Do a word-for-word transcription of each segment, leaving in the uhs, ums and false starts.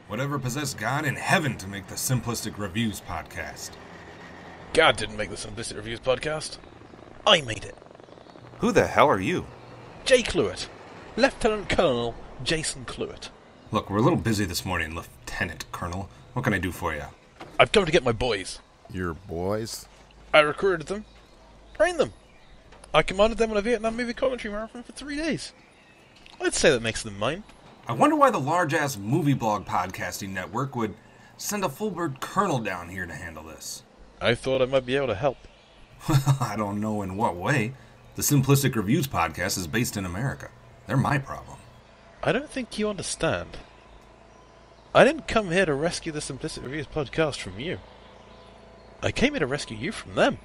Whatever possessed God in heaven to make the Simplistic Reviews Podcast? God didn't make the Simplistic Reviews Podcast. I made it. Who the hell are you? Jay Cluett. Lieutenant Colonel Jason Cluett. Look, we're a little busy this morning, Lieutenant Colonel. What can I do for you? I've come to get my boys. Your boys? I recruited them. Trained them. I commanded them on a Vietnam movie commentary marathon for three days. I'd say that makes them mine. I wonder why the large-ass movie blog podcasting network would send a full-bird colonel down here to handle this. I thought I might be able to help. Well, I don't know in what way. The Simplistic Reviews Podcast is based in America. They're my problem. I don't think you understand. I didn't come here to rescue the Simplistic Reviews Podcast from you. I came here to rescue you from them.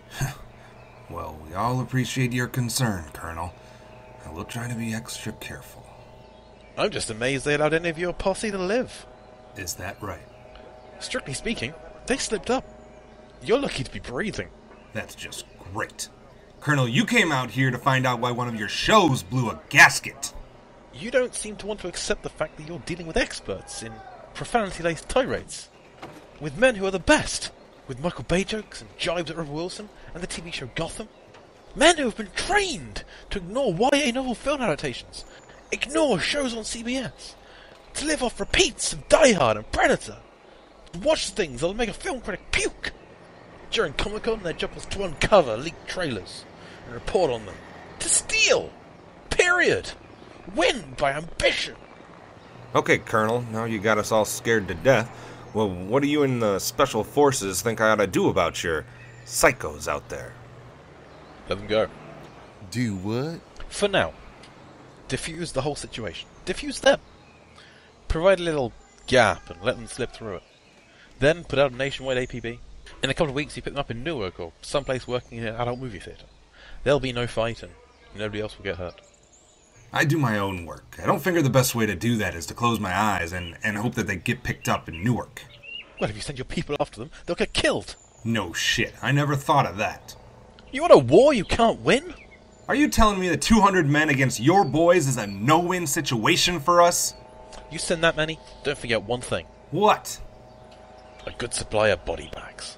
Well, we all appreciate your concern, Colonel. I will try to be extra careful. I'm just amazed they allowed any of your posse to live. Is that right? Strictly speaking, they slipped up. You're lucky to be breathing. That's just great. Colonel, you came out here to find out why one of your shows blew a gasket. You don't seem to want to accept the fact that you're dealing with experts in profanity-laced tirades. With men who are the best. With Michael Bay jokes and jibes at Rebel Wilson and the T V show Gotham. Men who have been trained to ignore Y A novel film adaptations. Ignore shows on C B S. To live off repeats of Die Hard and Predator. To watch things that'll make a film critic puke. During Comic-Con, their job was to uncover leaked trailers and report on them. To steal. Period. Win by ambition. Okay, Colonel, now you got us all scared to death. Well, what do you and the Special Forces think I ought to do about your psychos out there? Let them go. Do what? For now. Diffuse the whole situation. Diffuse them. Provide a little gap and let them slip through it. Then put out a nationwide A P B. In a couple of weeks you pick them up in Newark or someplace working in an adult movie theatre. There'll be no fight and nobody else will get hurt. I do my own work. I don't figure the best way to do that is to close my eyes and, and hope that they get picked up in Newark. Well, if you send your people after them, they'll get killed. No shit. I never thought of that. You want a war you can't win? Are you telling me that two hundred men against your boys is a no-win situation for us? You send that many, don't forget one thing. What? A good supply of body bags.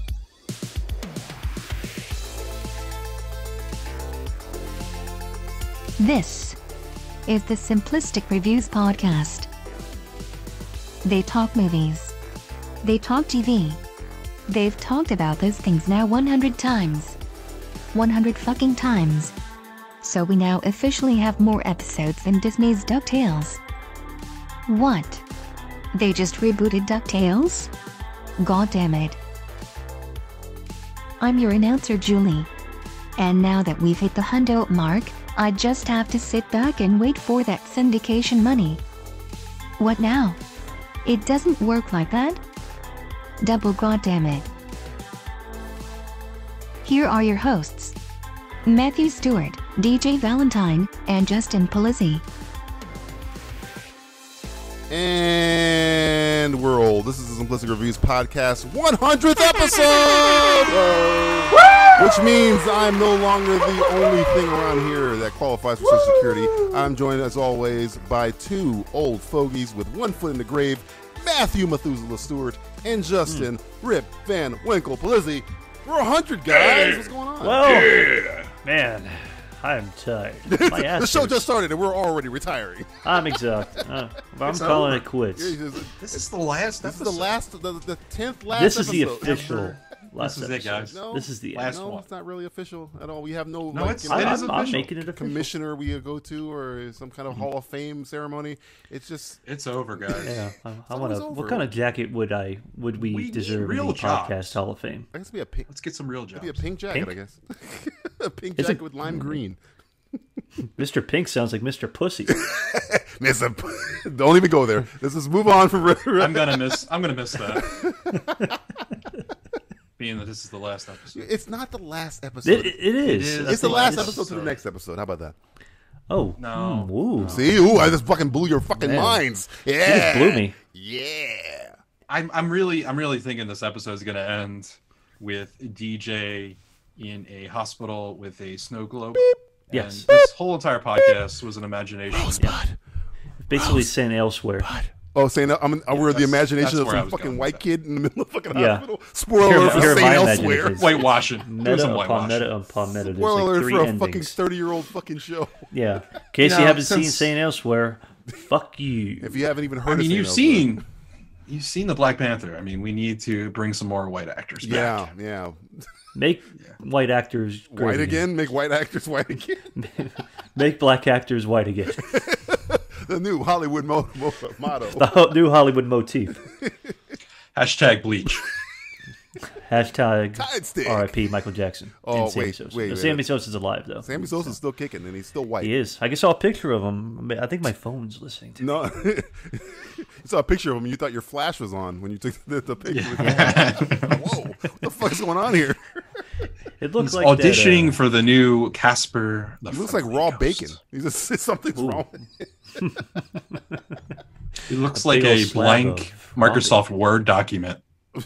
This is the Simplistic Reviews Podcast. They talk movies. They talk T V. They've talked about those things now one hundred times. one hundred fucking times. So we now officially have more episodes than Disney's DuckTales. What? They just rebooted DuckTales? God damn it. I'm your announcer, Julie. And now that we've hit the hundo mark, I just have to sit back and wait for that syndication money. What now? It doesn't work like that? Double goddammit. Here are your hosts, Matthew Stewart, D J Valentine, and Justin Polizzi. And we're old. This is the Simplistic Reviews Podcast one hundredth episode! Which means I'm no longer the only thing around here that qualifies for Social Security. I'm joined, as always, by two old fogies with one foot in the grave, Matthew Methuselah Stewart and Justin mm. Rip Van Winkle Polizzi. We're one hundred, guys. What's going on? Well, yeah. man, I'm tired. My ass the show hurts. just started and we're already retiring. I'm exhausted. Uh, I'm it's calling over. it quits. This is the last This episode. is the last, the, the tenth last This is episode. the official ever. last This is episode. it, guys. No, this is the last no, one. it's not really official at all. We have no, No, like, it's, you know, it I'm, is I'm official. making it official. commissioner we go to or some kind of mm-hmm. Hall of Fame ceremony. It's just It's over, guys. Yeah, I, I It's want to. over. What kind of jacket would I would we, We deserve in need the real jobs. podcast Hall of Fame? I guess it'd be a pink. Let's get some real jobs. It'd be a pink jacket, Pink? I guess. a pink Is jacket it- with lime green. Mister Pink sounds like Mister Pussy. Mister P- Don't even go there. Let's just move on from. I'm gonna miss. I'm gonna miss that. Being that this is the last episode. It's not the last episode. It, it is. is. it's the last last episode to the episode. next episode. How about that? Oh No. mm, ooh. No. See, ooh, I just fucking blew your fucking Man. minds. You Yeah, just blew me. Yeah. I'm. I'm really. I'm really thinking this episode is gonna end with D J in a hospital with a snow globe. Yes. And this whole entire podcast was an imagination. Rosebud. Basically saying elsewhere. Bud. Oh, saying I'm, I'm, Yeah, we're the that's- imagination that's of where I some was fucking going with white that. kid in the middle of fucking Yeah. hospital. Spoiler Here- alert for here are Saint my Elsewhere. imaginations. Whitewashing. Doing Meta some upon whitewashing. meta upon meta. There's Spoiler like alert three for a endings. fucking thirty-year-old fucking show. Yeah. In case you, know, haven't seen since- Saint Elsewhere, fuck you. If you haven't even heard I of mean, Saint you've Elsewhere. seen, you've seen the Black Panther. I mean, we need to bring some more white actors Yeah, back. yeah. Make white actors great White again? Make white actors white again? Make black actors white again. The new Hollywood mo- mo- motto. The ho- new Hollywood motif. Hashtag bleach. Hashtag Tide stick. R I P Michael Jackson. Oh, and Sammy wait, Sosa. wait, No, wait. Sammy Sosa's alive, though. Sammy Sosa's still kicking, and he's still white. He is. I just saw a picture of him. I think my phone's listening to me. No, you saw a picture of him. You thought your flash was on when you took the, the picture. Whoa, what the fuck is going on here? It looks He's like auditioning that, uh, for the new Casper. The He looks like Friendly raw Ghost. bacon. He's just something's wrong. with him. He looks A like big old a slab blank of Microsoft Word document.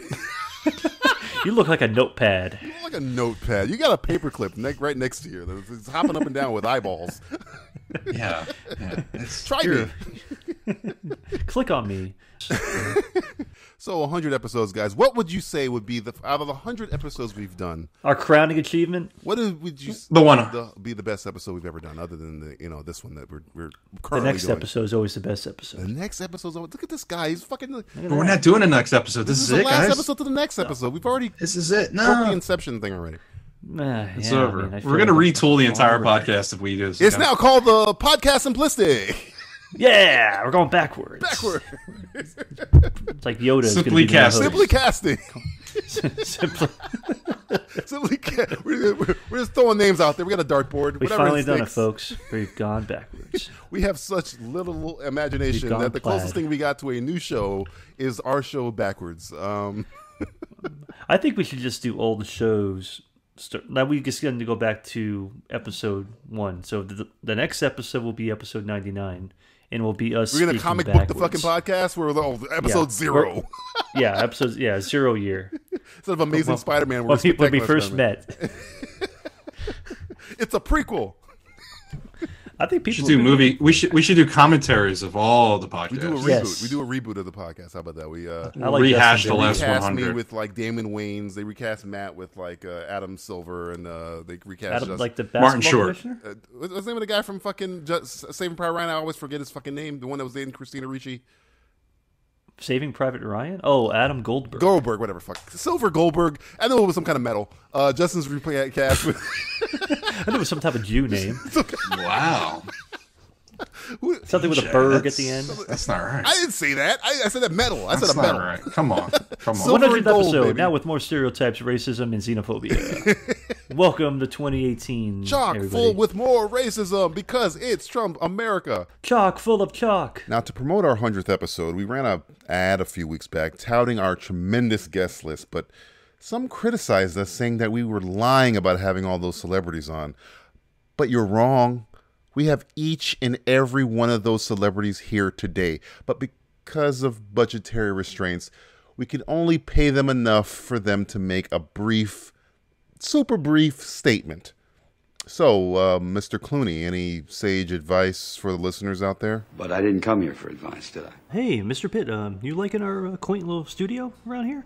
You look like a notepad. You look like a notepad. You got a paperclip ne- right next to you. That's- It's hopping up and down with eyeballs. Yeah, yeah. It's, Try Here. me. Click on me. So one hundred episodes, guys. What would you say would be the out of the one hundred episodes we've done? Our crowning achievement. What is, would you The one- the, be the best episode we've ever done, other than the you know this one that we're we're The currently next doing? episode is always the best The episode. next episode. Look at this guy. He's fucking. Look at but we're that. not doing the next episode. This This, is is the it, last guys. episode to the next episode. We've already This is it. broke the No, Inception thing already. Ah, it's yeah, I over. mean, I feel We're gonna like retool the I'm entire already- podcast if we do this. It's again. now called the Podcast Simplistic. Yeah, we're going backwards. Backward. It's like Yoda. is gonna Simply be the cast. host. Simply casting. Simply. Simply ca- we're, we're, we're just throwing names out there. We got a dartboard. We've Whatever finally done it, sticks. folks. We've gone backwards. We have such little imagination We've gone that the closest plaid. thing we got to a new show is our show backwards. Um, I think we should just do old shows. Start, now we just going to go back to episode one. So the, the next episode will be episode ninety-nine, and will be us. we're gonna speaking comic backwards. book the fucking podcast. We're oh, episode Yeah. zero. We're- Yeah, episode yeah zero year. Instead of Amazing Well, Spider-Man, we're When we, when we Spectacular first Spider-Man. met, It's a prequel. I think We people should do would- movie. We should we should do commentaries of all the podcasts. We do a reboot. Yes. We do a reboot of the podcast. How about that? We uh, I like rehash Justin the Bieber. last one recast me hundred. with like Damon Wayans. They recast Matt with like uh, Adam Silver, and uh, they recast Adam, Just- like the Martin basketball Short. commissioner. Uh, what's what's the name of the guy from fucking Just, Saving Private Ryan? I always forget his fucking name. The one that was dating Christina Ricci. Saving Private Ryan. Oh, Adam Goldberg. Goldberg, whatever. Fuck. Silver Goldberg. I know it was some kind of metal. Uh, Justin's recast with. I knew it was some type of Jew name. Wow, who, Something with a Yeah, berg at that's- the end. That's not right. I didn't say that. I, I said that metal. I That's said a not metal. right. Come on, come on. So- one hundredth Silver and gold, episode, baby. now with more stereotypes, racism, and xenophobia. Welcome to twenty eighteen. Chock everybody. full with more racism because it's Trump America. Chock full of chalk. Now, to promote our hundredth episode, we ran a ad a few weeks back touting our tremendous guest list, but some criticized us, saying that we were lying about having all those celebrities on. But you're wrong. We have each and every one of those celebrities here today. But because of budgetary restraints, we can only pay them enough for them to make a brief, super brief statement. So, uh, Mister Clooney, any sage advice for the listeners out there? But I didn't come here for advice, did I? Hey, Mister Pitt, um, you liking our uh, quaint little studio around here?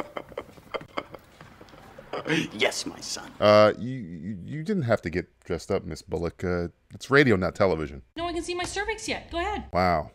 Yes, my son. Uh, you, you you didn't have to get dressed up, Miss Bullock. Uh, it's radio, not television. No one can see my cervix yet. Go ahead. Wow.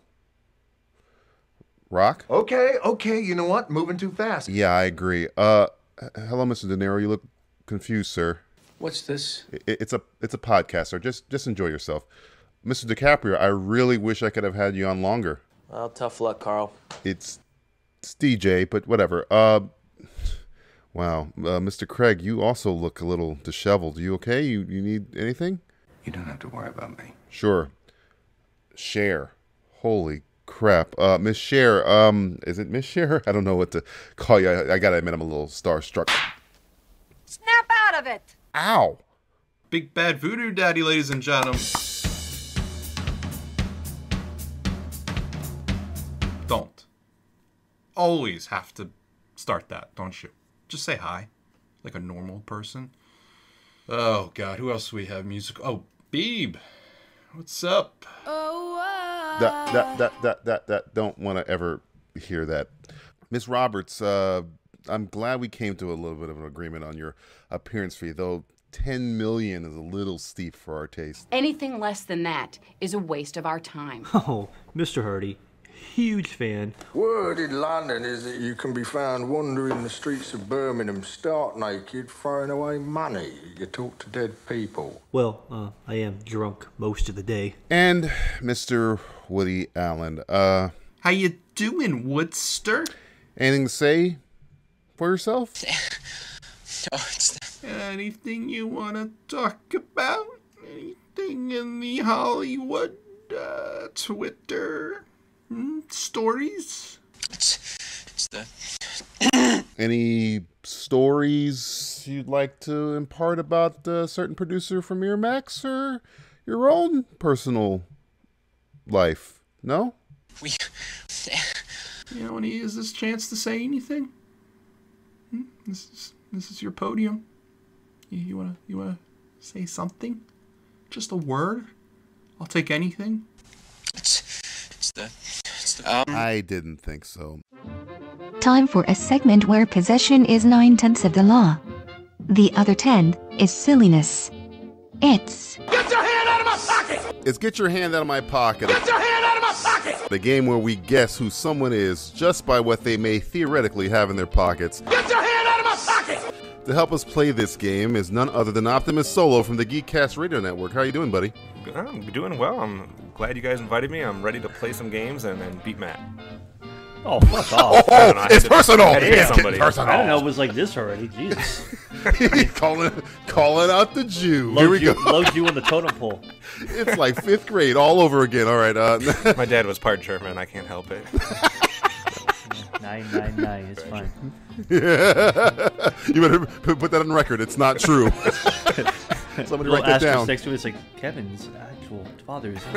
Rock? Okay, okay, you know what? Moving too fast. Yeah, I agree. Uh, h- hello, Mister De Niro. You look confused, sir. What's this? I- it's a it's a podcast, sir. Just just enjoy yourself. Mister DiCaprio, I really wish I could have had you on longer. Well, tough luck, Carl. It's it's D J, but whatever. Uh, wow, uh, Mister Craig, you also look a little disheveled. You okay? You you need anything? You don't have to worry about me. Sure. Cher. Holy crap. Uh, Miss Cher, um, is it Miss Cher? I don't know what to call you. I, I gotta admit, I'm a little starstruck. Snap out of it! Ow. Big bad voodoo daddy, ladies and gentlemen. Don't. Always have to start that, don't you? Just say hi, like a normal person. Oh, God, who else do we have music? Oh, Beeb. What's up? Oh, that that that that that, that don't want to ever hear that. Miss Roberts, uh, I'm glad we came to a little bit of an agreement on your appearance fee, though ten million is a little steep for our taste. Anything less than that is a waste of our time. Oh, Mister Hardy, huge fan. Word in London is that you can be found wandering the streets of Birmingham stark naked, throwing away money. You talk to dead people. Well, uh, I am drunk most of the day. And Mister Woody Allen, uh... how you doing, Woodster? Anything to say for yourself? Oh, it's the... Anything you want to talk about? Anything in the Hollywood, uh, Twitter hmm, stories? It's, it's the... Any stories you'd like to impart about a certain producer from Miramax or your own personal life? No? We... You don't want to use this chance to say anything? Hmm? This is this is your podium. You, you wanna you wanna say something? Just a word? I'll take anything. It's it's the, it's the um... I didn't think so. Time for a segment where possession is nine-tenths of the law. The other tenth is silliness. It's... Get your hand out of my pocket! It's Get Your Hand Out of My Pocket. Get your hand out of my pocket! The game where we guess who someone is just by what they may theoretically have in their pockets. Get your hand out of my pocket! To help us play this game is none other than Optimus Solo from the Geekcast Radio Network. How are you doing, buddy? I'm doing well. I'm glad you guys invited me. I'm ready to play some games and, and beat Matt. Oh, fuck off. Oh, know, it's to, personal. It's personal. I didn't know it was like this already. Jesus. calling, calling out the Jew. Low Here we Jew, go. Low Jew on the totem pole. It's like fifth grade all over again. All right. Uh, My dad was part German. I can't help it. nine nine nine. It's fine. Yeah. You better put that on record. It's not true. Somebody write that down. Next to it, it's like Kevin's actual father is.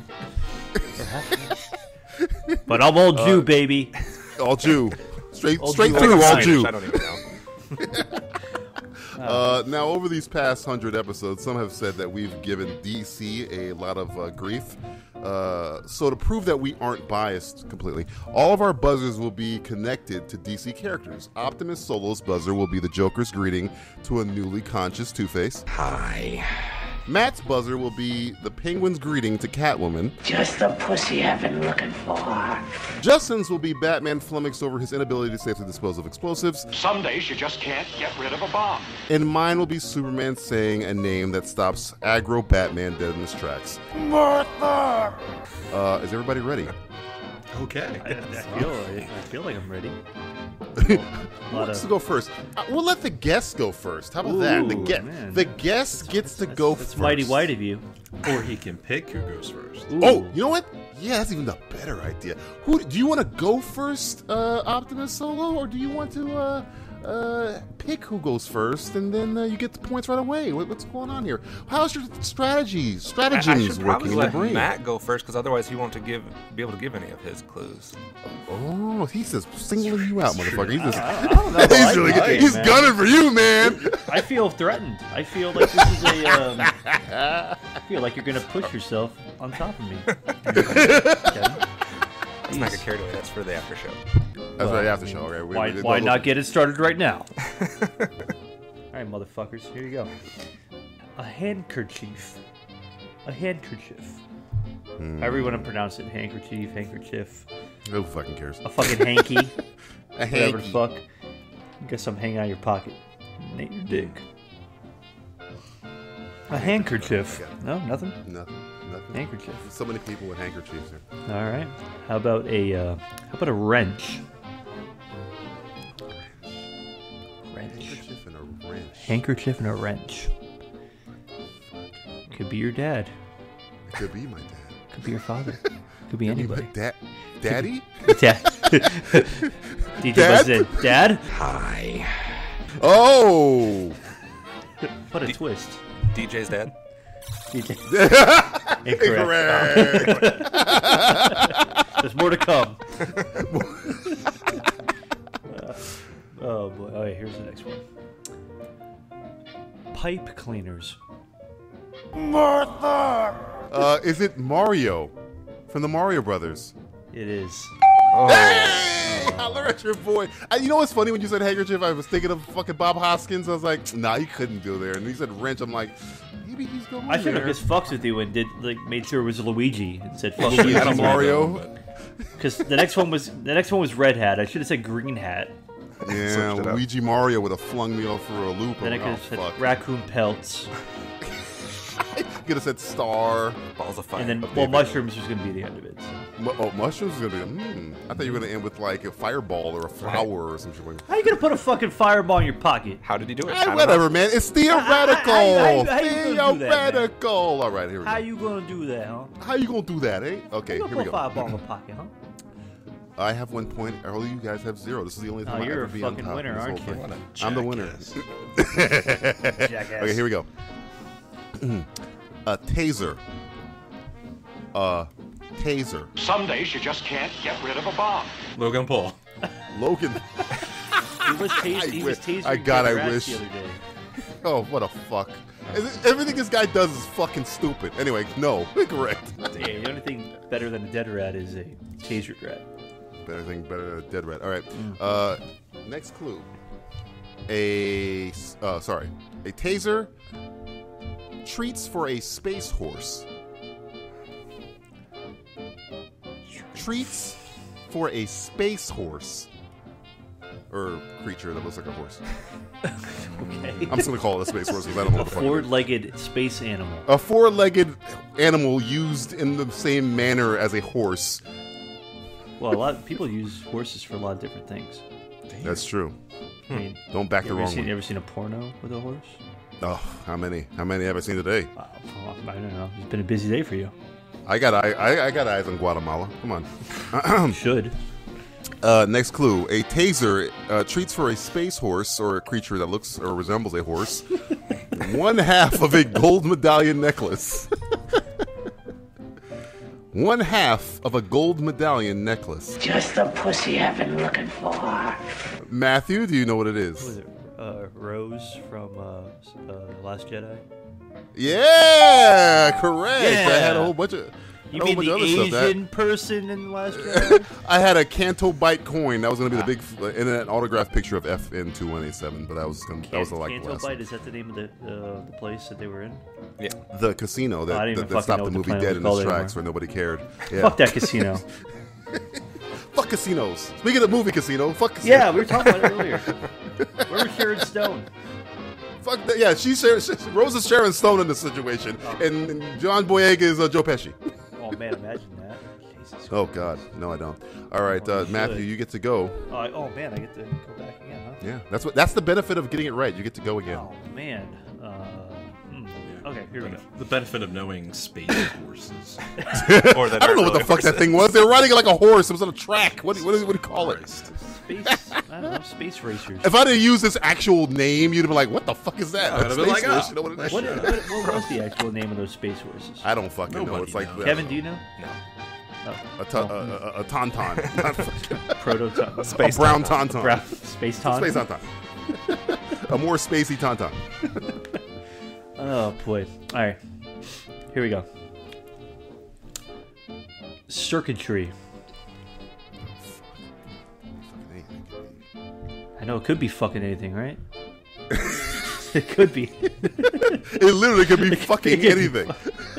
But I'm all Jew, uh, baby. All Jew. Straight, all straight Jew, through, all Jew. I don't even know. Uh, now, over these past hundred episodes, some have said that we've given D C a lot of uh, grief. Uh, so to prove that we aren't biased completely, all of our buzzers will be connected to D C characters. Optimus Solo's buzzer will be the Joker's greeting to a newly conscious Two-Face. Hi. Matt's buzzer will be the Penguin's greeting to Catwoman. Just the pussy I've been looking for. Justin's will be Batman flummoxed over his inability to safely dispose of explosives. Some days you just can't get rid of a bomb. And mine will be Superman saying a name that stops aggro Batman dead in his tracks. Martha! Uh, is everybody ready? Okay. I, I, feel, I feel like I'm ready. Who wants to go first? Uh, we'll let the guest go first. How about Ooh, that? The, ge- man. the guest gets to go That's first. mighty white of you. Or he can pick who goes first. Ooh. Oh, you know what? Yeah, that's even a better idea. Who do you want to go first, uh, Optimus Solo, or do you want to uh, uh, pick who goes first, and then uh, you get the points right away? What, what's going on here? How's your strategy stratagems working in your brain? Matt go first, because otherwise he won't to give be able to give any of his clues. Oh, he says singling you out, motherfucker. He's just I, I don't know. he's I really like good. it, He's man. gunning for you, man. I feel threatened. I feel like this is a. Um, I feel like you're gonna push yourself on top of me. Let's not get carried away. That's for the after show. That's Well, right after show. Okay. We, Why, we, why we- not get it started right now? All right, motherfuckers. Here you go. A handkerchief. A handkerchief. Hmm. However you want to pronounce it. Handkerchief, handkerchief. Who fucking cares? A fucking hanky. A Whatever the hanky. fuck. Guess I'm hanging out of your pocket. Ain't your dick. A handkerchief. No, nothing? Nothing. Nothing. Handkerchief. So many people with handkerchiefs here. All right. How about a uh, how about a wrench? Wrench. Handkerchief and a wrench. Handkerchief and a wrench. Could be your dad. It could be my dad. Could be your father. Could be Could be anybody. my da- Daddy? Dad. D J Dad? Buzz in. Dad? Hi. Oh! What a D- twist. D J's dad? D J. Incorrect. Incorrect. There's more to come. Uh, oh boy. All right, here's the next one. Pipe cleaners. Martha! Uh, is it Mario from the Mario Brothers. It is. Oh. Hey! Holler at your boy. I, you know what's funny? When you said handkerchief, I was thinking of fucking Bob Hoskins. I was like, nah, he couldn't go there. And he said wrench. I'm like, maybe he's going I should there. have just fucks with you and did like made sure it was Luigi and said fuck Luigi you. had a Mario. Because the next one was the next one was red hat. I should have said green hat. Yeah, Luigi Mario would have flung me off for a loop. Then I like, could have oh, said fuck. raccoon pelts. Could have said star. Balls of fire. And then, well, mushrooms was going to be the end of it. So. Mu- Oh, mushrooms is gonna be. Mm, I thought you were gonna end with like a fireball or a flower or some shit. Like How you going to put a fucking fireball in your pocket? How did he do it? Hey, whatever, man. It's theoretical. How- how- how you- how you gonna do that, man? Theoretical. All right, here we How go. you going to do that, huh? How you gonna do that, eh? Okay, You here going we to put a go. fireball in my pocket, huh? I have one point. All you guys have zero. This is the only time Oh, I'll you're ever a be on fucking top winner, of this aren't whole you? thing. What a I'm the winner. Jackass. Okay, here we go. A taser. A taser. Some days you just can't get rid of a bomb. Logan Paul. Logan. He was, tas- he was tasering I God, I rats wish. the other day. Oh, what a fuck. Is it- Everything this guy does is fucking stupid. Anyway, no. Correct. Yeah, the only thing better than a dead rat is a tasered rat. Better thing, better than a dead rat. All right. Mm. Uh, next clue. A, uh, sorry. A taser treats for a space horse. Treats for a space horse. Or creature that looks like a horse. Okay. I'm just going to call it a space horse because I don't know A what the fuck it is. four-legged space animal. A four-legged animal used in the same manner as a horse. Well, a lot of people use horses for a lot of different things. That's true. I mean, Don't back you the ever wrong seen, one. You ever seen a porno with a horse? Oh, how many? How many have I seen today? Uh, I don't know. It's been a busy day for you. I got I, I, I got eyes on Guatemala. Come on. You should. Uh, next clue. A taser uh, treats for a space horse or a creature that looks or resembles a horse. One half of a gold medallion necklace. One half of a gold medallion necklace. Just the pussy I've been looking for. Matthew, do you know what it What was is? it? Uh, Rose from uh, uh, Last Jedi? Yeah, correct. Yeah. I had a whole bunch of. You a mean whole the bunch of other stuff. That- Asian person in The Last Jedi? I had a Canto Bite coin. That was going to be the big uh, internet autograph picture of F N two one eight seven, but that was gonna, that was the like Canto last Bite, is that the name of the uh, the place that they were in? Yeah. the casino Oh, I that, didn't that, even that fucking stopped know the what the movie planet dead was in its called tracks anymore. where nobody cared. Yeah. Fuck that casino. Fuck casinos. Speaking of movie casino, fuck casino. Yeah, we were talking about it earlier. Where was Sharon Stone? Fuck that. Yeah, she's Sharon, she, Rose is Sharon Stone in this situation, and, and John Boyega is uh, Joe Pesci. Oh man, imagine that. Jesus. Oh God, no, I don't. All right, Well, uh, you Matthew, should. you get to go. Uh, oh man, I get to go back again, huh? Yeah, that's what. That's the benefit of getting it right. You get to go again. Oh man. Uh, hmm. Okay, here we go. The benefit of knowing space horses. Or that I don't know what the really fuck that horses. thing was. They were riding it like a horse. It was on a track. What do, what do, what do you call it? Space. I don't know. Space racers. If I didn't use this actual name, you'd have been like, "What the fuck is that?" I would've been Space like, horse, oh, you know what it is? What, what, what was the actual name of those space horses? I don't fucking know. Nobody It's like knows. Kevin, do you know? No. Oh. a, ta- a, a, a tauntaun, Not fucking- Prototype. a brown tauntaun, Brown space tauntaun. space tauntaun, a more spacey tauntaun. Oh boy! All right, here we go. Circuitry. I know it could be fucking anything, right? It could be. It literally could be fucking It could be anything.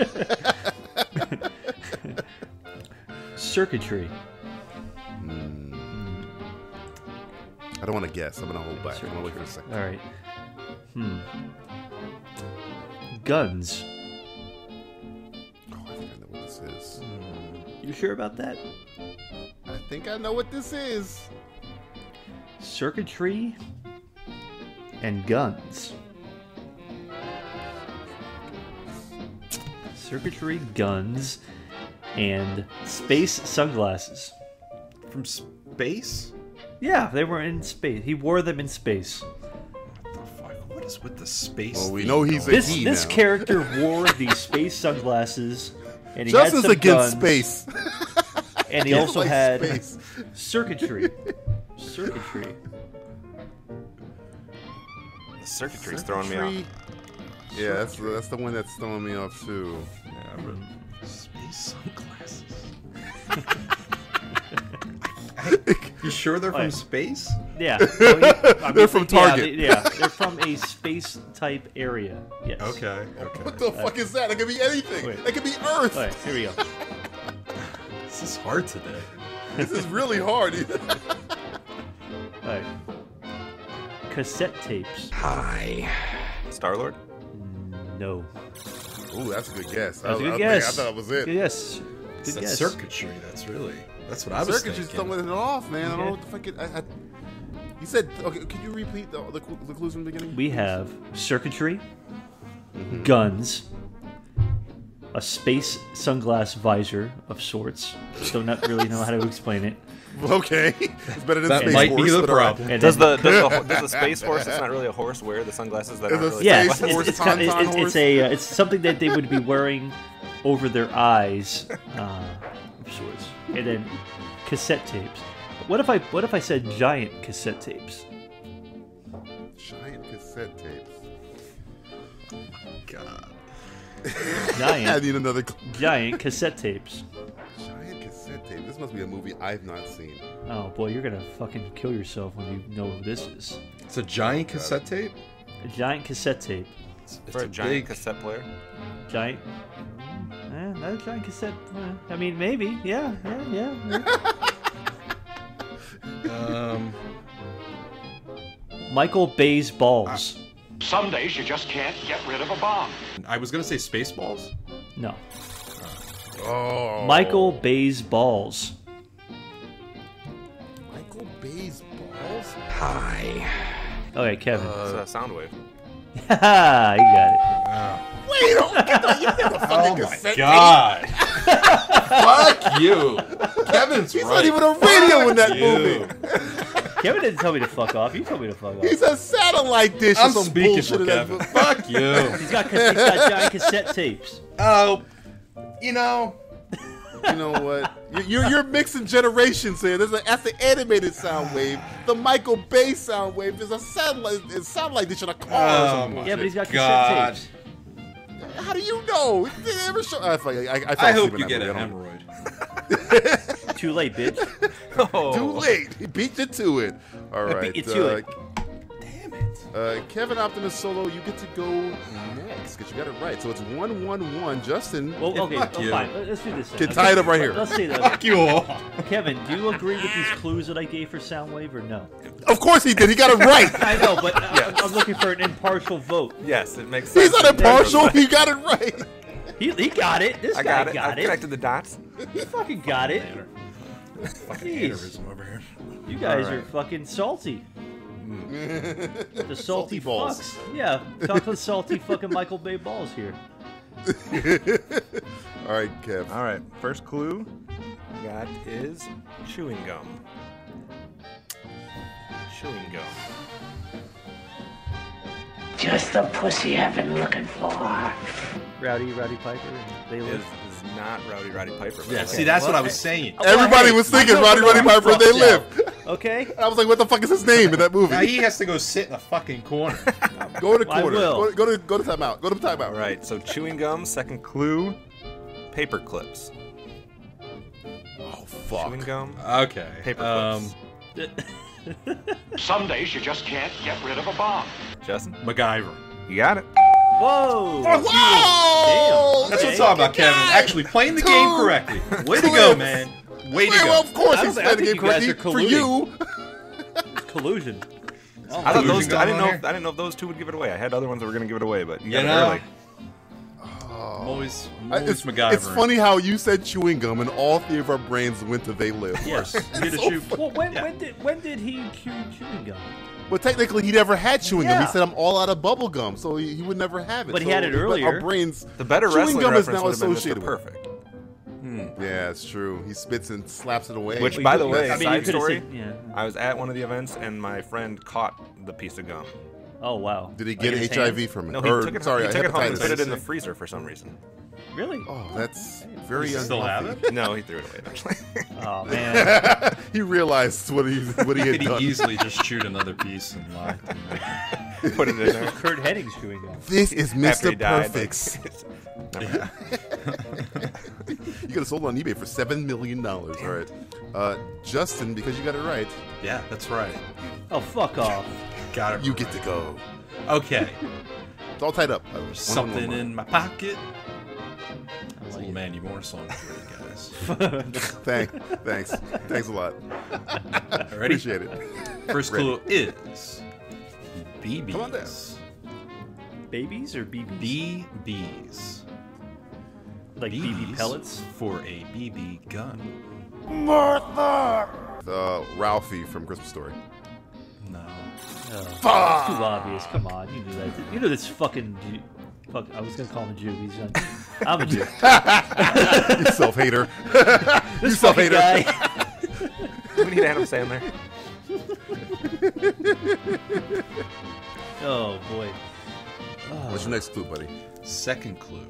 Circuitry. Hmm. I don't want to guess. I'm gonna hold back. I'm gonna wait for a second. All right. Hmm. Guns. Oh, I think I know what this is. You sure about that? I think I know what this is. Circuitry and guns. Circuitry, guns, and space sunglasses. From space? Yeah, they were in space. He wore them in space. What the fuck? What is with the space? Well, we theme know he's a going This he this now. character wore these space sunglasses, and he Justin's had some against guns, space. and he He also likes had space. circuitry. Circuitry. The circuitry's throwing me off. Circuitry. Yeah, that's that's the one that's throwing me off too. Yeah, but space sunglasses. You sure they're from Right. space? Yeah. Well, you- I They're mean, from yeah, Target. they- Yeah, they're from a space type area. Yes. Okay. Okay. What the fuck is that? It could be anything. Wait. It could be Earth. All right, here we go. This is hard today. This is really hard. All right. Cassette tapes. Hi. Star-Lord? No. Ooh, that's a good guess. That's a I, good I, guess. I thought that was it. Good guess. Good It's that guess. circuitry. That's really. That's what I was Circuitry's thinking. throwing it off, man. I don't Okay. know what the fuck it, I, I, you said, okay, could you repeat the, the, cl- the clues from the beginning? We have circuitry, Mm-hmm. guns, a space sunglass visor of sorts. Still not really know how to explain it. Okay. It's better than That Space might Force, be the but all right. problem. And Does then- the does the, does the space horse that's not really a horse wear the sunglasses that Is aren't a really Yeah, Space it's, it's, Force it's, kind of- tauntaun it's, it's horse? a uh, it's something that they would be wearing over their eyes, uh, of sorts. And then cassette tapes. What if I what if I said giant cassette tapes? Giant cassette tapes. God. I Giant need another clue. giant cassette tapes. Giant cassette tape. This must be a movie I've not seen. Oh boy, you're gonna fucking kill yourself when you know who this is. It's a giant cassette tape. A giant cassette tape. It's, For it's a a giant big. cassette player? Giant. Eh, not a giant cassette. eh, I mean, maybe. Yeah, yeah, yeah. yeah. Um. Michael Bay's balls. Some days you just can't get rid of a bomb. I was gonna say Spaceballs. No. Oh. Michael Bay's balls. Michael Bay's balls? Hi. Okay, Kevin. It's a Soundwave. Haha, you got it. Wait, don't get the, you get the fucking Oh my cassette God. Fuck you. Kevin's tape? He's right. not even a radio in that Fuck movie. you. Kevin didn't tell me to fuck off. You told me to fuck off. He's a satellite dish or I'm some speaking bullshit for in that Kevin. movie. Fuck you. He's got, he's got giant cassette tapes. Oh, you know. You know what? You- You're you're mixing generations here. There's a, that's the animated sound wave. The Michael Bay sound wave is a satellite. It's satellite dish in a car. or Oh something. my Yeah, but he's got God. cassette tapes. How do you know? Did they ever show? I, I, I, I, fell I asleep hope in you that get a movie. I don't- hemorrhoid. Too late, bitch. Oh. Too late. He beat you to it. All I right. beat you to uh, it. Damn it. Uh, Kevin Optimus Solo, you get to go next because you got it right. So it's one one one. Justin, Well, okay, fuck well, you. fine. Let- Let's do this. Then. get Okay. tied up right here. Let's say that. Fuck you all. Kevin, do you agree with these clues that I gave for Soundwave or no? Of course he did. He got it right. I know, but uh, I'm, I'm looking for an impartial vote. Yes, it makes sense. He's not impartial. He got it right. He, he got it. This I guy got it. got I it. connected the dots. He fucking got it. Fucking Jeez. aneurysm over here. You guys All are right. fucking salty. The salty, Salty balls. fucks. Yeah, chocolate salty fucking Michael Bay balls here. All right, Kev. All right, first clue got is chewing gum. Chewing gum. Just the pussy I've been looking for. Rowdy, Rowdy Piper, and they Is, live. is not Rowdy Roddy Piper. but Yeah, okay. see, that's what Well, I was saying. Everybody hey, was thinking I know Roddy who Roddy the Piper. fuck They yeah. live. Okay. I was like, what the fuck is his name in that movie? Now he has to go sit in a fucking corner. Go to the I corner. will. Go, go to go to timeout. Go to timeout. All right, so chewing gum. Second clue, paper clips. Oh fuck. Chewing gum. Okay. Paper Um, clips. Some days you just can't get rid of a bomb. Justin, MacGyver. you got it. Whoa! Whoa! Damn. That's what Okay. I'm talking about, Kevin. Actually playing the game correctly. Way to go, man. Way to Well, go. of course I he's don't think- I playing the think game you guys correctly are for you. Collusion. I thought collusion those. Two, I going didn't on know. here? If, I didn't know if those two would give it away. I had other ones that were going to give it away, but you, You got know, it early. I'm always, I'm I- always It's, MacGyver. it's funny how you said chewing gum and all three of our brains went to they live. Yes. You get to so shoot. Well, when, when did when did he chew chewing gum? But technically, he never had chewing gum. Yeah. He said, "I'm all out of bubble gum," so he, he would never have it. But he So had it our earlier. brains. The better chewing wrestling gum is reference now would have been Mister associated with. Perfect. Yeah, it's true. He spits and slaps it away. Which, Well, by you the could- way, I mean, you side could've story. said- yeah. I was at one of the events and my friend caught the piece of gum. Oh wow! Did he Like get in his H I V hands? from it? No, he or, took it. sorry, he took it home and hepatitis. put it in the freezer for some reason. Really? Oh, that's very Does he still have unhealthy. it? No, he threw it away eventually. Oh man! He realized what he what he had Could done. he easily just shoot another piece and lie? Put it in there. Kurt Hennig's chewing gum. This is After Mister he died, Perfect's. like- Never mind. You could have sold it on eBay for seven million dollars. All right. Uh, Justin, because you got it right. Yeah, that's right. Oh, fuck off. Got it. You right. get to go. Okay. It's all tied up. There's something in my pocket. It's a little Mandy Moore song for you guys. Thank, thanks. Thanks a lot. Ready? Appreciate it. First Ready. clue is B Bs. Come on down. Babies or B Bs? B Bs. Like B B pellets? For a B B gun. Martha! Uh, Ralphie from Christmas Story. No. Oh, it's too obvious. Come on, you knew that. You know this fucking Jew. Fuck, I was gonna call him a Jew. He's not. I'm a Jew. You self-hater. This You self-hater. self-hater. We need Adam Sandler. Oh boy. Oh. What's your next clue, buddy? Second clue.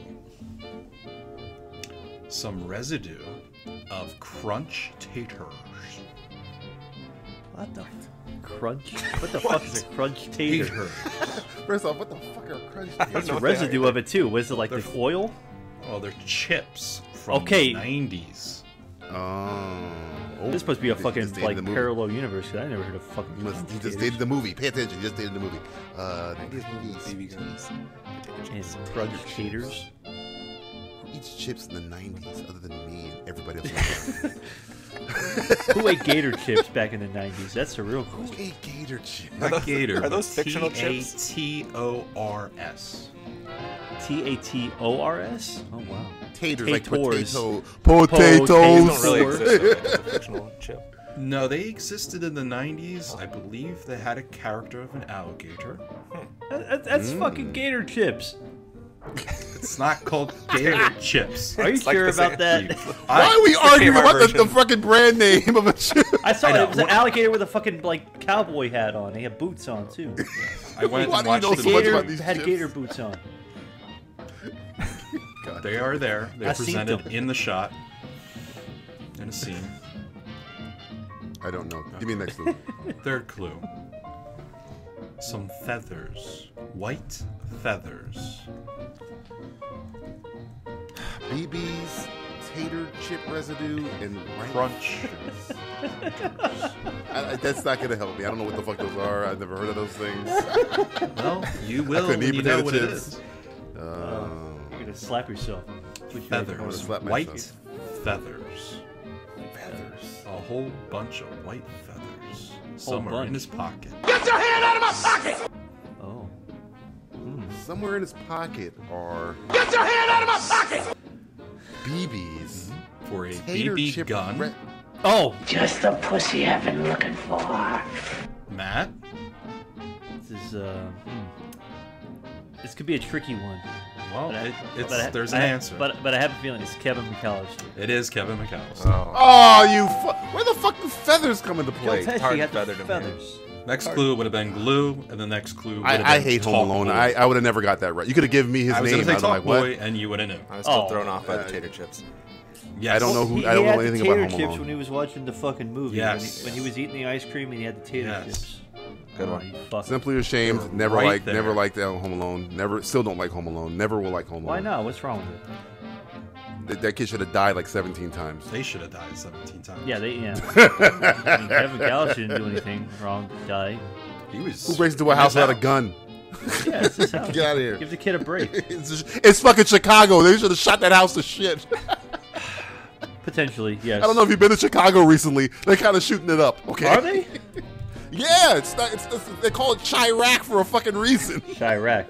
Some residue of crunch taters. What the f- crunch? What the fuck is a crunch tater? Taters. First off, what the fuck are crunch taters? What's the residue of it too? Was it like They're the oil? Oh, they're chips from Okay. the nineties. Oh. This is supposed to be a He fucking just dated like the movie. parallel universe. 'Cause I never heard of fucking. He, must, crunch he just taters. dated the movie. Pay attention. He just dated the movie. Uh, nineties movies. B B guns. And crunch taters. Who eats chips in the nineties other than me and everybody else? Who ate gator chips back in the nineties? That's the real Who question. ate gator chips? Not gator. Are those but fictional chips? T A T O R S. T A T O R S? Oh wow. Taters, like Tators. potato. Potatoes. These don't Potatoes. really exist. Okay? It's a fictional chip. No, they existed in the nineties. I believe they had a character of an alligator. That- That's Mm. fucking gator chips. It's not called gator chips. Are you It's like sure the about same- that? Why are we It's the arguing K M R about the, the version. fucking brand name of a chip? I saw I it. know. It was an alligator with a fucking like cowboy hat on. He had boots on too. I went Why and do you watched know the so much Gator about these had chips? gator boots on. God. They are there. They're I seen presented them. in the shot. In a scene. I don't know. Give me the next clue. Third clue. Some feathers. White feathers. B B's, tater chip residue, and Crunch. I, I, that's not gonna help me. I don't know what the fuck those are. I've never heard of those things. Well, you I will couldn't when eat you know potato what it chips. is. Uh, You're gonna slap yourself. That's what you're I'm gonna Feathers. slap White myself. feathers. Feathers. A whole bunch of white feathers. Somewhere bunch. in his pocket. Get your hand out of my pocket! Oh. Somewhere in his pocket are Get your hand out of my pocket! B B's. For a Tater B B chip gun. re- Oh. Just the pussy I've been looking for. Matt? This is uh. Hmm. This could be a tricky one. Well, But I- it, it's, but I- there's an I- answer. But but I have a feeling it's Kevin McAllister. It is Kevin McAllister. Oh. Oh, you! Fu- Where the fuck do feathers come into play? Don't touch, hard he had the feathered him here. feathers. Next clue would have been glue, and the next clue would have been I, I hate Home Talk Alone. Boy. I, I would have never got that right. You could have given me his I was name. gonna I say was Talk like, Boy, what? and you would have known. I was still Oh. thrown off by Uh, the tater chips. Yes. I don't know who. He, I don't he had know the anything tater about Home chips Alone. when he was watching the fucking movie. Yes. When he, when he was eating the ice cream and he had the tater Yes. chips. Good Oh, one. you fuck. Simply ashamed. You're Never right liked. there. Never liked uh, Home Alone. Never. Still don't like Home Alone. Never will like Home Alone. Why not? What's wrong with it? That, that kid should have died like seventeen times. They should have died seventeen times. Yeah, they yeah. I mean, Kevin McAllister didn't do anything wrong to die. He was. Who breaks into a house without a gun? Yeah, it's his house. Get out of here. Give the kid a break. It's, it's fucking Chicago. They should have shot that house to shit. Potentially, yes. I don't know if you've been to Chicago recently. They're kind of shooting it up. Okay. Are they? Yeah, it's not. It's, it's they call it Chirac for a fucking reason. Chirac.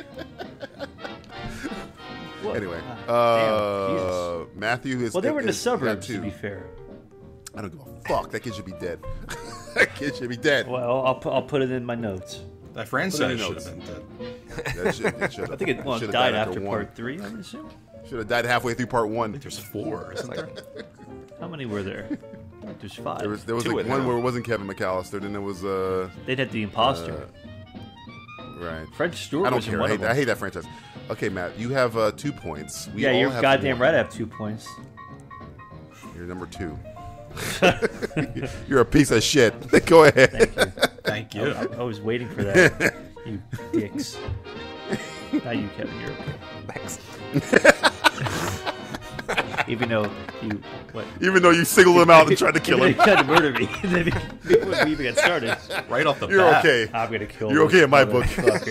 Anyway, Damn, uh, Matthew is. Well, they were in the is- got suburbs, to two. be fair. I don't give a fuck. That kid should be dead. That kid should be dead. Well, I'll, pu- I'll put it in my notes. That Put it in franchise your should notes. have been dead. That should, it should I think it well, should have died after one. part three, I would assume. Should have died halfway through part one. There's four, isn't there? How many were there? There's five. There was there was Two like of one them. where it wasn't Kevin McAllister. Then there was uh. They'd had the imposter. Uh, right. French Stewart I don't was in care. I one hate, of them. I hate that franchise. Okay, Matt, you have uh, two points. We yeah, all you're have goddamn one. right. I have two points. You're number two. You're a piece of shit. Go ahead. Thank you. Thank you. I, I was waiting for that. You dicks. Not you, Kevin. You're okay. Thanks. Even though you, what? Even though you singled him out and tried to kill him. You tried to murder me before we even got started. Right off the You're bat. okay. I'm gonna kill. You're okay in my book.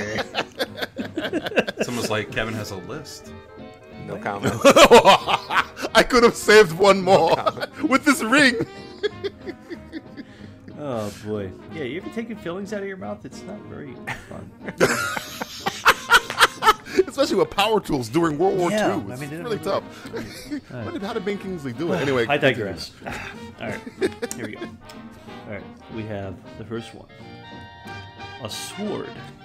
It's almost like Kevin has a list. No comment. I could have saved one more with this ring. Oh boy, yeah. You ever taken fillings out of your mouth? It's not very fun. Especially with power tools during World War Yeah, Two. It's I mean, really tough. Right. What did, how did Ben Kingsley do it? Anyway, I digress. All right, here we go. All right, we have the first one. A sword.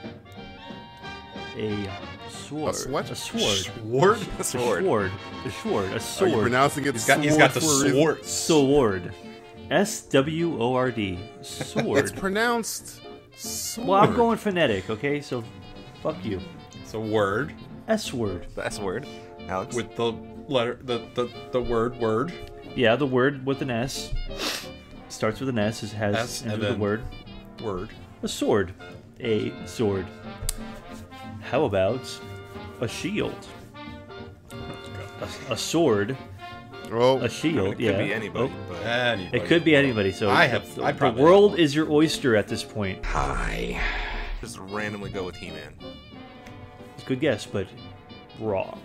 A sword. A what? A sword. Sword? A sword. A sword. A sword. Are you pronouncing it? He's got, he's got the sword. Sword. S W O R D. Sword. It's pronounced sword. Well, I'm going phonetic, okay? So, fuck you. It's a word. S word. The S word. Alex. With the letter, the, the, the word, word. Yeah, the word with an S. Starts with an S. It has S ends and with then the word. Word. A sword. A sword. How about a shield? A, a sword. Oh, a shield. It could yeah. be anybody. Oh. But Anybody. It could be anybody. So I have. The, I the probably world have is your oyster at this point. Hi. Just randomly go with He-Man. It's a good guess, but wrong.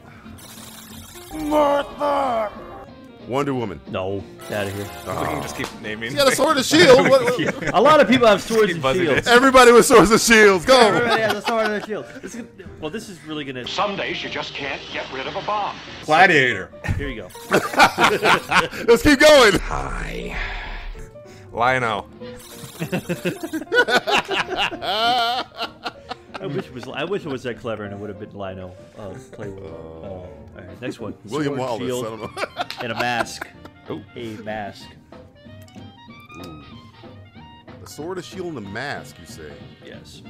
Martha. Wonder Woman. No, get out of here. We can just keep naming. He's got a sword and shield. What, what? A lot of people have swords and shields. Everybody with swords and shields. Go. Everybody has a sword and a shield. This is, well, this is really gonna. Some days you just can't get rid of a bomb. Gladiator. Here you go. Let's keep going. Hi. Lionel. I wish it was. I wish it was that clever, and it would have been Lionel. Uh, play with. Uh, all right, next one. William Sword, Wallace. shield, I don't know. and a mask. Oh. A mask. Ooh. A sword, a shield, and a mask. You say? Yes.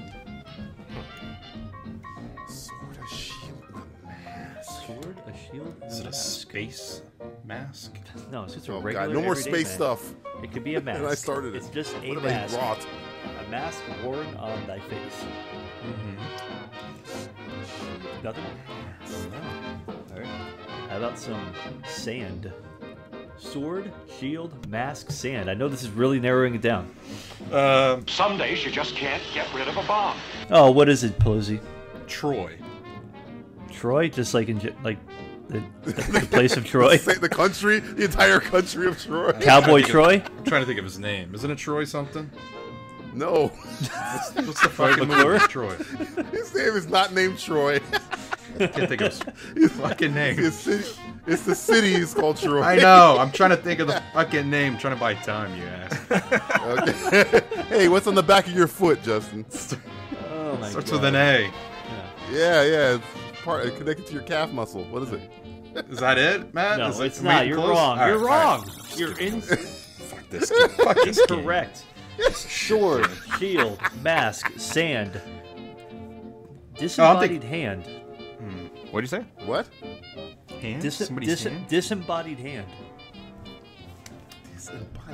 Sword, a shield, and a mask. Sword, a shield. And Is it a mask. space mask? No, it's just a Oh regular. God! No more everyday space mask. stuff. It could be a mask. And I started it. It's just a What have I mask. brought? A mask worn on thy face. Mm-hmm. Nothing? Alright. How about some sand? Sword, shield, mask, sand. I know this is really narrowing it down. Um, Some days you just can't get rid of a bomb. Oh, what is it, Polizzi? Troy. Troy? Just like in J- like the, the, the place of Troy? The country, the entire country of Troy. Cowboy Troy? I'm trying to think of his name. Isn't it Troy something? No. What's, what's the fucking movie with Troy? His name is not named Troy. I can't think of his fucking name. It's, city, it's the city is called Troy. I know. I'm trying to think of the fucking name. I'm trying to buy time, you ass. Okay. Hey, what's on the back of your foot, Justin? Oh my Starts God. with an A. Yeah. Yeah, yeah. It's part connected to your calf muscle. What is it? Is that it, Matt? No, Is it, it's am I not. You're close? wrong. All You're right, all wrong. right. You're in. Fuck this game. Fuck this game. Correct. Sword, shield, mask, sand. Disembodied hand. Hmm. What'd you say? What? Hand? Dis- Somebody's dis- hand? Disembodied hand. Disembodied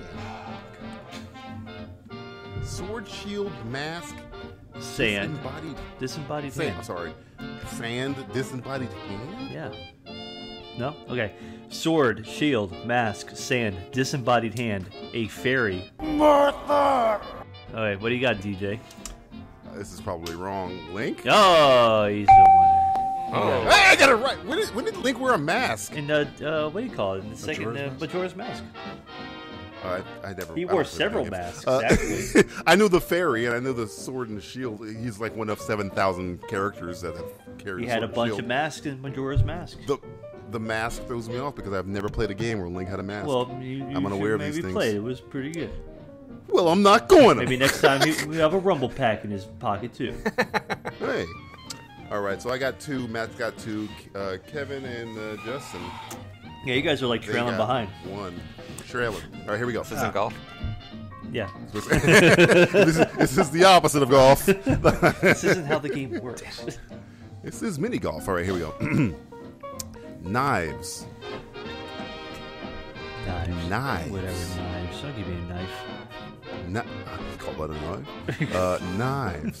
hand. Sword, shield, mask. Sand. Disembodied. Disembodied Sand. hand. Sorry. Sand. Disembodied hand. Yeah. No? Okay. Sword, shield, mask, sand, disembodied hand, a fairy. Martha. Alright, what do you got, D J? Uh, this is probably wrong. Link. Oh, he's the winner. Oh. Hey, I got it right. When did, when did Link wear a mask? In uh, uh, what do you call it? In the second Majora's uh, Mask? Majora's Mask. Uh, I, I never. He I wore don't play several video games. masks, Uh, actually. I knew the fairy and I knew the sword and the shield. He's like one of seven thousand characters that have carried. He a had sword a and bunch shield. of masks in Majora's Mask. The the mask throws me off because I've never played a game where Link had a mask. Well, you, you I'm unaware of should these maybe things. play it. It was pretty good. Well, I'm not going to. Maybe next time he, we have a Rumble Pack in his pocket, too. Hey. All right, so I got two. Matt's got two. Uh, Kevin and uh, Justin. Yeah, you guys are like they trailing got behind. One. Trailing. All right, here we go. This isn't golf. Yeah. this, is, this is the opposite of golf. This isn't how the game works. This is mini golf. All right, here we go. Knives. Knives. Knives. Whatever, knives. I'll give you a knife. Kni- call that a knife. Uh, knives.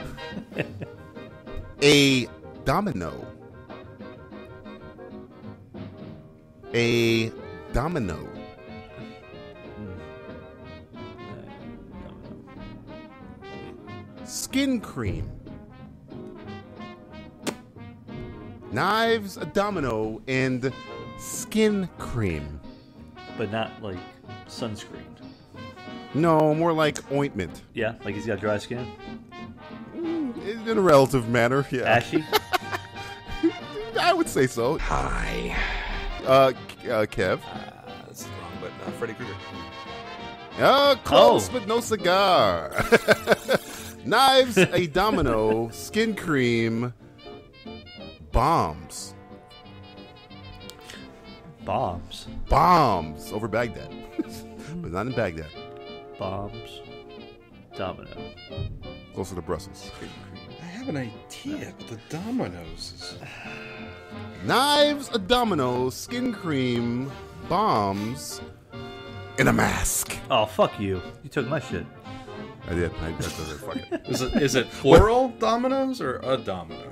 A domino. A domino. Skin cream. Knives, a domino, and skin cream. But not like sunscreen. No, more like ointment. Yeah, like he's got dry skin. Mm, in a relative manner, yeah. Ashy? I would say so. Hi. Uh, uh Kev. Uh, that's wrong, but uh, Freddy Krueger. Uh, close, Oh. but no cigar. Knives, a domino, skin cream, bombs. Bombs. Bombs over Baghdad. But not in Baghdad. Bombs. Domino. Closer to Brussels. I have an idea, but the dominoes is... Knives, a domino, skin cream, bombs, and a mask. Oh, fuck you. You took my shit. I did. I, I did. Fuck it. Is it is it plural dominoes or a domino?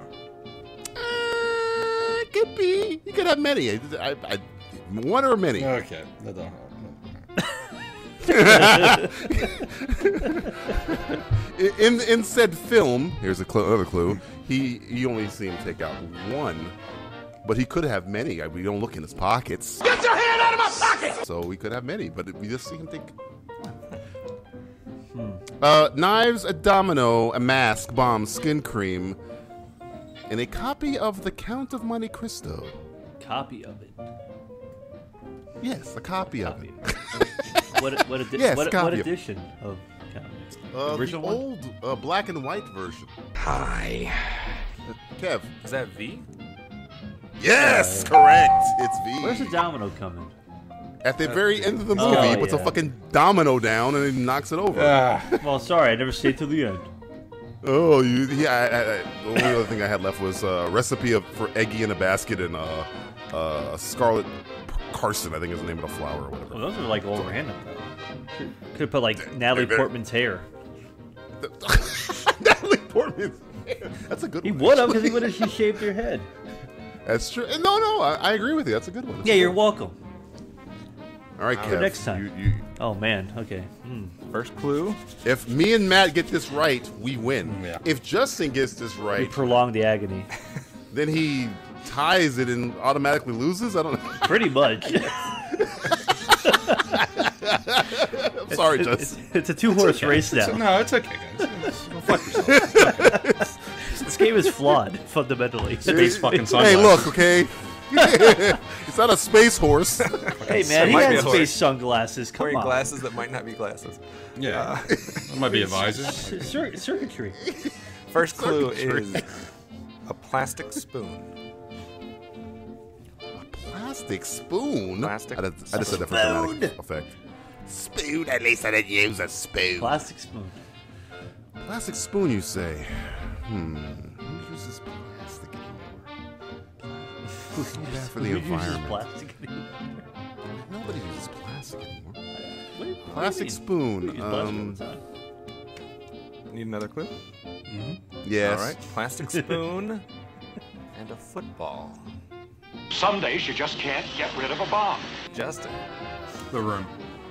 Uh, it could be. You could have many. I, I, I, one or many. Okay. I don't in in said film, here's a cl- another clue. He you only see him take out one, but he could have many. We don't look in his pockets. Get your hand out of my pocket! So we could have many, but we just see him take one. Hmm. Uh, knives, a domino, a mask, bomb, skin cream, and a copy of The Count of Monte Cristo. Copy of it. Yes, a copy, Copy of it. What what, edi- Yes, what, copy what of it. edition of Copy? Uh, the original one? old uh, black and white version. Hi. Uh, Kev. Is that V? Yes, correct. It's V. Where's the domino coming? At the very end of the movie, Oh, he puts yeah. a fucking domino down and he knocks it over. Well, sorry, I never stayed till the end. Oh, you, yeah. I, I, I, the only other thing I had left was a recipe of, for Eggy in a basket and uh, uh, Scarlet Carson, I think is the name of the flower or whatever. Well, those are like all random though. Could, could put like Natalie they're- Portman's hair. Natalie Portman's hair. That's a good He one. would have because actually. he would have. She shaved her head. That's true. No, no, I, I agree with you. That's a good one. That's Yeah, a good you're one. welcome. All right, For Kev. next time. You, you, Oh man. Okay. Hmm. First clue. if me and Matt get this right, we win. Yeah. If Justin gets this We right, prolong the agony. then he ties it and automatically loses. I don't know. Pretty much. I'm sorry, It- Justin. It's, it's a two-horse race now. So, no, it's okay, guys. Go fuck yourself. This game is flawed fundamentally. Space fucking Hey, sunglasses. look, okay? It's not a space horse. Hey man, he might be had a horse. space sunglasses. Come Wearing on. glasses that might not be glasses. Yeah. That might be a visor. Cir- circuitry. First clue Circuitry. is a plastic spoon. A plastic spoon? Plastic I just, I just said that for dramatic effect. Spoon, at least I didn't use a spoon. Plastic spoon. Plastic spoon, you say? Hmm. Who uses plastic anymore? It's not bad for the Who uses environment. plastic anymore? Nobody uses plastic anymore. What do you- what do you Plastic mean? spoon. We use plastic all Um, the time. Need another clue? yes. All right. Plastic spoon and a football. Some days you just can't get rid of a bomb. Justin. The Room.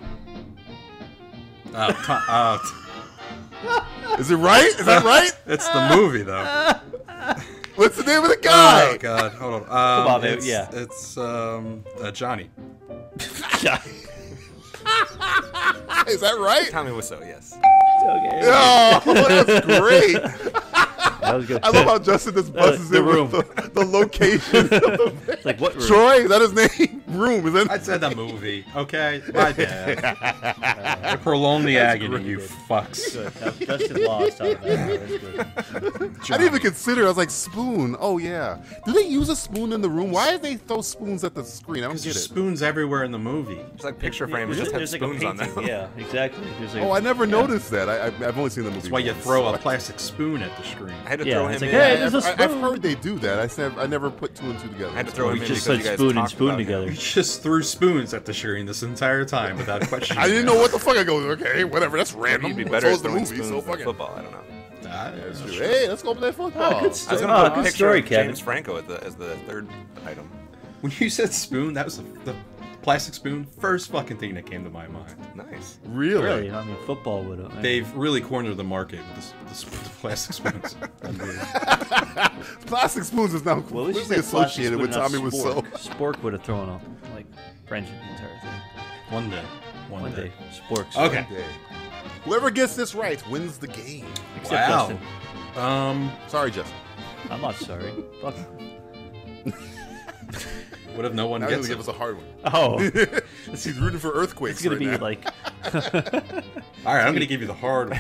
Uh, t- uh, t- Is it right? Is that right? it's the movie, though. What's the name of the guy? Oh, God. Hold on. Um, Come on, man. it's, Yeah. It's um, uh, Johnny. Is that right? Tommy Wiseau, yes. Okay. Oh, that's great. That was good. I love how Justin just buzzes the in room. with the, the location. of the Like what room? Troy, is that his name? Room, is that? I said the movie, okay? My bad. I prolonged the agony, great. you fucks. Good. Now, Justin lost out of that. That's good. I didn't even consider. I was like, spoon. Oh yeah. Do they use a spoon in the room? Why did they throw spoons at the screen? I don't Because get there's it. spoons everywhere in the movie. It's like picture Yeah, frames there's- just have there's like a spoons on painting. them. Yeah, exactly. There's like, Oh, I never yeah. noticed that. I, I, I've only seen the movie. That's why you once, throw so a I- plastic spoon at the screen. I had to Yeah, throw him it's in. like, hey, I, there's a I, I've spoon. heard they do that. I said I never put two and two together. I had to throw We him in just because said you guys spoon and talked spoon about him. together. You just threw spoons at the screen this entire time without question. I didn't know what the fuck. I go, okay, whatever. That's Maybe random. you'd be So better at is the throwing movie, spoons so than fuck it. football. I don't know. Ah, that's Hey, let's go play football. Oh, good I was story. gonna Oh, put a good picture story, of Kevin. James Franco as the, as the third item. When you said spoon, that was the, the plastic spoon first fucking thing that came to my mind. Nice. Really? Really? I mean, football would have. They've really cornered the market with this, this, the plastic spoons. Plastic spoons is now Well, at least completely you said plastic associated spoon, with not Tommy Wiseau. spork. Spork would have thrown off, like, French the entire thing. One day. One, One day. day. Sporks. Okay. Okay. Whoever gets this right wins the game. Except Wow. Justin. Um, Sorry, Justin. I'm not sorry. Fuck. what if no one Now gets he'll it? give us a hard one. Oh. He's rooting for earthquakes It's gonna right be now. like. All right, I'm going to give you the hard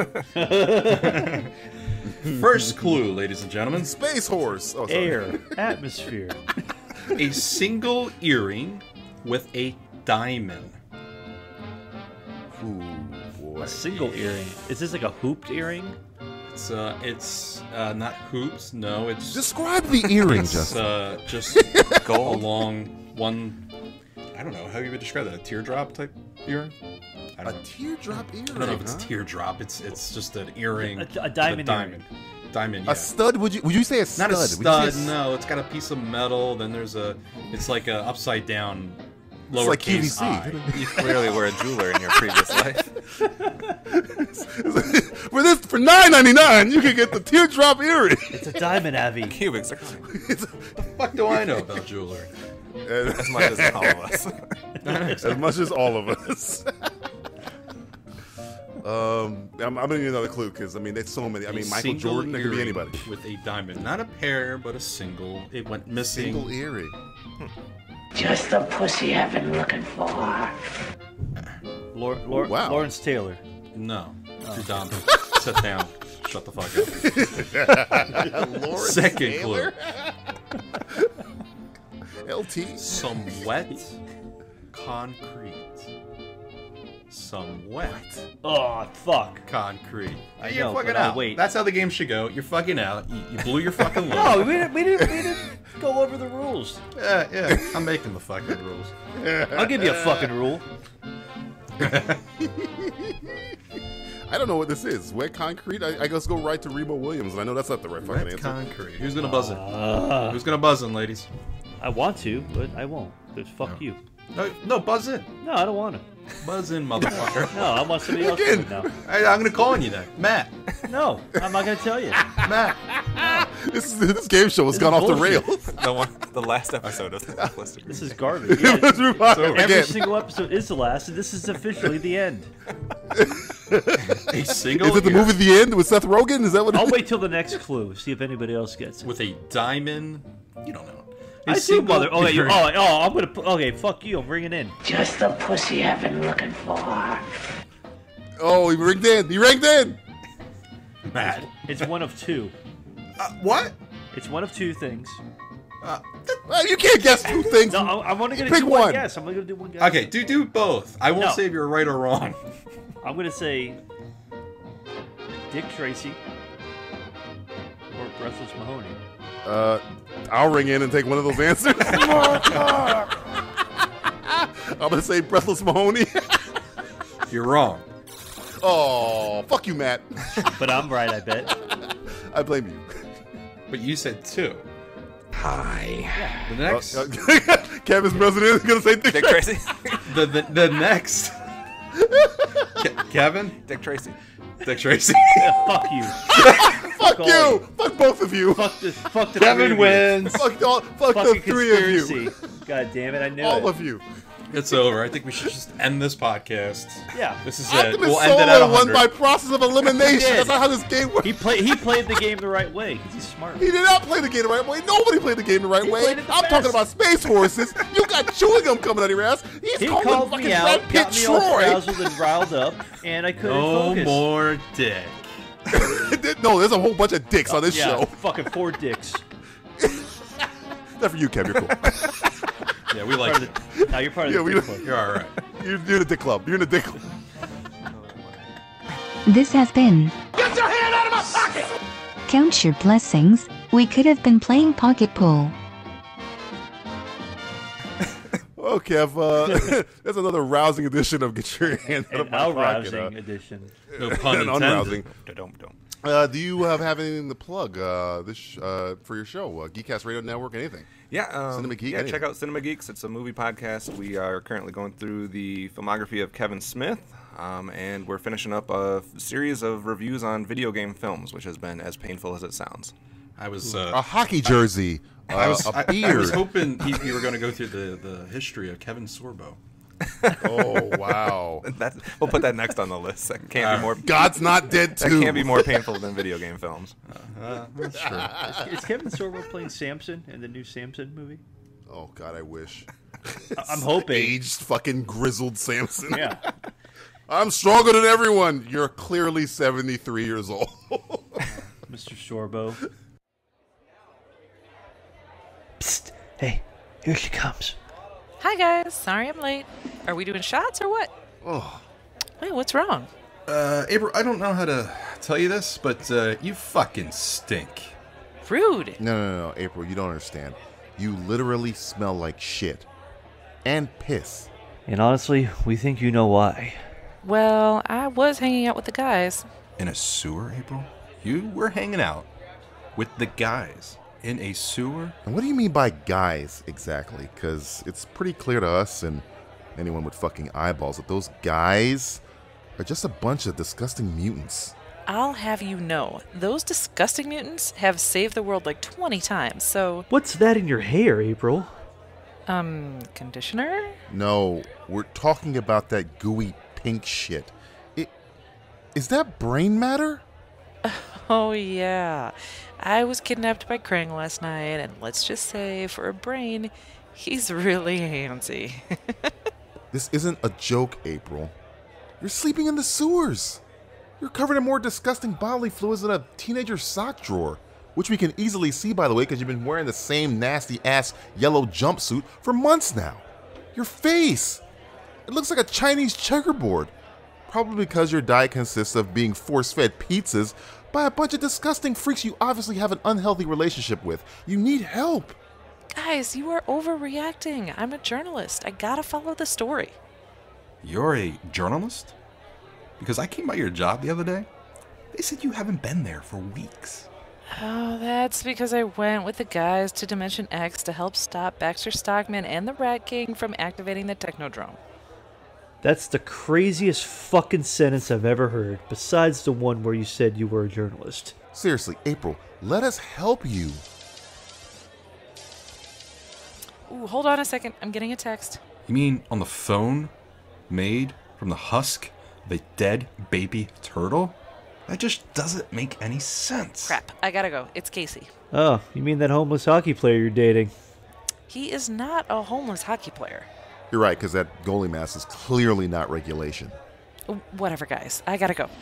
one. First clue, ladies and gentlemen. Space horse. Oh, sorry. Air. Atmosphere. A single earring with a diamond. Ooh, boy. A single earring. Is this like a hooped earring? It's uh, it's uh, not hoops. No, it's Describe the earring, it's, Justin. uh, just gold along one. I don't know how you would describe that. A teardrop type earring. I A don't know. teardrop earring. I don't know if it's huh? a teardrop. It's it's just an earring. A, a with diamond diamond. Diamond. Yeah. A stud? Would you would you say a stud? Not a Would you say stud. s- No, it's got a piece of metal. Then there's a. It's like a upside down. It's like Q V lowercase C. I. You clearly were a jeweler in your previous life. for this for nine ninety nine, you can get the teardrop earring. It's a diamond, Avi. Cubics are coming. What the fuck do I know about jewelry? As much as all of us. As much as all of us. um, I'm, I'm gonna give you another clue because I mean, there's so many. I mean, A Michael single Jordan. It could be earring anybody. with a diamond, not a pair, but a single. It went missing. Single earring. Just the pussy I've been looking for. Lor- Lor- Wow. Lawrence Taylor. No, Oh. too dumb. Sit down. Shut the fuck up. Lawrence Second Taylor? clue. L T. Some wet concrete. Some wet Oh, fuck. concrete. I You're know, fucking but I'll out. wait. That's how the game should go. You're fucking out. You, you blew your fucking load. No, we didn't, we, didn't, we didn't go over the rules. Yeah, yeah. I'm making the fucking rules. I'll give you a fucking rule. I don't know what this is. Wet concrete? I, I guess go right to Remo Williams, and I know that's not the right fucking Wet answer. concrete. Who's gonna buzz in? Uh, Who's gonna buzz in, ladies? I want to, but I won't. Because fuck No. you. No, no, buzz in. No, I don't want to. Buzz in, motherfucker. No, I want somebody else to do it now. I, I'm gonna call on you then, Matt. No, I'm not going to tell you. Matt. This is, this game show has This gone is off the bullshit. rails. The one, the last episode of the Simplistic This Reviews. is garbage. Yeah, Let's move on every again. single episode is the last, and this is officially the end. A single Is it the ear movie The End with Seth Rogen? Is that what it I'll is? wait till the next clue, see if anybody else gets it. with a diamond. You don't know. A I do, single mother. Oh, you, earring. oh, oh, I'm gonna. put- Okay, fuck you. I'm bringing in. Just the pussy I've been looking for. Oh, he ringed in. He ringed in. Matt. It's one of two. Uh, what? It's one of two things. Uh, Well, you can't guess two things. No, I'm, I'm only gonna Pick do one. one. guess. I'm only gonna do one guess. okay, do do both. I won't No. say if you're right or wrong. I'm gonna say Dick Tracy or Breathless Mahoney. Uh, I'll ring in and take one of those answers. I'm gonna say Breathless Mahoney. You're wrong. Oh, fuck you, Matt. But I'm right, I bet. I blame you. But you said two. Hi. The next. Uh, uh, Kevin's president is gonna say Dick, Dick Tracy. Tracy. the, the the next. Ke- Kevin. Dick Tracy. Dick Tracy. Yeah, fuck you. Fuck all you. you. Fuck both of you. Fuck this. Fuck the Kevin three of you. wins. Fuck, all, fuck the Fucking three of you. conspiracy. God damn it! I knew All it. of you. It's over. I think we should just end this podcast. Yeah. This is it. Optimus We'll end it at Solo won one by hundred. process of elimination. did. That's not how this game works. He played. He played the game the right way because he's smart. He did not play the game the right way. Nobody played the game the right He way. played it the I'm best. talking about space horses. You got chewing gum coming out of your ass. He's He calling called fucking me out, Brad Pitt got me all Troy. frazzled and riled up, and I couldn't No focus. more dick. No, there's a whole bunch of dicks on this yeah, show. fucking four dicks. Not for you, Kev. You're cool. Yeah, we like Part it. of the, now you're part of Yeah, the we- dick club. You're all right. You're, you're in the dick club. You're in the dick club. This has been Get your hand out of my pocket! Count Your Blessings. We could have been playing pocket pool. Oh, Kev, uh, that's another rousing edition of Get Your Hand Out of An My Pocket. arousing uh, edition. No pun and intended. unrousing. Don't don't. Uh, do you uh, have anything to plug uh, this uh, for your show? Uh, Geekcast Radio Network, anything? Yeah, um, Cinema Geek. Yeah, anything. check out Cinema Geeks. It's a movie podcast. We are currently going through the filmography of Kevin Smith, um, and we're finishing up a series of reviews on video game films, which has been as painful as it sounds. I was uh, a hockey jersey, I, uh, I was, a I, beard. I was hoping you, you were going to go through the, the history of Kevin Sorbo. Oh wow! That's, we'll put that next on the list. That can't Uh, be more. God's Not Dead That two. can't be more painful than video game films. Uh, uh, that's true. Is, is Kevin Sorbo playing Samson in the new Samson movie? Oh God, I wish. I'm hoping. Aged, fucking grizzled Samson. Yeah. I'm stronger than everyone. You're clearly seventy-three years old. Mister Sorbo. Psst. Hey, here she comes. Hi guys, sorry I'm late. Are we doing shots or what? Oh, Wait, what's wrong? uh, April, I don't know how to tell you this, but uh, you fucking stink. Rude. No, no, no, no, April, you don't understand. You literally smell like shit. And piss. And honestly, we think you know why. Well, I was hanging out with the guys. In a sewer, April? You were hanging out with the guys in a sewer? And what do you mean by guys, exactly? Because it's pretty clear to us and anyone with fucking eyeballs that those guys are just a bunch of disgusting mutants. I'll have you know, those disgusting mutants have saved the world like twenty times, so... What's that in your hair, April? Um, conditioner? No, we're talking about that gooey pink shit. It, is that brain matter? Oh yeah. I was kidnapped by Krang last night, and let's just say, for a brain, he's really handsy. This isn't a joke, April. You're sleeping in the sewers. You're covered in more disgusting bodily fluids than a teenager's sock drawer, which we can easily see, by the way, because you've been wearing the same nasty-ass yellow jumpsuit for months now. Your face! It looks like a Chinese checkerboard. Probably because your diet consists of being force-fed pizzas by a bunch of disgusting freaks you obviously have an unhealthy relationship with. You need help. Guys, you are overreacting. I'm a journalist. I gotta follow the story. You're a journalist? Because I came by your job the other day. They said you haven't been there for weeks. Oh, that's because I went with the guys to Dimension X to help stop Baxter Stockman and the Rat King from activating the Technodrome. That's the craziest fucking sentence I've ever heard, besides the one where you said you were a journalist. Seriously, April, let us help you. Ooh, hold on a second. I'm getting a text. You mean on the phone? Made from the husk of a dead baby turtle? That just doesn't make any sense. Crap. I gotta go. It's Casey. Oh, you mean that homeless hockey player you're dating? He is not a homeless hockey player. You're right, because that goalie mask is clearly not regulation. Whatever, guys. I gotta go.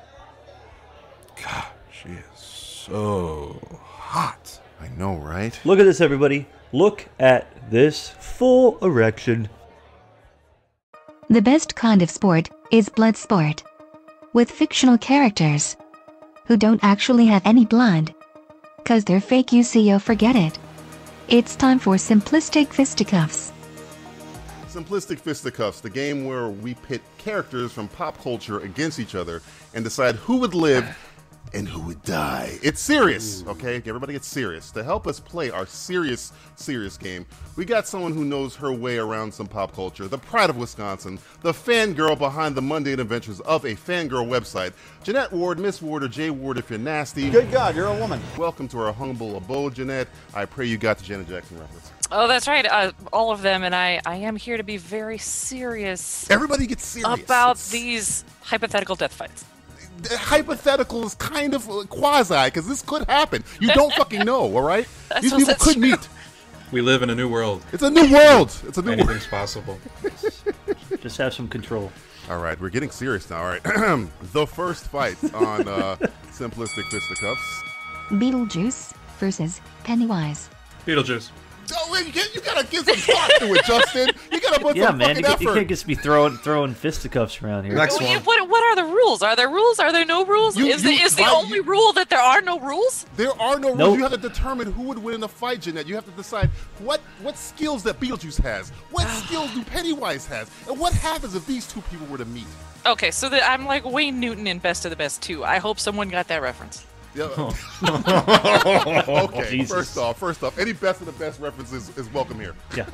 God, she is so hot. I know, right? Look at this, everybody. Look at this full erection. The best kind of sport is blood sport. With fictional characters who don't actually have any blood. Cause they're fake U C O, forget it. It's time for Simplistic Fisticuffs. Simplistic Fisticuffs, the game where we pit characters from pop culture against each other and decide who would live and who would die. It's serious, okay? Everybody get serious. To help us play our serious, serious game, we got someone who knows her way around some pop culture, the pride of Wisconsin, the fangirl behind the mundane adventures of a fangirl website, Jeanette Ward, Miss Ward, or J Ward if you're nasty. Good God, you're a woman. Welcome to our humble abode, Jeanette. I pray you got the Janet Jackson reference. Oh, that's right. Uh, all of them, and I, I am here to be very serious. Everybody gets serious. About It's- these hypothetical death fights. Hypothetical is kind of quasi, because this could happen. You don't fucking know, all right? That's These what- people that's could true. meet. We live in a new world. It's a new world. It's a new world. Anything's possible. Just have some control. All right, we're getting serious now. All right, the first fight on uh, Simplistic Fisticuffs. Beetlejuice versus Pennywise. Beetlejuice. Oh, wait, you, get, you gotta give some thought to it, Justin. You gotta put yeah, some man, fucking you, effort. you can't just be throwing throwing fisticuffs around here. Next What, one. what, what are the rules? Are there rules? Are there no rules? You- is you- the, is the why- only you- rule that there are no rules? There are no rules. Nope. You have to determine who would win in a fight, Jeanette. You have to decide what what skills that Beetlejuice has, what skills do Pennywise has, and what happens if these two people were to meet. Okay, so the, I'm like Wayne Newton in Best of the Best too. I hope someone got that reference. Yeah. Okay. Jesus. First off, first off, any best of the best references is welcome here. Yeah.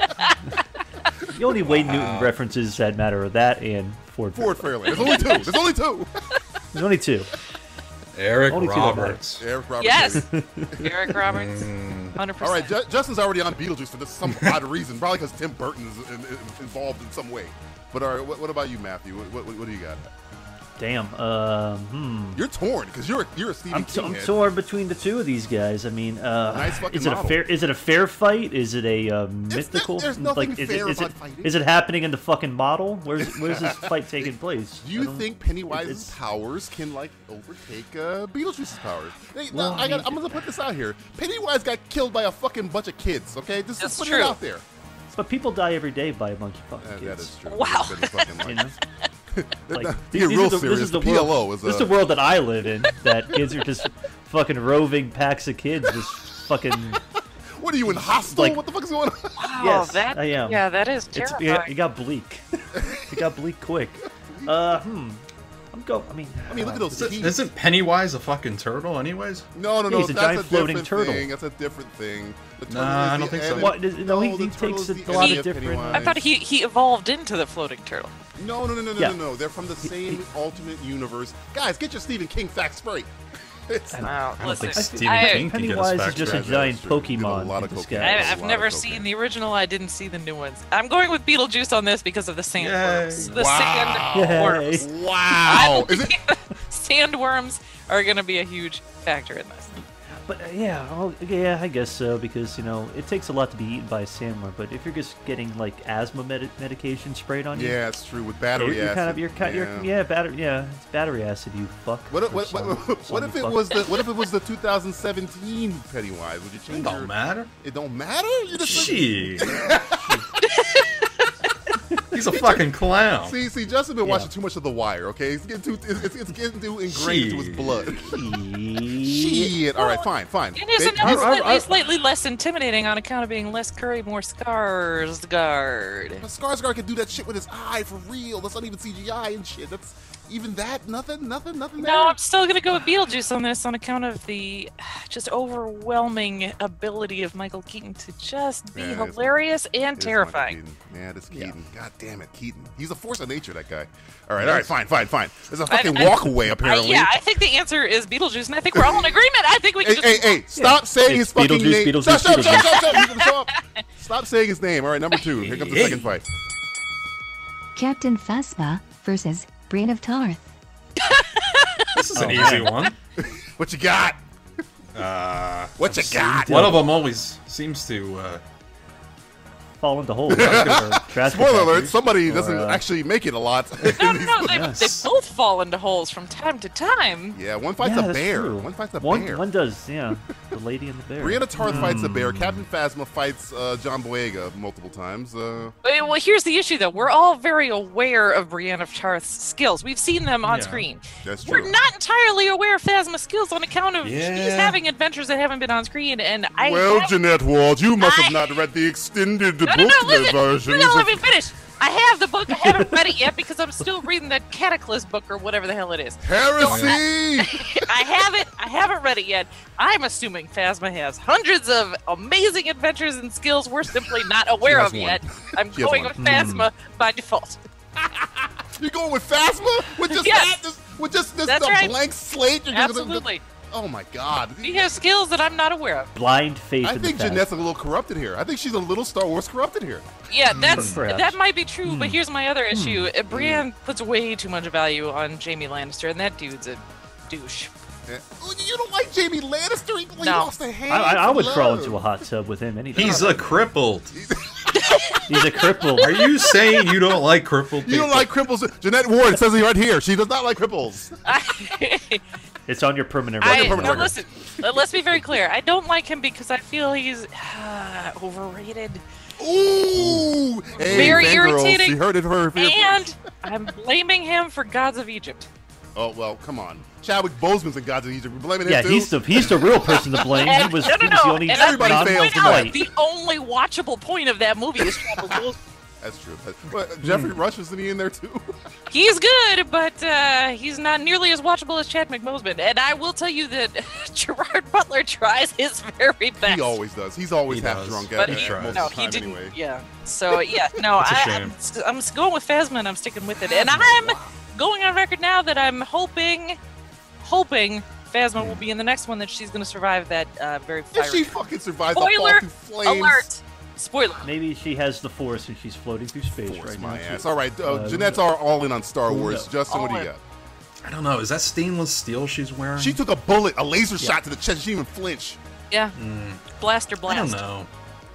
The only Wayne Newton references that matter are that and Ford. Ford Fairlane. There's only two. There's only two. There's only two. Eric Only two that matter. Roberts. Eric Roberts. Yes, baby. Eric Roberts, hundred percent. All right, Ju- Justin's already on Beetlejuice for this some odd reason, probably because Tim Burton is in, in, involved in some way. But all right, what, what about you, Matthew? What, what, what do you got? Damn. Um. Hmm. You're torn because you're a, you're a Stephen I'm, King I'm head. torn between the two of these guys. I mean, uh, Nice fucking is it model. a fair? Is it a fair fight? Is it a uh, mythical? there's nothing like, is fair it, is about it, fighting. is it happening in the fucking model? Where's Where's this fight taking place? Do I you don't- think Pennywise's it's- powers can like overtake uh, Beetlejuice's powers? Hey, Well, no, I I got, mean- I'm gonna put this out here. Pennywise got killed by a fucking bunch of kids. Okay, just, just That's put true. it out there. But people die every day by monkey fucking Uh, kids. that is true. Wow. Been fucking You like- know? Like, To these- get these real are the- serious, this is the P L O world, is this is a- the world that I live in. That kids are just fucking roving packs of kids, just fucking. What are you in hostel? Like- what the fuck is going on? Wow, Yes, that, I am. Yeah, that is It's, terrifying. yeah, it got bleak. It got bleak quick. Uh, hmm. I'm go. I mean, I mean, look at those Is it- teeth. Isn't Pennywise a fucking turtle, anyways? No, no, Yeah, no. he's a that's giant a floating different turtle. thing. That's a different thing. The turtle Nah, is I the don't think so. enemy- What? Is- no, he- the he turtle takes is a the lot enemy of different- Pennywise. I thought he he evolved into the floating turtle. No, no, no, no, no, Yeah. no, no. They're from the same alternate universe. Guys, get your Stephen King facts straight. It's Wow, I don't think listen, Stephen I, King can get us Pennywise is facts just right. a giant That's true. Did a Pokemon lot of in cocaine. disguise. I, a I've lot never of seen cocaine. the original. I didn't see the new ones. I'm going with Beetlejuice on this because of the sandworms. Yay. The Wow. sandworms. Wow. I Is it? believe sandworms are going to be a huge factor in this. But uh, yeah, well, yeah, I guess so because you know it takes a lot to be eaten by a sandworm. But if you're just getting like asthma medi- medication sprayed on you, Yeah, it's true. With battery you're, you're acid. kind of you're kind yeah. you're, yeah, battery yeah, it's battery acid. You fuck. What, if- Or what, what, some- what, some what if it fuck. was the what if it was the two thousand seventeen Pennywise? Would you change It don't your, matter. It don't matter. You just Shit. He's a fucking clown. see, see, Justin been Yeah. watching too much of The Wire. Okay, it's getting too it's, it's getting too ingrained into his Shit. blood. Shit. Shit. All right, fine, fine. It is They- another I- I- slightly, I- slightly less intimidating on account of being less curry, more Skarsgård. But Skarsgård can do that shit with his eye for real. That's not even C G I and shit. That's even that. Nothing. Nothing. Nothing. There. No, I'm still gonna go with Beetlejuice on this on account of the just overwhelming ability of Michael Keaton to just be Yeah, it's- hilarious and It is Michael terrifying. Keaton. Yeah, this Keaton. God damn it, Keaton. He's a force of nature. That guy. All right. All right. Fine. Fine. Fine. There's a fucking I- I- walk away I, apparently. yeah, I think the answer is Beetlejuice, and I think we're all in agreement. I think we can Hey, just. hey, hey! Stop saying It's his fucking Beetlejuice, name. Beetlejuice, Shut, shut, shut, Beetlejuice. shut, shut, He's gonna show up. Stop saying his name. All right, number two. Here comes the second fight. Captain Phasma versus Brienne of Tarth. This is an Oh, easy man. one. What you got? Uh, What you let's got? see. One of them always seems to. Uh, Fall into holes. or trash Spoiler alert: compactors, somebody or, doesn't uh, actually make it a lot. No, no, no. They, Yes. they both fall into holes from time to time. Yeah, one fights yeah, a that's bear. true. One fights a one, bear. One does, yeah. The lady and the bear. Brienne of Tarth fights a Hmm. bear. Captain Phasma fights uh, John Boyega multiple times. Uh, Uh, Well, here's the issue, though. We're all very aware of Brienne of Tarth's skills. We've seen them on Yeah. screen. that's We're true. not entirely aware of Phasma's skills on account of Yeah. he's having adventures that haven't been on screen, and I. Well, have, Jeanette Ward, you must have I- not read the extended no, no, no, booklet listen, versions. no, let of- me finish. I have the book. I haven't read it yet because I'm still reading that Cataclysm book or whatever the hell it is. Heresy! I haven't. I haven't read it yet. I'm assuming Phasma has hundreds of amazing adventures and skills we're simply not aware has of one. yet. I'm She has going one. with Phasma by default. You're going with Phasma? With just Yes. that? Just, with just this That's the right. blank slate? You're gonna- Absolutely. Oh my God. He has skills that I'm not aware of. Blind faith I in think the fact. Jeanette's a little corrupted here. I think she's a little Star Wars corrupted here. Yeah, that's Perhaps. that might be true, but here's my other issue. Hmm. Uh, Brienne puts way too much value on Jaime Lannister, and that dude's a douche. Yeah. Oh, you don't like Jaime Lannister? He he No. lost a hand. I, I, I for would crawl love. into a hot tub with him any day. he's a crippled. He's a cripple. Are you saying you don't like crippled people? You don't like cripples. Jeanette Ward says it right here. She does not like cripples. It's on your permanent I, record. no, listen, uh, let's be very clear. I don't like him because I feel he's uh, overrated. Ooh! Hey, very fangirls, irritating. you heard it for And I'm blaming him for Gods of Egypt. Oh, well, come on. Chadwick Boseman's in Gods of Egypt. We're blaming Yeah, him, too? he's the he's the real person to blame. He was, no, no, he was the no. only And Everybody I'm fails point out, tonight. The only watchable point of that movie is Chadwick Boseman. That's true. But Jeffrey Rush, isn't he in there, too? He's good, but uh, he's not nearly as watchable as Chadwick Boseman. And I will tell you that Gerard Butler tries his very best. He always does. He's always He half does. drunk But at he, most no, of the he time didn't. anyway. Yeah. So yeah, no, It's a I, shame. I'm, I'm going with Phasma, and I'm sticking with it. And I'm going on record now that I'm hoping, hoping Phasma will be in the next one. That she's going to survive that uh, very fiery. If she fucking survives the Spoiler fall through flames. alert! Spoiler. Maybe she has the Force and she's floating through space Force right my now. ass. too. All right, uh, Uh, Jeanette's are all in on Star who Wars. knows? Justin, what do you All in. got? I don't know. Is that stainless steel she's wearing? She took a bullet, a laser shot to the chest. She didn't even flinch. Yeah. Blaster I blast. don't know.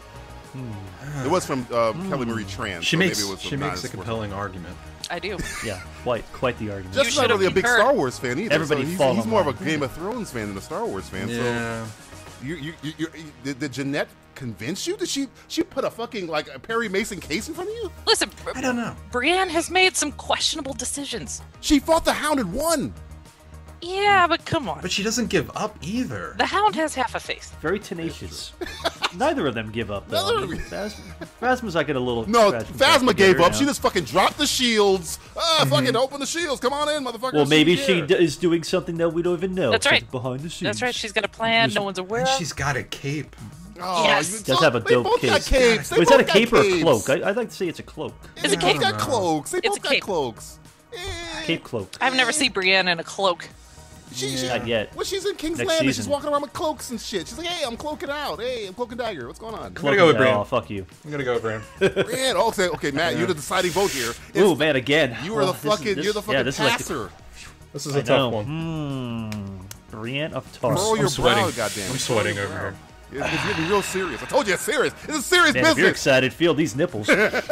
It was from uh, Kelly Marie Tran. She so makes maybe it was she from makes a Nine compelling argument. I do. Yeah, quite quite the argument. Justin's not should've really a big concurred. Star Wars fan either. Everybody so he's, fall he's on more of a that. Game of Thrones fan than a Star Wars fan. Yeah. So you, you, you, you did, did Jeanette convince you? Did she she put a fucking like a Perry Mason case in front of you? Listen, I don't know. Brienne has made some questionable decisions. She fought the Hound and won. Yeah, but come on. But she doesn't give up either. The Hound has half a face. Very tenacious. Neither of them give up, though. Neither I of mean, them- Phasma, Phasma's like a little. No, scratch and back Phasma gave together up. now. She just fucking dropped the shields. Ah, fucking open the shields. Come on in, motherfucker. Well, maybe she here. d- is doing something that we don't even know. That's It's right. like behind the scenes. That's right. She's got a plan. No one's aware And of. she's got a cape. Oh, Yes. you- Does have a they dope both cape. got capes. They Wait, is that a both got cape or a capes. cloak? I, I'd like to say it's a cloak. It's a They both cape. got cloaks. They It's both a got cape. cloaks. Cape cloak. I've never seen Brienne in a cloak. She, she, Not yet. Well, she's in King's Next Landing. She's season. walking around with cloaks and shit. She's like, hey, I'm cloaking out. Hey, I'm cloaking dagger. What's going on? I'm gonna go with Brienne. Oh, fuck you. I'm gonna go with Brienne. Man, okay, okay, Matt, you're the deciding vote here. It's- Ooh, man, again. You are Oh, the this is- fucking, this- you're the fucking yeah, this is like the- passer. This is I a tough know. one. Hmm. Brienne of Tarth. Roll your I'm sweating. brow, goddamn. I'm sweating over here. It's, it's getting real serious. I told you it's serious. It's a serious Man, if you're business. excited, feel these nipples.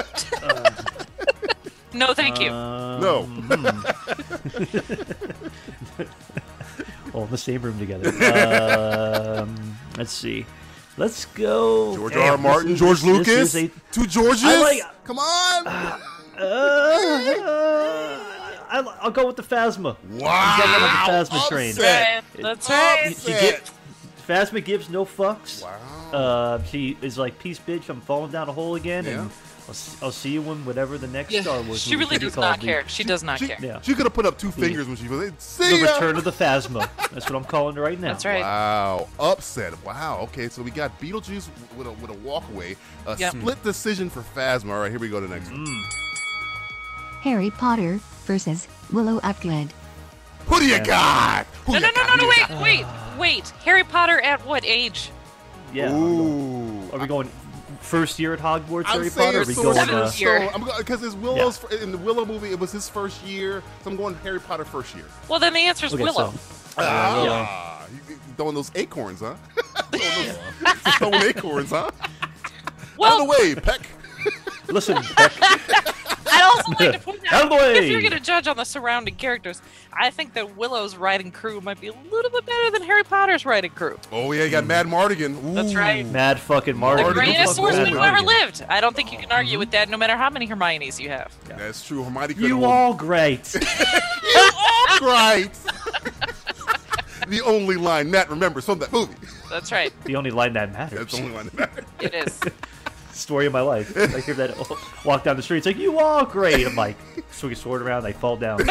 No, thank you. Um, No. hmm. All in the same room together. Um, let's see. Let's go. George Damn, R. R. this Martin, is- George this- Lucas, this is a- two Georges. I like- Come on. Uh, uh, I, I'll go with the Phasma. Wow. Get on the Phasma train. Upset. That's right. She get, Phasma gives no fucks. Wow. Uh, she is like, peace, bitch. I'm falling down a hole again, Yeah. and I'll, s- I'll see you when whatever the next Yeah, Star Wars she movie really is does called. not The- care. She does not She, care. Yeah. she could have put up two fingers when she was. See The ya. Return of the Phasma. That's what I'm calling it right now. That's right. Wow, upset. Wow. Okay, so we got Beetlejuice with a with a walkaway. A Yep. split decision for Phasma. All right, here we go to the next Mm. one. Harry Potter versus Willow Upgood. Who do you got? Who No, you no, no, got? no, no, Who you wait, wait, wait. Harry Potter at what age? Yeah. got? Ooh. Are we going first year at Hogwarts, I'm Harry saying Potter? Or are we so, going? so, Uh, year. I'm because it's Willow's in the Willow movie. It was his first year, so I'm going Harry Potter first year. Well, then the answer is okay, Willow. so Ah, you- you throwing those acorns, huh? throwing, those, throwing acorns, huh? Well, Out of the way, Peck. listen, Peck, I'd also like to point Out of out, the way. if you're going to judge on the surrounding characters, I think that Willow's riding crew might be a little bit better than Harry Potter's riding crew. Oh yeah, you got Mad Mardigan. Ooh. That's right. Mad fucking Martin. The Mardigan greatest fucking swordsman Mad who ever Mardigan. lived. I don't think you can argue with that, no matter how many Hermiones you have. That's true. Hermione could You all great. You all great. The only line Nat remembers from that movie. That's right. The only line that matters. That's the only line that matters. It is. Story of my life. I hear that walk down the street. It's like, you all great. I'm like, swing a sword around. I fall down.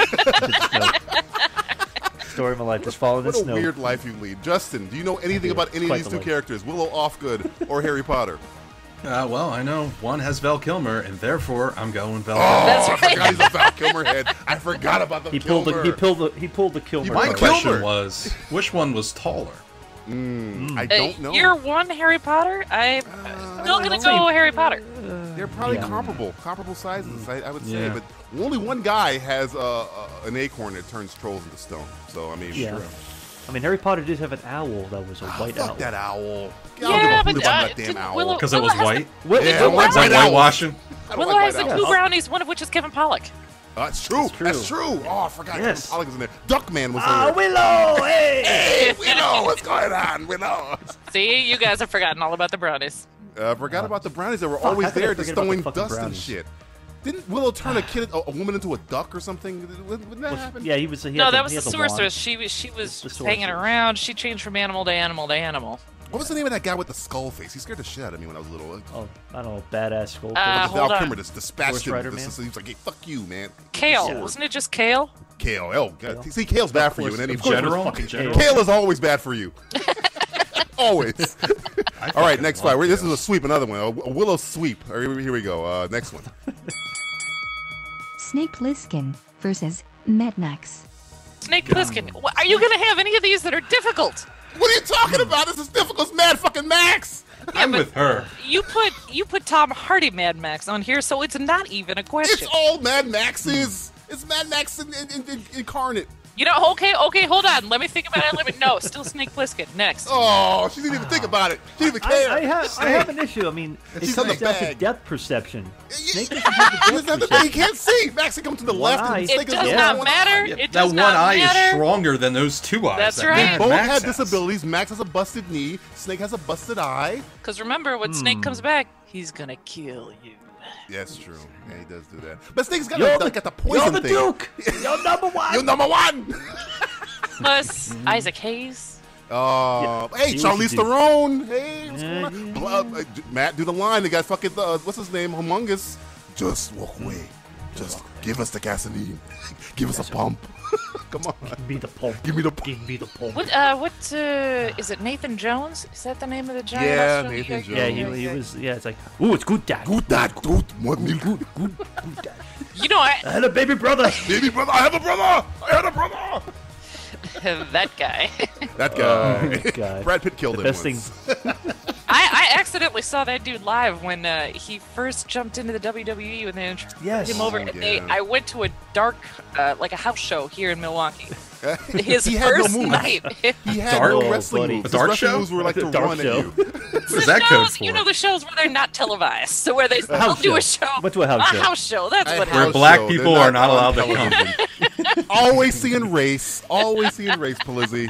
Story of my life. Just falling in What a snow. weird life you lead. Justin, do you know anything do. about any of Quite these the two life. characters? Willow Offgood or Harry Potter? Uh, well, I know one has Val Kilmer, and therefore I'm going Val Oh, Kilmer. That's I right. forgot he's a Val Kilmer head. I forgot about the He pulled Kilmer. the he pulled the he pulled the Kilmer. My Mike card. question Kilmer. was, which one was taller? Mm, I Uh, don't know. Year one Harry Potter? I'm Uh, still going to go Harry Potter. They're probably Yeah. comparable, comparable sizes, I, I would say. Yeah. But only one guy has uh, uh, an acorn that turns trolls into stone. So I mean, Yeah. sure. I mean, Harry Potter did have an owl that was a white Fuck owl. that owl. I Yeah, don't give a but, hoot about uh, that damn didn't owl. Willow- Because it was Willow has white. Well, Yeah, well, white, Is that white owls. whitewashing? I don't Willow like has white the owls. two brownies, one of which is Kevin Pollak. Uh, that's true. That's true. That's true. Oh, I forgot. Yes. Pollock was in there. Duckman was Ah, there. Willow! Hey! Hey, Willow! What's going on, Willow? See, you guys have forgotten all about the brownies. I uh, forgot about the brownies that were Fuck, always how could I there, just forget about throwing the fucking dust and brownies? shit. Didn't Willow turn a kid, a, a woman into a duck or something? Wouldn't that Well, happen? yeah, he was. He No, had that the, was he the had wand. sorceress. She was she was The just hanging sorceress. around. She changed from animal to animal to animal. What was the name of that guy with the skull face? He scared the shit out of me when I was little. Oh, I don't know, badass skull. Uh, Val hold on. Kilmer just dispatched Ghost him. Rider, This- man. this- He was like, hey, fuck you, man. Kale, Yeah. wasn't it just Kale? Kale. Oh, God. See, Kale's bad for you. And any of course it was General? fucking General? Kale. Kale is always bad for you. Always. All right, next fight. This is a sweep, another one. A a Willow sweep. All right, here here we go. Uh, next one. Snake Plissken versus Mad Max. Snake Plissken. Wh- Are you going to have any of these that are difficult? What are you talking about? This is difficult. It's Mad fucking Max. I'm with her. You put you put Tom Hardy Mad Max on here, so it's not even a question. It's all Mad Maxes. It's Mad Max in, in, in, in, incarnate. You know, okay, okay, hold on. Let me think about it. Let me no, still Snake Plissken. Next. Oh, she didn't even think about it. She didn't even I, care. I have, I have an issue. I mean, it She's comes on the down to bag. depth perception. Snake doesn't have He the doesn't have depth the thing. He perception. can't see. Max can come to the One left eye. and It Snake does is not one matter. eye. It That does one not eye matter. is stronger than those two eyes. That's that right. Mad Both Max have has. disabilities. Max has a busted knee. Snake has a busted eye. Because remember, when Snake comes back, he's gonna kill you. Yeah, that's true. Yeah, he does do that. But Snake's got, You're the, the- got the poison You're the thing. Duke. You're number one. You're number one. Plus Isaac Hayes. Uh, Yeah. hey, See what Charlize you do. Theron. Hey, what's Yeah, going on? yeah, Bl- uh, uh, Matt, do the line. The guy fucking, uh, what's his name? Humongous. Just walk away. Just give us the gasoline. Give us a pump. Come on. Give me the pulp. Give me the pump. Give me the pulp. What? Uh, what? Uh, is it Nathan Jones? Is that the name of the giant? Yeah, Australian Nathan character? Yeah, Jones. he, he was. Yeah, it's like, ooh, it's good dad. Good dad. Good. What milk? Good, good, good dad. You know, I, I had a baby brother. Baby brother. I have a brother. I had a brother. that guy. That guy. Oh, that guy. Brad Pitt killed The him best once. thing. I, I accidentally saw that dude live when uh, he first jumped into the W W E when they introduced Yes. him over. Oh, and they, yeah. I went to a dark, uh, like a house show here in Milwaukee. His He had no first moves. night. He had Dark? no Oh, wrestling buddy. moves. A His dark wrestling show? moves were like The to dark run show. at you. What is The that code shows, for? you know, the shows where they're not televised, so where they house they'll do a show. show. Went to a house a show. house show. That's A what it Where house is. black show. people They're are not on allowed to television. come. Always seeing race. Always seeing race, Polizzi.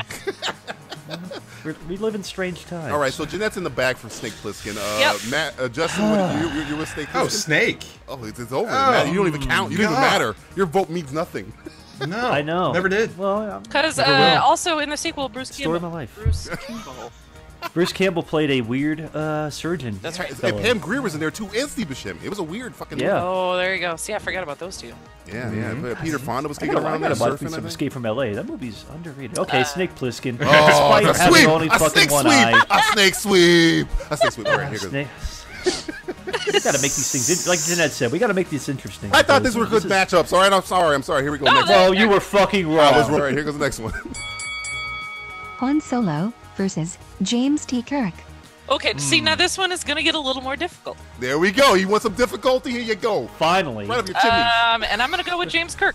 We're, we live in strange times. All right, so Jeanette's in the bag for Snake Plissken. Uh, Yep. Matt, uh, Justin, what, you, you, you with Snake Plissken? Oh, Snake. Oh, it's, it's over. Oh, Matt, you don't even count. You don't even God. matter. Your vote means nothing. No, I know. Never did. Well, um, Because never uh, will. also in the sequel, Bruce Story Campbell. of my life. Bruce Campbell. Bruce Campbell played a weird uh, surgeon. That's right. And fellow. Pam Grier was in there too, and Steve Buscemi. It was a weird fucking Yeah. Oh, there you go. See, I forgot about those two. movie. Yeah, yeah. But Peter Fonda was I kicking gotta, I around gotta there watch surfing. I some think. Escape from L A. That movie's underrated. Okay, Uh, Snake Plissken. Oh, Despite a having sweep! only A fucking snake one sweep! eye. A snake sweep! A snake sweep. All right, here goes. Snake. We gotta make these things, like Jeanette said, we gotta make these interesting. I thought these were good This is- matchups. All right, I'm sorry. I'm sorry. Here we go. No, next they're- Oh, you were fucking one. I was wrong. wrong. All right, here goes the next one. Han Solo versus James T. Kirk. Okay, see, Hmm. now this one is going to get a little more difficult. There we go. You want some difficulty? Here you go. Finally. Right up your chimney. Um, and I'm going to go with James Kirk.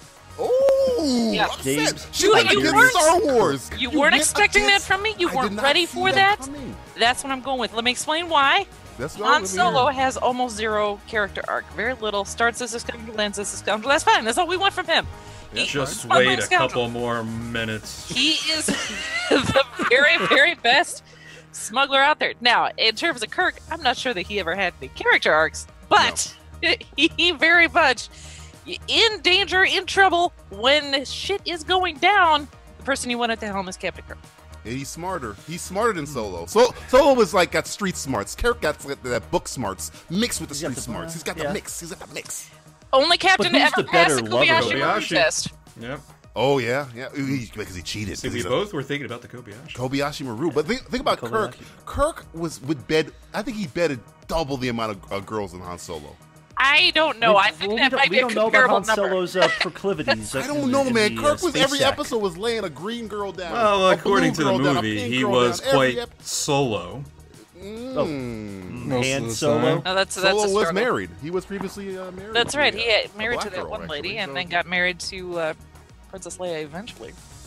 Ooh, Yeah. upset. James- She You- went you against weren't- Star Wars. You, weren't went expecting that against- from me? You I weren't did not ready see for that? coming. That's what I'm going with. Let me explain why. That's what Han I'm Solo hearing. has almost zero character arc. Very little. Starts as a scoundrel, ends as a scoundrel. That's fine. That's all we want from him. He- Just Smuggling wait a scoundrel. couple more minutes. He is the very, very best smuggler out there. Now, in terms of Kirk, I'm not sure that he ever had any character arcs, but he very much in danger, in trouble when shit is going down. The person you want at the helm is Captain Kirk. And he's smarter. He's smarter than Solo. So Solo was like got street smarts. Kirk got that, that book smarts mixed with the He's got street the- smarts. He's got yeah. the mix. He's got the mix. Only captain to who's ever the pass better the lover? Kobayashi Maru Kobayashi. test. Yep. Oh yeah, yeah. He, because he cheated. See, 'Cause we he's a- both were thinking about the Kobayashi. Kobayashi Maru. But think, think about Kirk. Kobayashi. Kirk was would bed. I think he bedded double the amount of uh, girls than Han Solo. I don't know. We- I think well, that we might don't, be we a don't know about comparable Han number. Solo's uh, proclivities. I in don't the- know, in man. the, Kirk uh, was space every sack. episode was laying a green girl down. Well, a according blue to the girl down, a movie, pink he girl was down, every quite ep- solo. Oh, Most Han of the Solo. time. No, that's that's Solo a was struggle. married. He was previously uh, married. That's to right. a, He uh, got married a to black that girl, one lady, actually, and so- then got married to uh, Princess Leia eventually.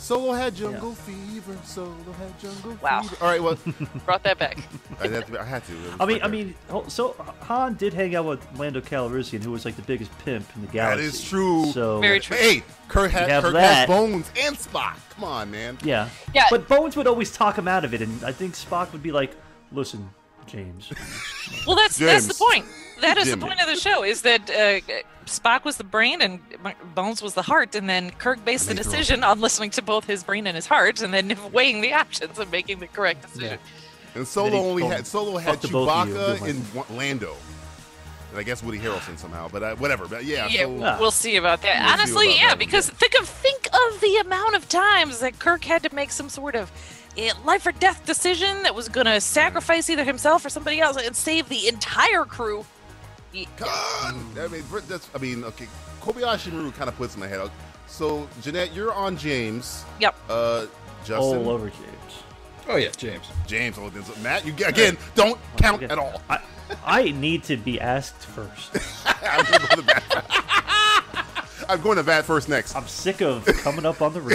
Solo had jungle yeah. fever. Solo had jungle wow. fever. All right, well, brought that back. I had to. I had to. I mean, I mean, so Han did hang out with Lando Calrissian, who was like the biggest pimp in the galaxy. That is true. So very true. Hey, Kirk has, Kirk has Bones and Spock. Come on, man. Yeah. Yeah. But Bones would always talk him out of it, and I think Spock would be like, "Listen, James." Well, that's James. that's the point. That is Jim. the point of the show, is that uh, Spock was the brain and Bones was the heart, and then Kirk based the decision on listening to both his brain and his heart, and then weighing the options and making the correct decision. Yeah. And Solo only told, had Solo had Chewbacca and Lando, and I guess Woody Harrelson somehow, but uh, whatever. But yeah, yeah, so, we'll see about that. We'll Honestly, about yeah, that because one, yeah. think of think of the amount of times that Kirk had to make some sort of life or death decision that was going to sacrifice either himself or somebody else and save the entire crew. God, I mean, that's, I mean, okay, Kobayashi Maru kind of puts in my head. So, Jeanette, you're on James. Yep. Uh, Justin. All over James. Oh yeah, James. James. Oh, Matt, you again don't count okay. at all. I, I need to be asked first. I'm, going to bat. I'm going to bat first next. I'm sick of coming up on the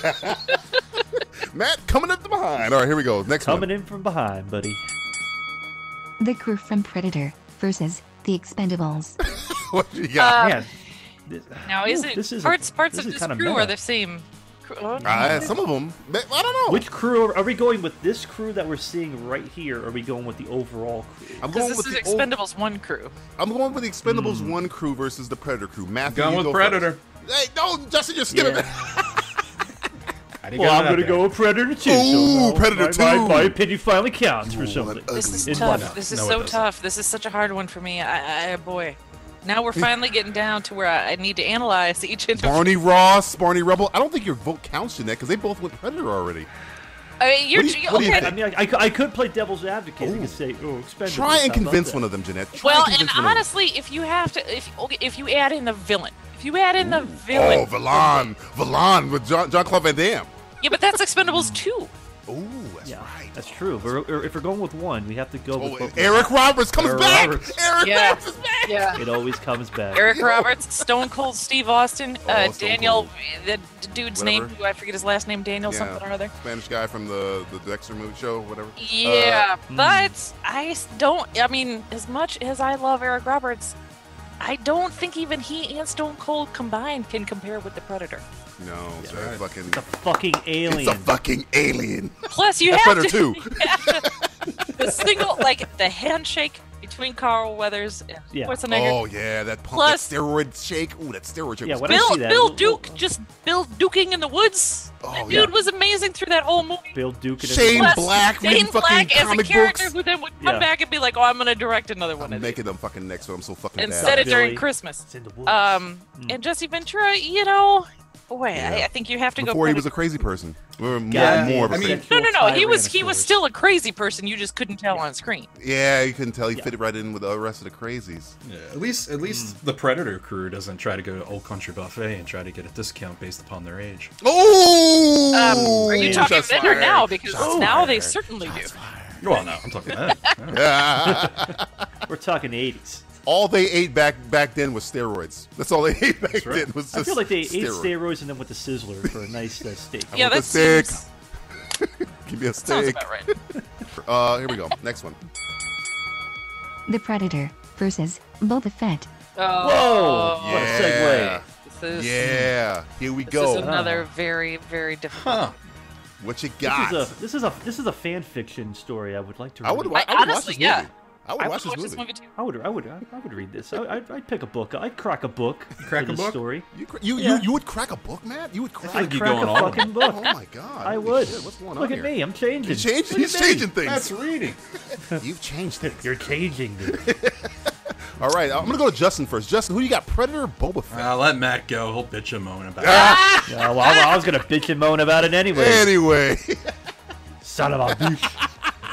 roof. Matt coming up the behind. All right, here we go. Next coming one. in from behind, buddy. The crew from Predator versus The Expendables. What you got? Um, Man, this, now, is ooh, it this is parts a, parts this of is this kinda crew meta. are the same? Oh, uh, some of them. I don't know. Which crew are, are we going with? This crew that we're seeing right here? Or are we going with the overall crew? I'm going this with is the Expendables old, one crew. I'm going with the Expendables Mm. one crew versus the Predator crew. Matthew, Going you with go Predator. First. Hey, no, Justin, you're skipping Yeah. it. Well, I'm going to go with Predator two. Ooh, so Predator my, two. My, my opinion finally counts for Ooh, something. This is In tough. one. This is No, it so doesn't. tough. This is such a hard one for me. I, I boy. Now we're finally getting down to where I, I need to analyze each individual. Barney Ross, Barney Rebel. I don't think your vote counts in that because they both went Predator already. I mean, you're What do you- what do you okay. think? I mean, I, I, I could play devil's advocate. You could say, "Oh, Expendables." Try and How about convince that? one of them, Jeanette. Try Well, and and convince one of them. honestly, if you have to, if okay, if you add in the villain, if you add in the villain, Oh, Valan, Valan with John John Claude Van Damme. yeah, but that's Expendables two. Oh, that's Yeah, right. that's true. But or- if we're going with one, we have to go Oh, with both. Eric Roberts comes Eric back. Roberts. Eric Yeah. Roberts is back. Yeah. It always comes back. Eric Roberts, Stone Cold Steve Austin, Oh, uh, Stone Daniel, Cold. the d- dude's Whatever. name, who I forget his last name, Daniel Yeah. something or other. Spanish guy from the the Dexter movie show, whatever. Yeah, Uh, but I s- don't. I mean, as much as I love Eric Roberts, I don't think even he and Stone Cold combined can compare with the Predator. No, it's Yeah. a fucking. It's a fucking alien. It's a fucking alien. Plus, you That's have Predator to, two. you have to the single, like the handshake between Carl Weathers and Yeah. Schwarzenegger. Oh yeah, that pump, Plus- that steroid shake. Ooh, that steroid shake. Yeah, was when I Bill, see that, Bill we'll- Duke, just Bill Duking in the woods. Oh, that yeah. dude was amazing through that whole movie. Bill Duke and Shane Plus, Black reading Shane fucking Black as a comic character books. who then would come Yeah. back and be like, "Oh, I'm gonna direct another one." I'm of making them fucking next, so I'm so fucking and bad. set it during Billy. Christmas. It's in the woods. Um, Mm. and Jesse Ventura, you know, boy, Yeah. I, I think you have to Before go. he was a crazy person. Or more, Yeah, more of a I mean- crazy- no, no, no. He was he was Tyrannosaurus. still a crazy person. You just couldn't tell on screen. Yeah, you couldn't tell. He Yeah. fit right in with the rest of the crazies. Yeah, at least at least the Predator crew doesn't try to go to Old Country Buffet and try to get a discussion based upon their age. Oh! Um, are you talking Shots then or fired. now? Because Shots now fired. they certainly do. Well, no, I'm talking that. Yeah. We're talking eighties. All they ate back back then was steroids. That's all they ate back right. then was just I feel like they steroid. ate steroids and then went to Sizzler for a nice uh, steak. I Yeah, want that the steak. seems- Give me a Sounds steak. about right. Uh, here we go. Next one. The Predator versus Boba Fett. Oh, Whoa! What a Yeah. segue. This is, Yeah. Here we this go. is another very, very difficult. Huh. What you This got? is a this is a this is a fan fiction story. I would like to. Read. I would. I- I would watch honestly, this yeah. movie. I would I watch would this watch movie. this movie too. I would. I would. I would read this. I, I'd, I'd pick a book. I'd crack a book. crack for a this book? story. You, cra- you, Yeah. you you would crack a book, Matt? You would crack. I'd you crack going a all fucking book. Oh my god! I Holy would. shit, what's going Look on at here? me. I'm changing. You changed. Look He's at me. changing things. That's reading. You've changed things. You're changing me. All right, I'm gonna go to Justin first. Justin, who you got? Predator, or Boba Fett? Uh, let Matt go. He'll bitch and moan about Ah! Yeah, well, I, I was gonna bitch and moan about it anyway. Anyway, Son of a bitch.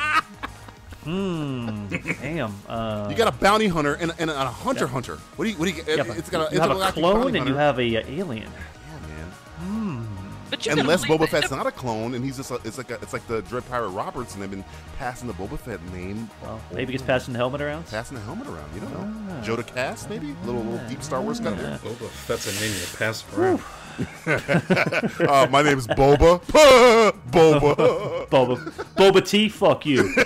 Hmm. Damn. Uh, you got a bounty hunter and, and a hunter Yeah. hunter. What do you? What do you? yeah, but it's got a, you have a intergalactic clone bounty and you hunter. have a uh, alien. Yeah, man. Hmm. But you Unless couldn't Boba believe Fett's it. not a clone, and he's just a, it's like a, it's like the Dread Pirate Roberts, and they've been passing the Boba Fett name. Well, maybe he's passing the helmet around. Passing the helmet around. You don't know. Ah. Joe Cass, maybe little little deep Star Wars cut there. Boba Fett's a name you pass around. uh, my name's Boba. Boba. Boba. Boba Tea. Fuck you.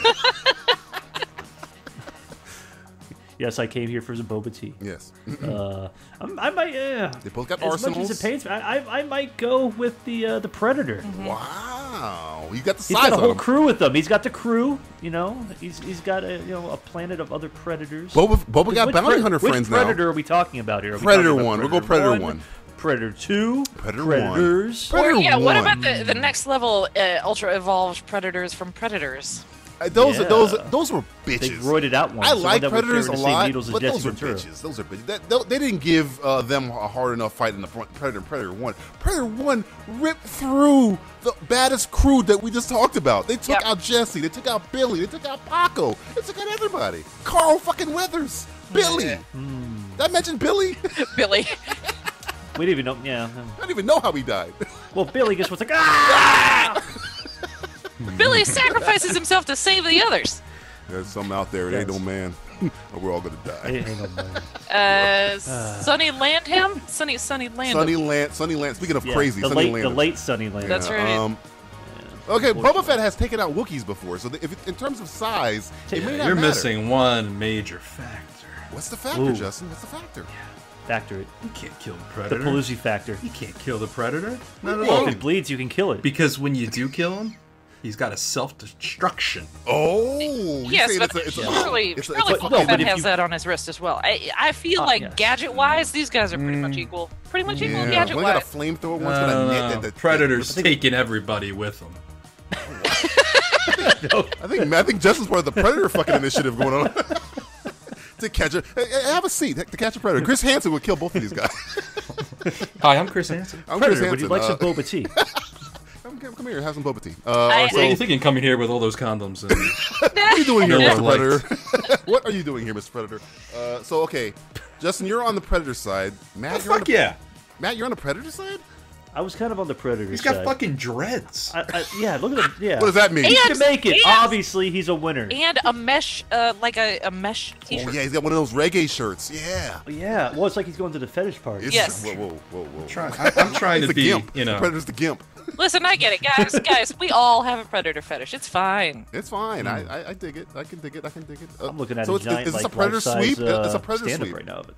Yes, I came here for some boba tea. Yes. uh, I, I might. Uh, they both got as arsenals. Much as it pains me, I, I, I might go with the uh, the Predator. Mm-hmm. Wow, you got the size. He's got a on whole him. crew with him. He's got the crew. You know, he's he's got a you know a planet of other predators. Boba, Boba got which bounty pre- hunter which friends Predator now. Predator are we talking about here? Are we Predator talking about one. Predator We'll go Predator one, one. Predator two. Predator Predators. one. Or Predator yeah, what one. about the, the next level uh, ultra evolved predators from Predators? Uh, those Yeah. are those those were bitches. They roided out ones. I the like one that were Predators a carrying the same lot, needles as but Jesse those are Ventura. bitches. Those are bitches. That, they, they didn't give uh, them a hard enough fight in the front. Predator and Predator one. Predator one ripped through the baddest crew that we just talked about. They took Yep. out Jesse. They took out Billy. They took out Paco. They took out everybody. Carl fucking Weathers. Billy. Mm. Did I mention Billy? Billy. We didn't even know. Yeah. I don't even know how he died. Well, Billy just was like ah. Billy sacrifices himself to save the others. There's something out there. It ain't no man. Or we're all gonna die. It ain't no man. Uh, Sonny Landham? Sonny, Sonny Landham. Sunny Land. Sunny Land. Speaking of Yeah, crazy, the Sunny late, Land. the late Sunny Land. That's right. Um, okay, Boba Fett has taken out Wookiees before, so if it, in terms of size, it may not You're matter. missing one major factor. What's the factor, Ooh. Justin? What's the factor? Factor it. You can't kill the The predator. Polizzi factor. You can't kill the predator. Not at Well, all. if it bleeds, you can kill it. Because when you do kill him, he's got a self-destruction. Oh, you Yes, saying but it's a, it's a, surely, it's a, surely it's a, no, Boba but Fett if has you- that on his wrist as well. I, I feel Ah, like yes. gadget-wise, these guys are pretty much equal. Pretty much equal yeah. One got a gadget-wise. flamethrower, one's got a net. Uh, that- Predator's that- taking everybody with him. I think I think Justin's part of the Predator fucking initiative going on. To catch a, hey, hey, have a seat. To catch a predator. Chris Hansen would kill both of these guys. Hi, I'm Chris Hansen. I'm Predator, Chris would you Hansen. like uh, some boba tea? come, come here, have some boba tea. Uh, I- so, What are you thinking coming here with all those condoms? And what are you doing here, No Mister one Predator? What are you doing here, Mister Predator? Uh, so okay, Justin, you're on the Predator side. Matt, oh, you're on fuck the, yeah. Matt, you're on the Predator side. I was kind of on the Predator He's side. got fucking dreads. I, I, yeah, look at him. Yeah. What does that mean? He And- can make it. and- Obviously, he's a winner. And a mesh, uh, like a, a mesh Oh t-shirt. yeah, he's got one of those reggae shirts. Yeah. Yeah. Well, it's like he's going to the fetish party. It's, Yes. Whoa, whoa, whoa, whoa. Try- I, I'm trying He's to the be, gimp. you know. Predator's the gimp. Listen, I get it, guys. Guys, we all have a predator fetish. It's fine. It's fine. I, I I dig it. I can dig it. I can dig it. Uh, I'm looking at so a it's, giant is this like a Predator life-size, sweep? Uh, it's a Predator stand-up sweep. right now. But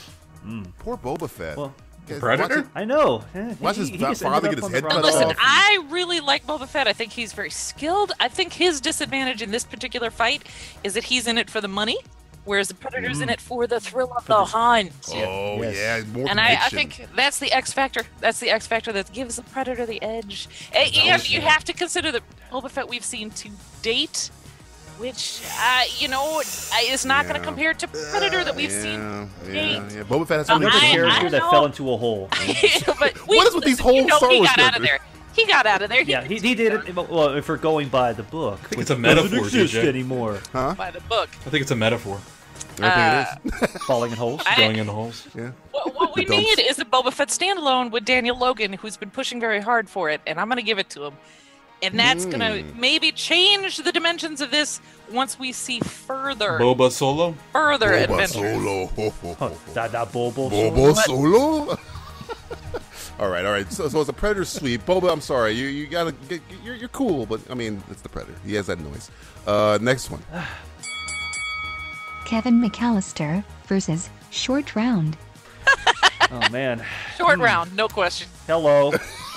Poor Boba Fett. Well, Guys, Predator? watch it- I know. Eh, Watch he- his he fa- just father ended get up his on the head wrong cut Listen, off. side. I really like Boba Fett. I think he's very skilled. I think his disadvantage in this particular fight is that he's in it for the money, whereas the Predator's in it for the thrill of the hunt. Oh Yes. yeah, more And I, I conviction. think that's the X factor. That's the X factor that gives the Predator the edge. And, and you have to consider that Boba Fett we've seen to date, which uh, you know uh, is not going Yeah. to compare to Predator that we've yeah, seen. Yeah, date. yeah. Boba Fett has Um, some Another I- character I that know. fell into a hole. but we, What is with these listen, you whole know Star he Wars got out of characters? there. He got out of there. He Yeah, he, he did it. Well, if we're going by the book, I think it's a metaphor, doesn't exist D J. anymore. Huh? by the book. I think it's a metaphor. I think it is. Falling in holes. I- Going in the holes. Yeah. What, what we The dumps. need is a Boba Fett standalone with Daniel Logan, who's been pushing very hard for it, and I'm going to give it to him. And that's going to Mm. maybe change the dimensions of this once we see further, Boba Solo. further Boba adventures. Solo. Ho, ho, ho, Oh, ho. da da Bobo. Boba Solo. all right, all right. So, so it's a Predator sweep. Boba, I'm sorry. You you gotta get, you're you're cool, but I mean it's the Predator. He has that noise. Uh, next one. Kevin McAllister versus Short Round. Oh man. Short round, no question. Hello.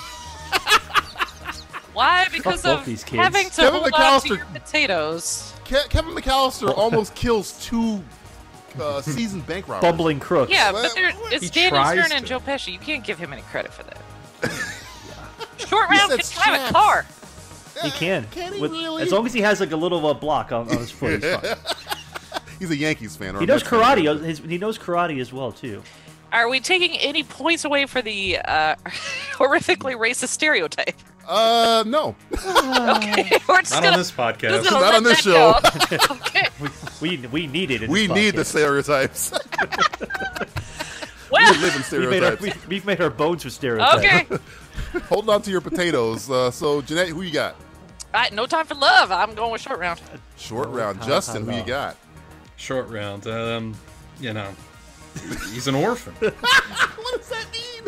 Why? Because both of these kids. having to Kevin hold on to McAllister- your potatoes. Ke- Kevin McAllister almost kills two uh, seasoned bank robbers. Bumbling crooks. Yeah, Well, but there, it's He Daniel tries Stern and to. Joe Pesci. You can't give him any credit for that. Short round said can drive a chaps. car. He can. Can he With- really? As long as he has like a little uh, block on, on his foot, he's fine. He's a Yankees fan. or He a knows Mets fan. karate. His, he knows karate as well too. Are we taking any points away for the uh, horrifically racist stereotype? Uh, no. Okay, we're just Not gonna, on this podcast. just gonna Not let on this that show. go. Okay. We we need it. In We this need the podcast. stereotypes. Well, we live in We made our, stereotypes. we, we've made our bones with stereotypes. okay. Hold on to your potatoes. Uh, so, Jeanette, who you got? All right, no time for love. I'm going with short round. Short No round. time Justin, for who you love. got? Short round. Um, you know, he's an orphan. What does that mean? Well, Kevin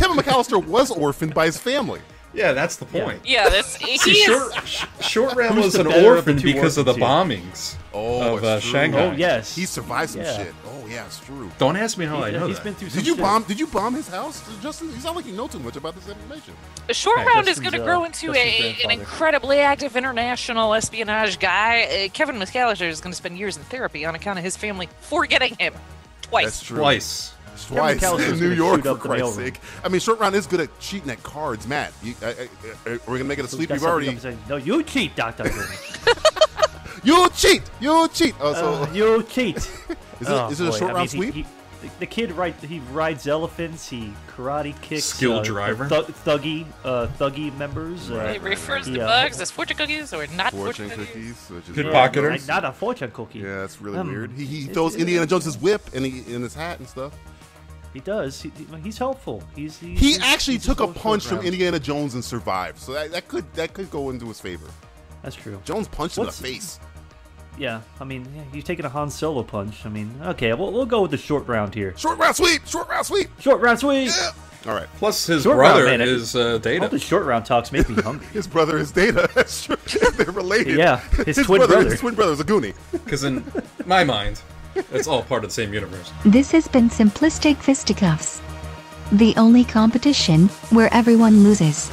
Kevin McAllister was orphaned by his family. Yeah, that's the point. Yeah, this he See, is. Short, Sh- Short Round Who's was the an better of orphan the two because of the orphans here? bombings Oh, of uh, it's true. Shanghai. Oh yes, He survived some Yeah. shit. Oh yeah, it's true. Don't ask me how I He- know he's that. been through some Did you shit. bomb? Did you bomb his house, Justin? You sound like you know too much about this information. Short Right, Round is Justin's, going to uh, grow into Justin's a, an grandfather. incredibly active international espionage guy. Uh, Kevin McAllister is going to spend years in therapy on account of his family forgetting him twice. That's true. Twice. Twice McAllister's in New gonna York, shoot for up the Christ's mailroom. sake. I mean, Short Round is good at cheating at cards, Matt. You, I, I, I, we're gonna make it a sleep. Got We've something already. I'm saying, no, you cheat, Doctor You cheat. You cheat. Oh, so uh, you cheat. is it? Oh, Is it a boy. Short I Round mean, he- sweep? he- the, the kid, right? He rides elephants. He karate kicks. Skilled uh, driver. Thug, thuggy, uh, thuggy members. Uh, He refers he, to uh, bugs as fortune cookies or not Fortune fortune cookies. cookies, which is Good yeah, pocketer. right, not a fortune cookie. Yeah, that's really Um, weird. He, he it- throws it- Indiana Jones's whip and he in his hat and stuff. He does. He, he's helpful. He's, he's He he's- actually he's took a Short punch from Round. Indiana Jones and survived, so that, that could that could go into his favor. That's true. Jones punched What's- him in the face. Yeah, I mean, yeah, he's taking a Han Solo punch. I mean, okay, we'll, we'll go with the short round here. Short round sweep. Short round sweep. Short round sweep. Yeah. All right. Plus, his Short brother round, man, is uh, All Data. the short round talks make me hungry. His brother is Data. That's true. They're related. Yeah, his twin brother. His twin brother is a Goonie. Because in my mind, it's all part of the same universe. This has been Simplistic Fisticuffs, the only competition where everyone loses.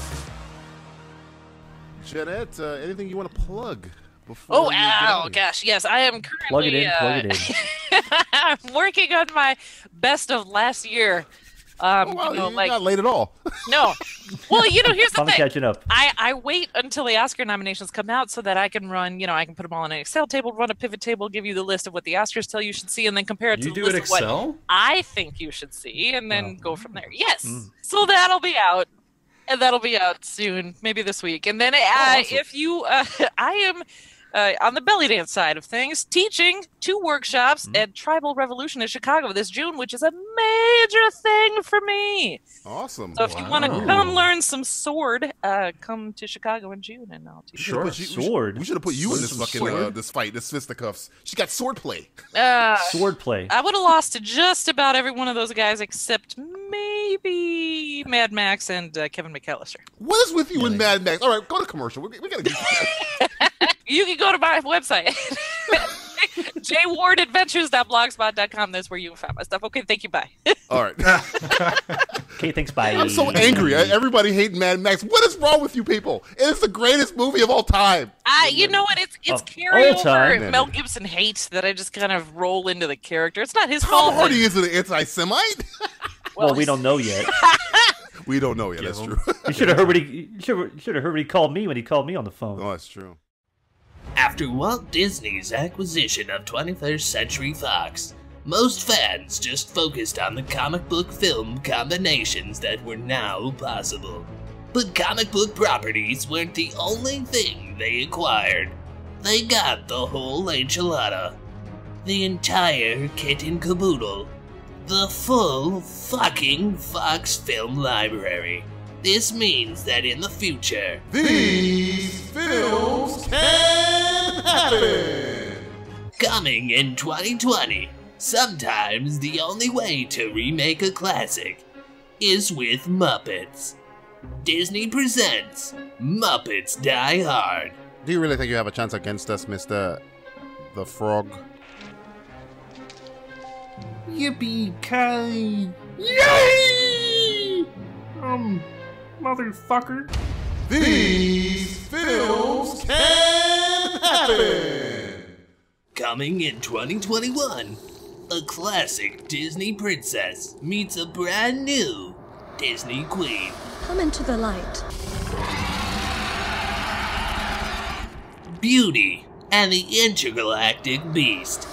Jeanette, uh, anything you want to plug? Before Oh, we get out ow, of here? gosh, yes, I am currently. Plug it in, uh, plug it in. I'm working on my best of last year. Um, Oh, wow, you know, you're like not late at all. no. Well, you know, here's the Finally thing. catching up. I, I wait until the Oscar nominations come out so that I can run, you know, I can put them all on an Excel table, run a pivot table, give you the list of what the Oscars tell you should see, and then compare it You to do the it list of what Excel? I think you should see, and then Oh. go from there. Yes. Mm. So that'll be out. And that'll be out soon, maybe this week. And then uh, awesome. if you, uh, I am uh, on the belly dance side of things, teaching two workshops at Tribal Revolution in Chicago this June, which is a major thing for me. Awesome. So if you want to Wow. come learn some sword, uh, come to Chicago in June, and I'll teach Sure. But you- we should- Sword. We should have put you in this Some fucking uh, sword. this fight, this fisticuffs. She got sword play. you. Uh, Sword play. I would have lost to just about every one of those guys except maybe Mad Max and uh, Kevin McAllister. What is with you and Mad Max? All right, go to commercial. We, we gotta get. You can go to my website, j ward adventures dot blogspot dot com. That's where you can find my stuff. Okay, thank you. Bye. All right. Okay, thanks, bye. I'm so angry. I, everybody hating Mad Max. What is wrong with you people? It is the greatest movie of all time. Uh, you know what? It's it's Of carryover all time. Mel Gibson hate that I just kind of roll into the character. It's not his Tom fault. Hardy that- is an anti-Semite. Well, we don't know yet. We don't know yet. That's Give true. You should have heard what he should should have heard what he called me when he called me on the phone. Oh, that's true. After Walt Disney's acquisition of twenty-first Century Fox, most fans just focused on the comic book film combinations that were now possible. But comic book properties weren't the only thing they acquired. They got the whole enchilada. The entire kit and caboodle. The full fucking Fox film library. This means that in the future, These films can happen. coming in twenty twenty, sometimes the only way to remake a classic is with Muppets. Disney presents Muppets Die Hard. Do you really think you have a chance against us, Mister the Frog? Yippee-ki! Yay! Um, motherfucker. These films can happen. Coming in twenty twenty-one, a classic Disney princess meets a brand new Disney queen. Come into the light. Beauty and the Intergalactic Beast.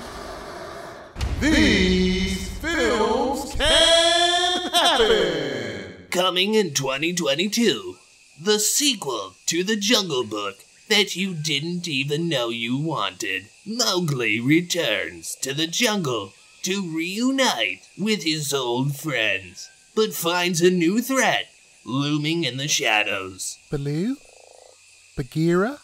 These films can happen. Coming in twenty twenty-two, the sequel to The Jungle Book that you didn't even know you wanted. Mowgli returns to the jungle to reunite with his old friends, but finds a new threat looming in the shadows. Baloo? Bagheera?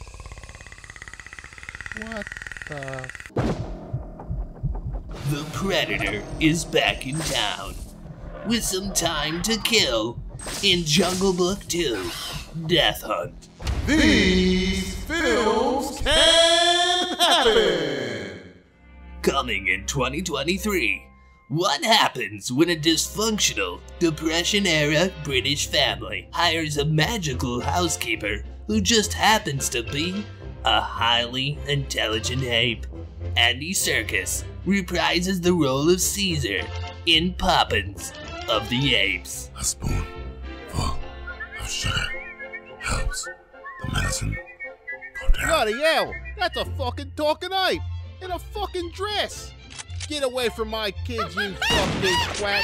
What the... The Predator is back in town. with some time to kill in Jungle Book two, Death Hunt. These films can happen! Coming in twenty twenty-three, what happens when a dysfunctional, Depression-era British family hires a magical housekeeper who just happens to be a highly intelligent ape? Andy Serkis reprises the role of Caesar in Poppins of the Apes. A spoon full of sugar helps the medicine go down. Bloody hell! That's a fucking talking ape! In a fucking dress! Get away from my kids, you fucking twat!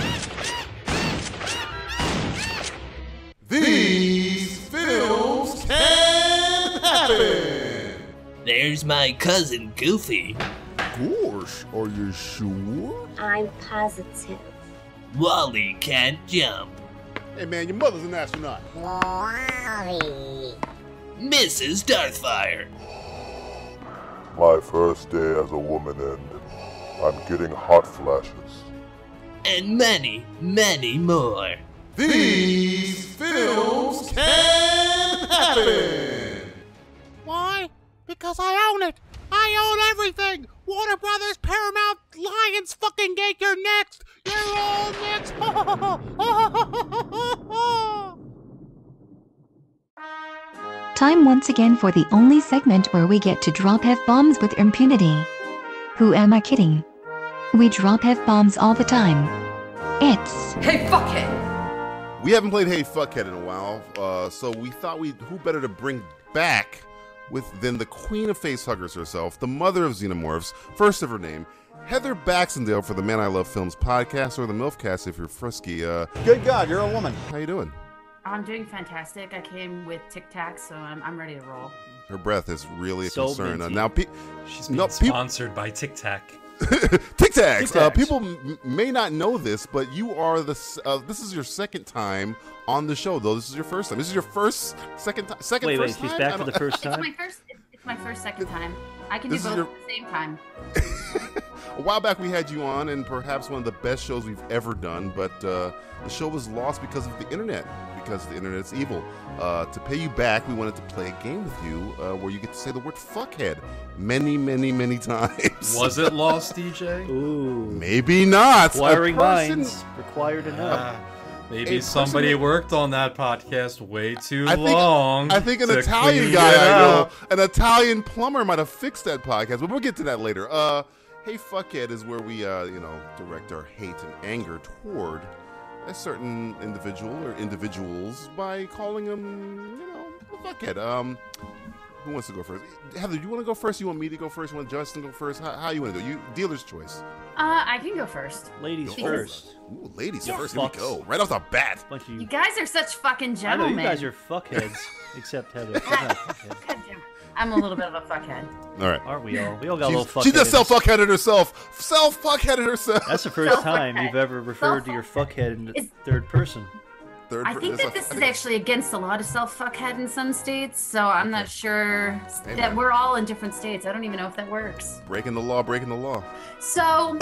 These films can happen! There's my cousin Goofy. Gosh, are you sure? I'm positive. Wally can't jump. Hey man, your mother's an astronaut. Wally. Missus Darthfire. My first day as a woman ended. I'm getting hot flashes. And many, many more. These films can happen! Why? Because I own it! I own everything! Warner Brothers, Paramount, Lions, fucking Gate, you're next! You're all next! Time once again for the only segment where we get to drop F-bombs with impunity. Who am I kidding? We drop F-bombs all the time. It's... Hey, fuckhead! We haven't played Hey Fuckhead in a while, uh, so we thought we who better to bring back with than the queen of facehuggers herself, the mother of xenomorphs, first of her name, Heather Baxendale for the Man I Love Films podcast, or the MILFcast if you're frisky. Uh, Good God, you're a woman. How you doing? I'm doing fantastic. I came with Tic Tac, so I'm, I'm ready to roll. Her breath is really a So concern. Uh, minty. now, pe- She's being no, pe- sponsored by Tic Tac. Tic Tacs. Uh, Tic-Tacs. people m- may not know this, but you are the. s- Uh, this is your second time on the show, though. This is your first time. This is your first, second time, second. Wait, wait, first she's time? back I for the don't- first It's time? my first. It's my first second time. I can do This is both your- at the same time. A while back, we had you on, and perhaps one of the best shows we've ever done. But uh, the show was lost because of the internet, because the internet's evil. Uh, to pay you back, we wanted to play a game with you uh, where you get to say the word "fuckhead" many, many, many times. Was it lost, D J? Ooh. Maybe not. Acquiring A person- minds required enough. Ah, maybe A somebody person- worked on that podcast way too I think, long. I think an to Italian clean guy it I know, up. an Italian plumber might have fixed that podcast, but we'll get to that later. Uh, Hey Fuckhead is where we, uh, you know, direct our hate and anger toward a certain individual or individuals by calling them, you know, a fuckhead. Um, who wants to go first? Heather, do you want to go first? You want me to go first? You want Justin to go first? How, how you want to do it? You, dealer's choice. Uh, I can go first. Ladies Because- first. Ooh, ladies Yeah. first. Here we go. Right off the bat. Bunch of You you. guys are such fucking I know gentlemen. you guys are fuckheads, except Heather. She's not a fuckhead. I'm a little bit of a fuckhead. All right. Aren't we all? We all got She's- a little fuckhead. She just in us. self-fuckheaded herself. Self-fuckheaded herself. That's the first time you've ever referred to your fuckhead in the Is- third person. Third I per- think it's that a- this is actually against the law to self-fuckhead in some states, so I'm not sure Hey, that man. we're all in different states. I don't even know if that works. breaking the law, breaking the law. So,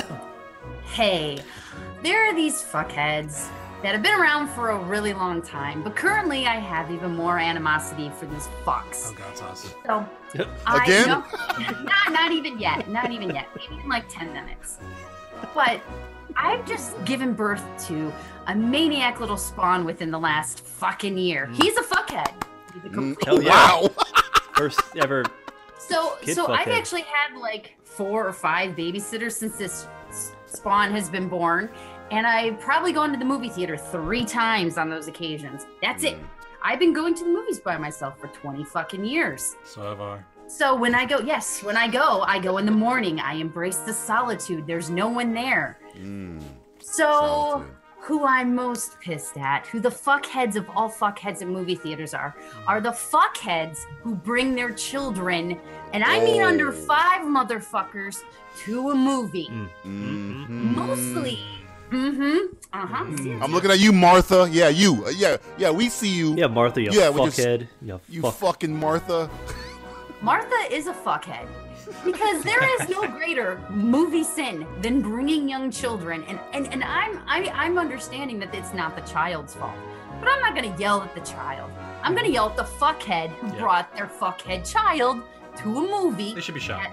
hey, there are these fuckheads that have been around for a really long time, but currently I have even more animosity for these fucks. Oh God, Saucy. So, I Again? know- not, not even yet. Not even yet. Maybe in like ten minutes. But I've just given birth to a maniac little spawn within the last fucking year. He's a fuckhead. He's a complete Hell yeah. Wow. First ever. So, Kid so I've fuckhead. actually had like four or five babysitters since this s- spawn has been born, and I've probably gone to the movie theater three times on those occasions. That's it. I've been going to the movies by myself for twenty fucking years. So have I. So when I go, yes, when I go, I go in the morning. I embrace the solitude. There's no one there. Mm. So, Solitude. who I'm most pissed at, who the fuckheads of all fuckheads at movie theaters are, are the fuckheads who bring their children, and I mean Oh. under five motherfuckers, to a movie. Mhm. Mostly. Mm-hmm. Uh-huh. I'm looking at you, Martha. Yeah, you. Uh, yeah, yeah. We see you. Yeah, Martha, you Yeah, we just- fuckhead. You, You fuck. fucking Martha. Martha is a fuckhead. Because there is no greater movie sin than bringing young children, and, and, and I'm I, I'm understanding that it's not the child's fault, but I'm not gonna yell at the child. I'm gonna yell at the fuckhead who Yeah. brought their fuckhead child to a movie. They should be shot.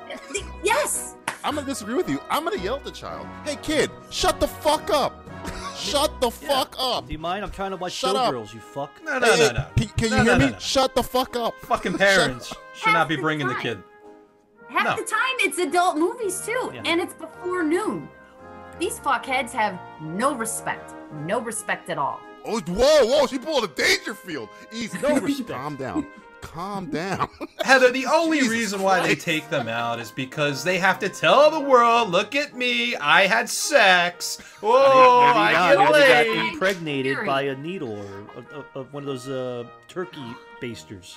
Yes. I'm gonna disagree with you. I'm gonna yell at the child. Hey, kid, shut the fuck up. Shut the fuck up. Do you mind? I'm trying to watch Shut up. Showgirls, you fuck. No, no, Hey, no, hey, no. Can, can No, you no, hear no, me? no. Shut the fuck up. Fucking parents should not be bringing the kid. Half No. the time it's adult movies too, Yeah. and it's before noon. These fuckheads have no respect. No respect at all. Oh, whoa, whoa, she pulled a Dangerfield. Easy. No respect. Calm down. Calm down. Heather, the only Jesus reason why they Christ. take them out is because they have to tell the world, look at me, I had sex. Whoa, Maybe I not. get Maybe they got laid. impregnated Theory. by a needle or of, of one of those uh, turkey basters.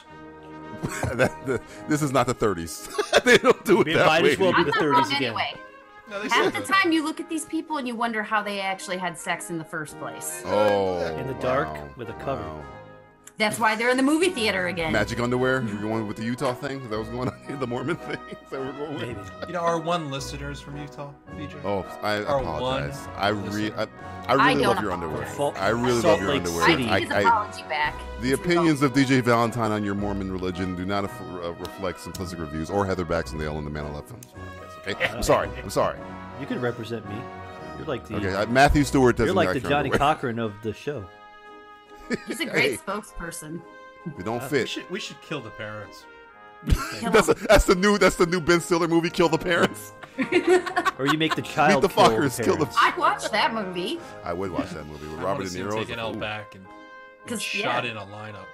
that, the, this is not the thirties. They don't do it It that might way. as well be I'm the not thirties wrong again. anyway. No, they Half still the do. time you look at these people and you wonder how they actually had sex in the first place. Oh, In the dark wow. with a cover. Wow. That's why they're in the movie theater again. Magic underwear? You're going with the Utah thing? Is that what's going on? The Mormon thing? Is that what we're going with? Maybe. You know, our one listeners from Utah, D J. Oh, I Our apologize. one I re I, I I really don't love your apologize. underwear. Fault- I really Salt love your Lake underwear. City. I take his I, I, apology back. the It's opinions of D J Valentine on your Mormon religion do not af- uh, reflect Simplistic Reviews or Heather Baxendale and the Man of Left Films podcast. Okay, I'm sorry. I'm sorry. You could represent me. You're like the Okay, uh, Matthew Stewart doesn't you're like like the your Johnny underwear. Cochran of the show. He's a great Hey. spokesperson. We don't We fit. should, we should kill the parents. That's, a, that's the new that's the new Ben Stiller movie. Kill the parents. Or you make the child Meet the kill fuckers. the Kill the. parents. I watched that movie. I would watch that movie with I Robert wanna De see him Niro. take an L Ooh. back and, and 'Cause, shot yeah. in a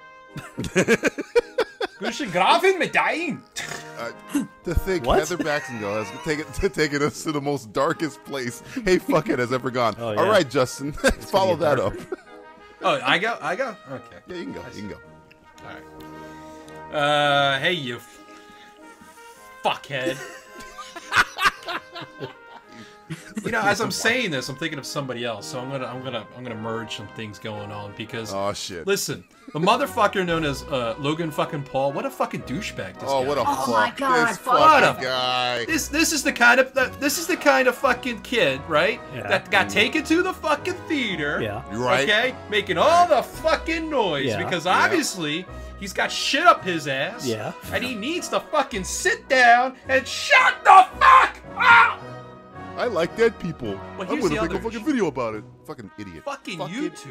lineup. Guten Gavin mit dying. Uh, to think What? Heather Baxendale has taken, taken us to the most darkest place Hey Fuckhead has ever gone. Oh, yeah. All right, Justin, follow get that up. darker. Oh, I go. I go. Okay. Yeah, you can go. You can go. All right. Uh, hey you, f- fuckhead. You know, as I'm saying this, I'm thinking of somebody else. So I'm gonna, I'm gonna, I'm gonna merge some things going on because. Oh shit. Listen, the motherfucker known as uh, Logan fucking Paul. What a fucking douchebag. This Oh, guy what a is. Oh fuck. my God, This fuck. What fucking a- guy. This this is the kind of uh, this is the kind of fucking kid, right? Yeah. That got taken to the fucking theater. Yeah. You're right. Okay, making all the fucking noise Yeah. because Yeah. obviously he's got shit up his ass. Yeah. And he needs to fucking sit down and shut the fuck up. I like dead people. Well, I'm here's gonna the make a other fucking issue. video about it. Fucking idiot. Fucking Fucking- YouTube.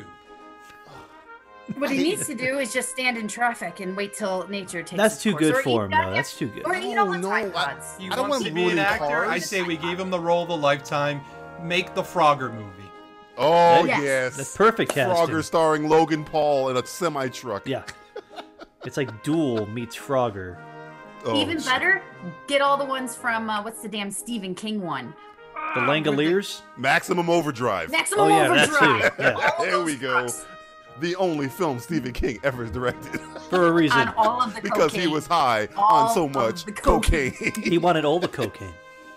What he needs to do is just stand in traffic and wait till nature takes That's its too course. good Or for eat him, that- though. That's too good. Or you No, know what, no, Tide I- Pods. He I don't wants want to him be an ruining actor. cars. I say we gave him the role of the lifetime. Make the Frogger movie. Oh Yes. yes. That's perfect casting. Frogger starring Logan Paul in a semi truck. Yeah. It's like Duel meets Frogger. Oh, Even shit. better, get all the ones from, uh, what's the damn Stephen King one? The Langoliers? Maximum Overdrive. Maximum Oh, yeah, that Overdrive. too. Yeah. All There those we go. fucks The only film Stephen King ever directed. For a reason. On all of the because cocaine. he was high All on so of much the cocaine. cocaine. He wanted all the cocaine.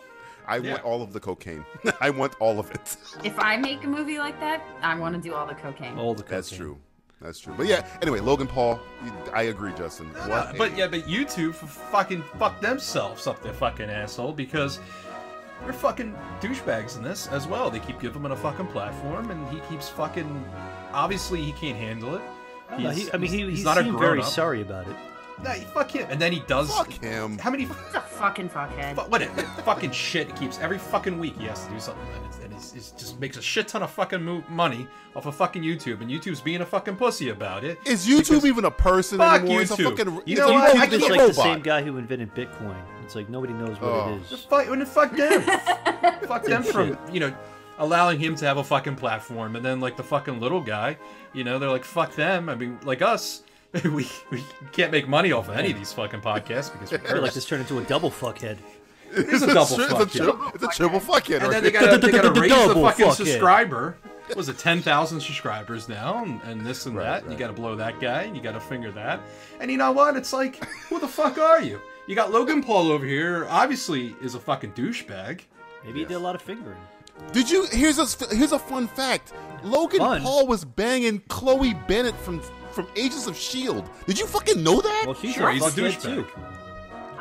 I Yeah. want all of the cocaine. I want all of it. If I make a movie like that, I want to do all the cocaine. All the cocaine. That's true. That's true. But yeah, anyway, Logan Paul, you- I agree, Justin. What? Uh, but a- yeah, but YouTube f- fucking fuck themselves up their fucking asshole because they're fucking douchebags in this as well. They keep giving him a fucking platform, and he keeps fucking. Obviously, he can't handle it. I, don't know, He's- he, I mean, he, he's- he he's not a seemed very grown-up. sorry about it. No, fuck him. And then he does. Fuck him. How many He's a fucking fuckhead. fu- what it, fucking shit he keeps every fucking week he has to do something, and, it's, and it's, it's just makes a shit ton of fucking mo- money off of fucking YouTube, and YouTube's being a fucking pussy about it. Is YouTube because- even a person Fuck anymore? It's a YouTube. fucking. You it's know a what? I fucking It's can't- like robot. the same guy who invented Bitcoin. It's like nobody knows what Oh. it is. Just fuck, and fuck them. Fuck them from, you know, allowing him to have a fucking platform. And then, like, the fucking little guy, you know, they're like, fuck them. I mean, like us, we, we can't make money off of any of these fucking podcasts because I we're feel like this turned into a double fuckhead. It's a double tri- fuck. It's a, tri- it's a triple fuckhead. And right then they there. gotta, they gotta raise the Double fucking fuckhead. subscriber. What was it, ten thousand subscribers now, and, and this and Right, that. right. You gotta blow that guy, and you gotta finger that. And you know what? It's like, who the fuck are you? You got Logan Paul over here, obviously is a fucking douchebag. Maybe he did a lot of fingering. Did you? Here's a here's a fun fact. Logan Fun? Paul was banging Chloe Bennett from from Agents of Shield. Did you fucking know that? Well, she's Sure, a he's a fuckhead douchebag. too.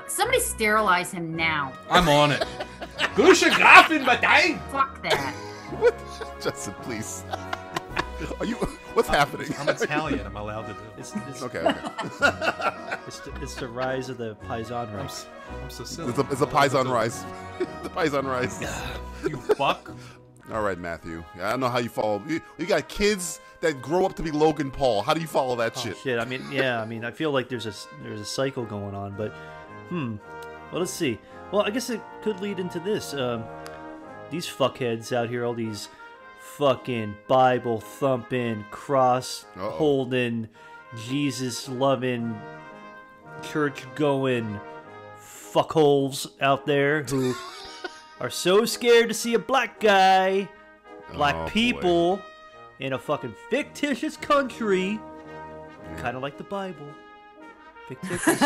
Somebody sterilize him now. I'm on it. Gusha Grafen, Badai! Fuck that. Justin, please. Are you? What's happening? I'm Italian. I'm allowed to do. It's, it's, Okay. okay. it's, the, it's the rise of the Paisan rice. I'm so silly. It's a, it's a Paisan rice. The Paisan rice. You fuck. All right, Matthew. I don't know how you follow. You, you got kids that grow up to be Logan Paul. How do you follow that Oh, shit? shit. I mean, yeah. I mean, I feel like there's a there's a cycle going on, but hmm. Well, let's see. Well, I guess it could lead into this. Um, these fuckheads out here, all these fucking Bible thumping, cross holding, Jesus loving, church going fuckholes out there who are so scared to see a black guy, black Oh, boy. people in a fucking fictitious country, kind of like the Bible. Fictitious.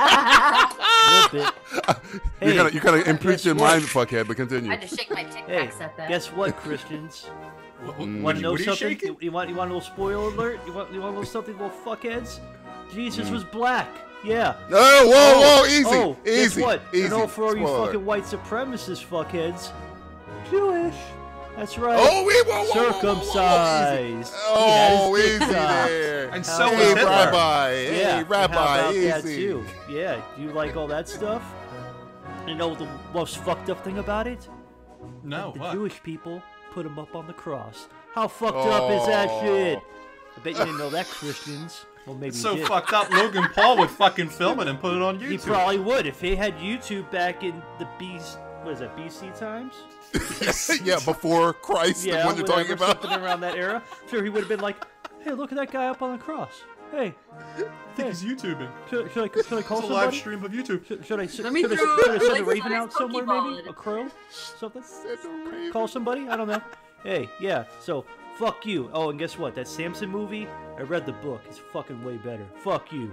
A little bit. You're Hey, kind of you're kind of imprint guess your what? mind, fuckhead. But continue. I just shake my tic Hey, tacs at that. guess what, Christians? Mm. Want to know what are you something? shaking? You, you want you want a little spoiler alert? You want you want a little something, little fuckheads? Jesus Mm. was black. Yeah. Oh, whoa, whoa, easy, oh, guess easy, what? easy. You know, for all you Spoiler. fucking white supremacist fuckheads, Jewish. That's right. Oh, wait, whoa, whoa, whoa, whoa, whoa, whoa, Circumcised. Oh, He had his easy dick chopped. there. And How so about was Hey, that? Hitler. Rabbi. Hey, Yeah, and Rabbi. how about that Easy. too? Yeah, do you like all that stuff? You know the most fucked up thing about it? No, The what? Jewish people put him up on the cross. How fucked up is that Oh. shit? I bet you didn't know that, Christians. Well, maybe It's you so did. fucked up. Logan Paul would fucking film it and put it on He YouTube. probably would if he had YouTube back in the B. What is that? B C times? Yeah, before Christ, the Yeah, one you're talking whatever, about. something around that era. Sure, he would have been like, "Hey, look at that guy up on the cross. Hey, I think he's YouTubing. should, should I should I call It's a somebody? live stream of YouTube. Should, should I should, Let me should I, throw- should I send like a the raven nice out somewhere? Pokeball Maybe in. a crow, something. Call somebody. I don't know. Hey, yeah. So fuck you. Oh, and guess what? That Samson movie. I read the book. It's fucking way better. Fuck you.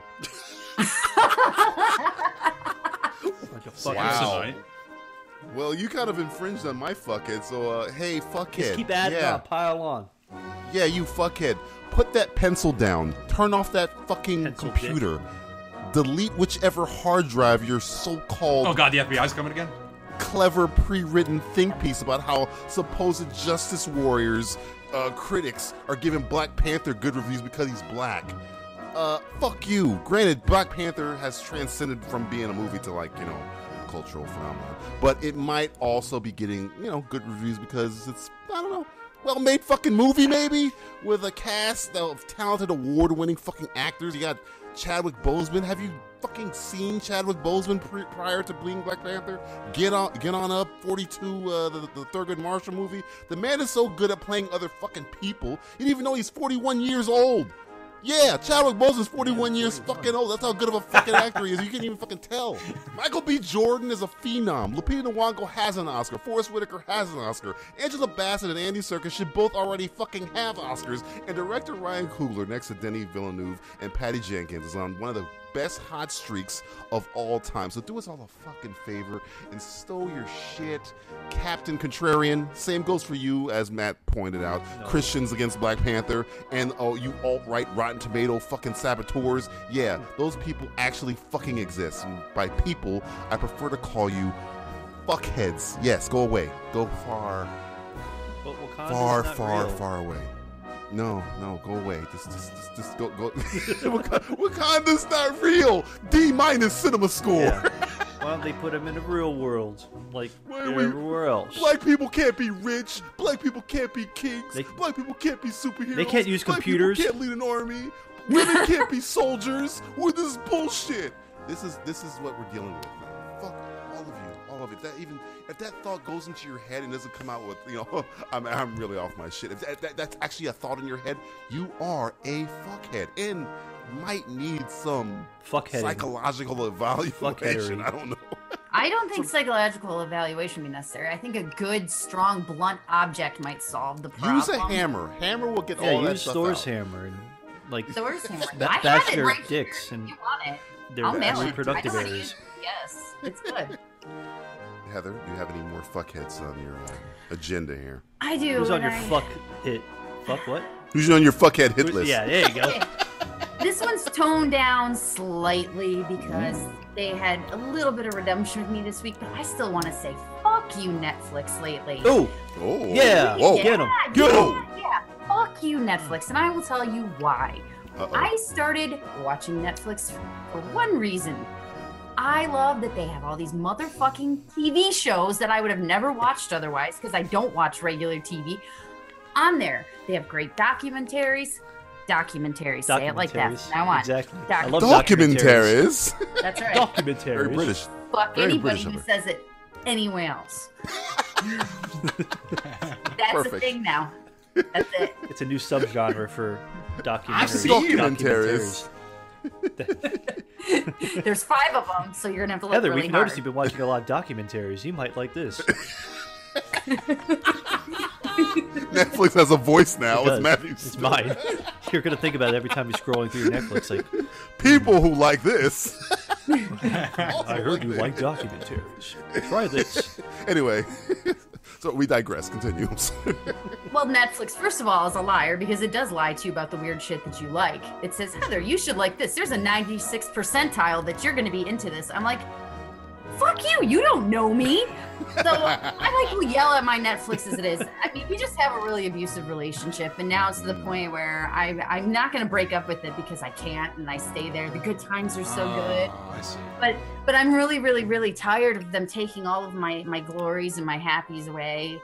Bunch of fucking Wow. Samsonite. Well, you kind of infringed on my fuckhead, so uh, hey, fuckhead. Just keep adding yeah. up. Pile on. Yeah, you fuckhead. Put that pencil down. Turn off that fucking Pencil computer. Delete whichever hard drive your so-called Oh god, the F B I's coming again? clever pre-written think piece about how supposed justice warriors uh, critics are giving Black Panther good reviews because he's black. Uh, fuck you. Granted, Black Panther has transcended from being a movie to, like, you know, a cultural phenomenon. But it might also be getting, you know, good reviews because it's, I don't know, well-made fucking movie, maybe? With a cast of talented, award-winning fucking actors. You got Chadwick Boseman. Have you fucking seen Chadwick Boseman pre- prior to being Black Panther? Get on, get on up, forty-two, uh, the, the Thurgood Marshall movie. The man is so good at playing other fucking people. You didn't even know he's forty-one years old. Yeah, Chadwick Boseman's forty-one years fucking old. That's how good of a fucking actor he is. You can't even fucking tell. Michael B. Jordan is a phenom. Lupita Nyong'o has an Oscar. Forrest Whitaker has an Oscar. Angela Bassett and Andy Serkis should both already fucking have Oscars. And director Ryan Coogler, next to Denis Villeneuve and Patty Jenkins, is on one of the best hot streaks of all time. So do us all a fucking favor and stow your shit. Captain Contrarian, same goes for you, as Matt pointed out. No. Christians against Black Panther, and oh, you alt-right Rotten Tomato fucking saboteurs. Yeah, those people actually fucking exist. And by people, I prefer to call you fuckheads. Yes, go away. Go far, But Wakanda's far, not far, real. far away. No, no, go away. Just, just, just, just go, go. Wak- Wakanda's not real. D minus cinema score. Yeah. Why don't they put him in the real world, like Wait, wait. everywhere else? Black people can't be rich. Black people can't be kings. They- Black people can't be superheroes. They can't use Black computers. People can't lead an army. Women can't be soldiers. Well, this is bullshit. This is this is what we're dealing with now. Fuck all of you, all of it. That even if that thought goes into your head and doesn't come out with, you know, I'm I'm really off my shit. If that, that, that's actually a thought in your head, you are a fuckhead and might need some Fuckheading. psychological evaluation. Fuckheadery. I don't know. I don't think psychological evaluation would be necessary. I think a good, strong, blunt object might solve the problem. Use a hammer. Hammer will get Yeah, all that use stuff Thor's out. hammer and like Thor's hammer. ba- I have bash it their right dicks here. and You want it? their I'll mail it. reproductive I know how to areas. use it. Yes, it's good. Heather, do you have any more fuckheads on your uh, agenda here? I do. Who's on and your I- fuck hit? Fuck what? Who's on your fuckhead hit Who's- list? Yeah, there you go. This one's toned down slightly because they had a little bit of redemption with me this week, but I still want to say fuck you, Netflix, lately. Oh, oh, yeah, Whoa. get him, Yeah, get him. yeah, yeah, fuck you, Netflix, and I will tell you why. Uh-oh. I started watching Netflix for one reason. I love that they have all these motherfucking T V shows that I would have never watched otherwise because I don't watch regular T V on there. They have great documentaries. Documentaries. Say it like that. Documentaries. Now on. Exactly. Doc- I love Documentaries. That's right. Documentaries. Very British. Fuck Very anybody British of who her. says it anywhere else. That's Perfect. the thing now. That's it. It's a new subgenre for documentaries. I've seen Documentaries. There's five of them, so you're gonna have to look Heather, really we've hard. noticed you've been watching a lot of documentaries. You might like this. Netflix has a voice now. It It's does. Matthew It's Stewart. mine. You're gonna think about it every time you're scrolling through your Netflix. Like, People who like this. I heard you like documentaries. Try this. Anyway, so we digress. Continue. Well, Netflix, first of all, is a liar because it does lie to you about the weird shit that you like. It says, Heather, you should like this. There's a ninety-six percentile that you're going to be into this. I'm like, fuck you. You don't know me. So I like to yell at my Netflix as it is. I mean, we just have a really abusive relationship. And now it's to the point where I, I'm not going to break up with it because I can't and I stay there. The good times are so good. Oh, I see. But but I'm really, really, really tired of them taking all of my, my glories and my happies away.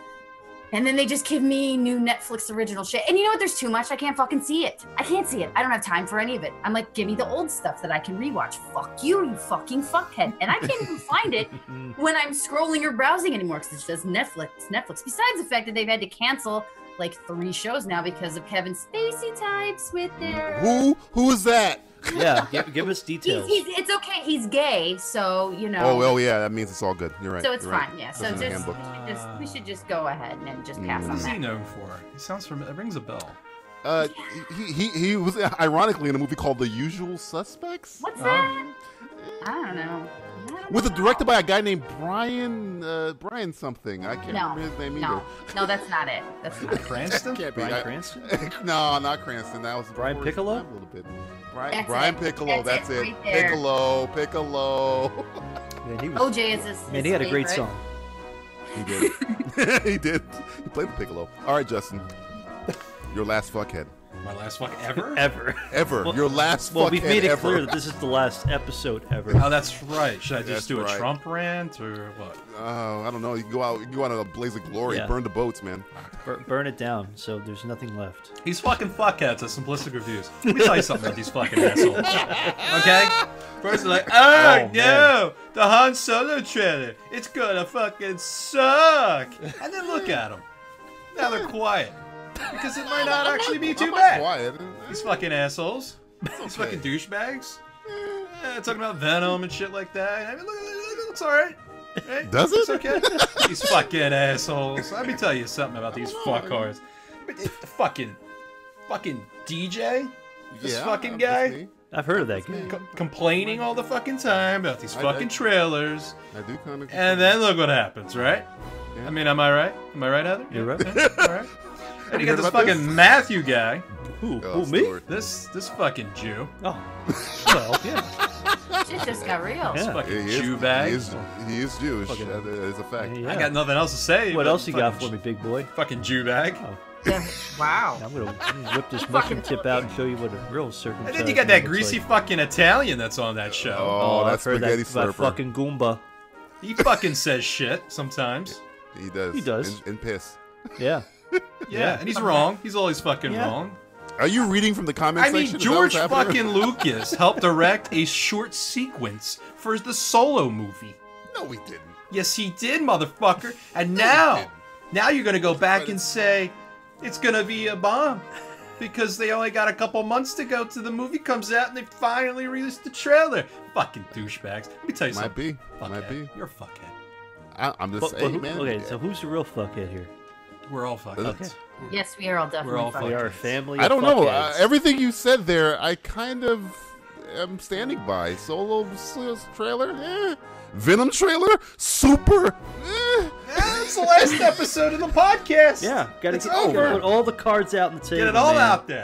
And then they just give me new Netflix original shit. And you know what? There's too much. I can't fucking see it. I can't see it. I don't have time for any of it. I'm like, give me the old stuff that I can rewatch. Fuck you, you fucking fuckhead. And I can't even find it when I'm scrolling or browsing anymore because it says Netflix, Netflix. Besides the fact that they've had to cancel like three shows now because of Kevin Spacey types with their... Who? Who is that? Yeah, give, give us He's, details. he's, it's okay. He's gay, so, you know... Oh, well, yeah. That means it's all good. You're right. So it's You're right. fine, yeah. That's So in the just we, handbook. should just we should just go ahead and just pass Mm. on What's he that. known for? He sounds familiar. It rings a bell. Uh, he, he he was ironically in a movie called The Usual Suspects. What's that? I don't know. I don't Was know. it directed by a guy named Brian uh, Brian something? I can't No, remember his name no, either. no, that's not it. That's not it. Cranston? Can't be. Brian I- Cranston? no, not Cranston. That was Brian before his Piccolo? time A little bit. Brian, That's Brian it. Piccolo. That's That's, it it. right there. Piccolo. Piccolo. Man, he was, O J is his. man, his he had a great favorite. song. He did. he did. He played the Piccolo. All right, Justin. Your last fuckhead. My last fuck ever? Ever. Ever. Well- Your last Well, fuckhead we've made it ever. clear that this is the last episode ever. Oh, that's right. Should I just That's do a right. Trump rant or what? Oh, I don't know. You can go out. You can go out in a blaze of glory. Yeah. Burn the boats, man. Bur- burn it down, so there's nothing left. These fucking fuckheads at Simplistic Reviews. Let me tell you something about these fucking assholes. Okay? First they're like, oh, Oh, no, the Han Solo trailer. It's gonna fucking suck. And then look at them. Now they're quiet. Because it might not actually be too I'm not bad. quiet. These fucking assholes. These fucking douchebags. Yeah, talking about Venom and shit like that. I mean, look, look, look, it looks alright. Right? Does it? It's okay. These fucking assholes. Let me tell you something about these fuckhards. But it- the fucking, fucking D J? This Yeah, fucking that's guy? me. I've heard of that guy. Co- complaining all the fucking time about these I- fucking I- trailers. I do kind of. And then look what happens, right? Yeah. I mean, am I right? Am I right, Heather? You're right. Yeah, all right. And you you got heard this about fucking this? Matthew guy. Who? Oh, Who, me? Stewart. This this fucking Jew. Oh. Well, yeah. Shit just got real. This Yeah. fucking He is, Jew bag. he is, he is Jewish. Fucking- That is a fact. Yeah. I got nothing else to say. What but else you got for fucking me, big boy? Fucking Jew bag. Oh, Yeah. Wow. I'm gonna, I'm gonna whip this mushroom tip out and show you what a real circumcised And then you got that man looks greasy like. fucking Italian that's on that show. Oh, I've that's heard spaghetti that, that slurper. fucking Goomba. He fucking says shit sometimes. He does. He does. And, and piss. Yeah. Yeah, Yeah. and he's wrong. He's always fucking Yeah. wrong. Are you reading from the comment I mean, section? Is that what's George happening? fucking Lucas helped direct a short sequence for the Solo movie. No, we didn't. Yes, he did, motherfucker. And he now, didn't. now you're gonna go back and say it's gonna be a bomb because they only got a couple months to go till the movie comes out and they finally released the trailer. Fucking douchebags. Let me tell you Might something. be. Fuckhead. Might be. You're a fuckhead. I, I'm just But, but saying, who, man. okay, so who's the real fuckhead here? We're all fuckheads. Okay. Yes, we are all definitely. We're all fucking- We are a family. I of don't know. Uh, fuckheads. everything you said there, I kind of am standing by. Solo s- trailer, eh. Venom trailer, super. Eh. That's the last episode of the podcast. Yeah, gotta It's get, over. put all the cards out on the table. Get it all man. out there.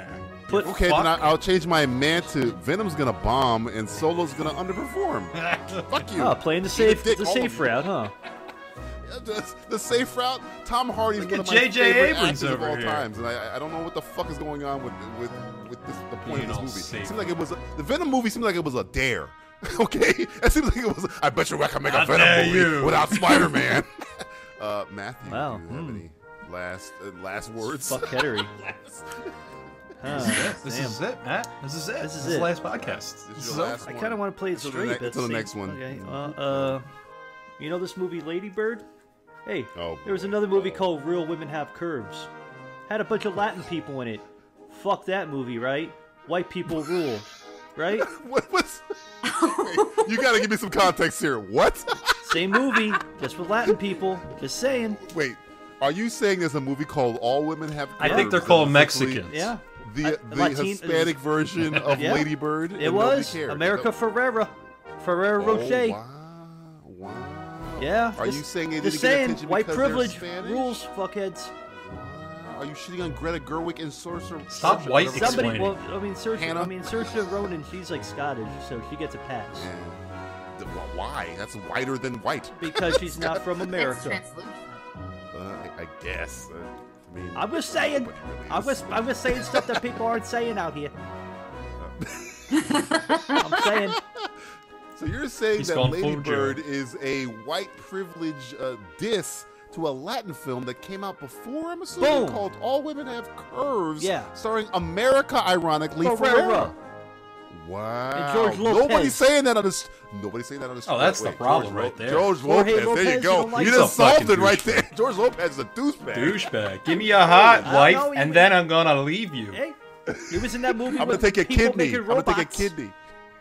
put Okay, fuck. then I, I'll change my man to Venom's gonna bomb and Solo's gonna underperform. Fuck you. Oh, playing the safe, the safe route, huh? The, the safe route. Tom Hardy's Look one at of my J J favorite Abrams actors of over all here. times, and I, I don't know what the fuck is going on with with with this, the point Being of all this movie. safe. It seemed like it was a, the Venom movie seemed like it was a dare. Okay, it seemed like it was. I bet you I can make How a Venom dare movie you. without Spider-Man. uh, Matthew, Wow. do you have Hmm. any last uh, last words? Fuckheadery. Last- Huh, This is it. This damn. is it, Matt. This is it. This is this it. the last podcast. This This is is your over. last I one. kind of want to play it Until the straight. ne- but until the see- next one. Okay. Uh, uh, you know this movie, Lady Bird? Hey, Oh, there was another movie called Real Women Have Curves. Had a bunch of Latin people in it. Fuck that movie, right? White people rule, right? what, what's? Wait, you gotta give me some context here. What? Same movie, just with Latin people. Just saying. Wait, are you saying there's a movie called All Women Have I Curves? think they're called and basically Mexicans. Yeah. The, Uh, the Latin- Hispanic version of Yeah. Lady Bird. It and nobody was cared. America No- Ferrera, Ferrera Oh, Rocher. wow, wow. Yeah. Are just- you saying they just didn't get saying, attention white because they're privilege Spanish? rules, fuckheads. Are you shitting on Greta Gerwig and Sorcerer? Stop Sorcerer- white whatever- Somebody, Explaining. well, I mean, Saoirse, Hannah? I mean, Saoirse Ronan, she's like Scottish, so she gets a pass Yeah. The- wh- Why? That's whiter than white. because she's not from It's America. translucent. Uh, I, I guess. Uh, I mean, I'm just saying. what it really I'm is. just, I'm just saying stuff that people aren't saying out here. I'm saying. So you're saying He's that gone Lady full Bird Joe. is a white privilege uh, diss to a Latin film that came out before, I'm assuming, Boom. called All Women Have Curves, Yeah. starring America, ironically, Ferrera. Ferrera. Wow. And George Lopez. Nobody's saying that on the st- Nobody's saying that on the Oh, that's the Wait, problem George right Lo- there. George Jorge Lopez, there Lopez, you you go. don't like You him? just He's a fucking solved it right douchebag. there. George Lopez is a douchebag. Douchebag. Give me your heart, I wife, don't know, and he- then I'm gonna leave you. Hey, he was in that movie I'm gonna with take a people kidney. making I'm gonna take a robots. kidney.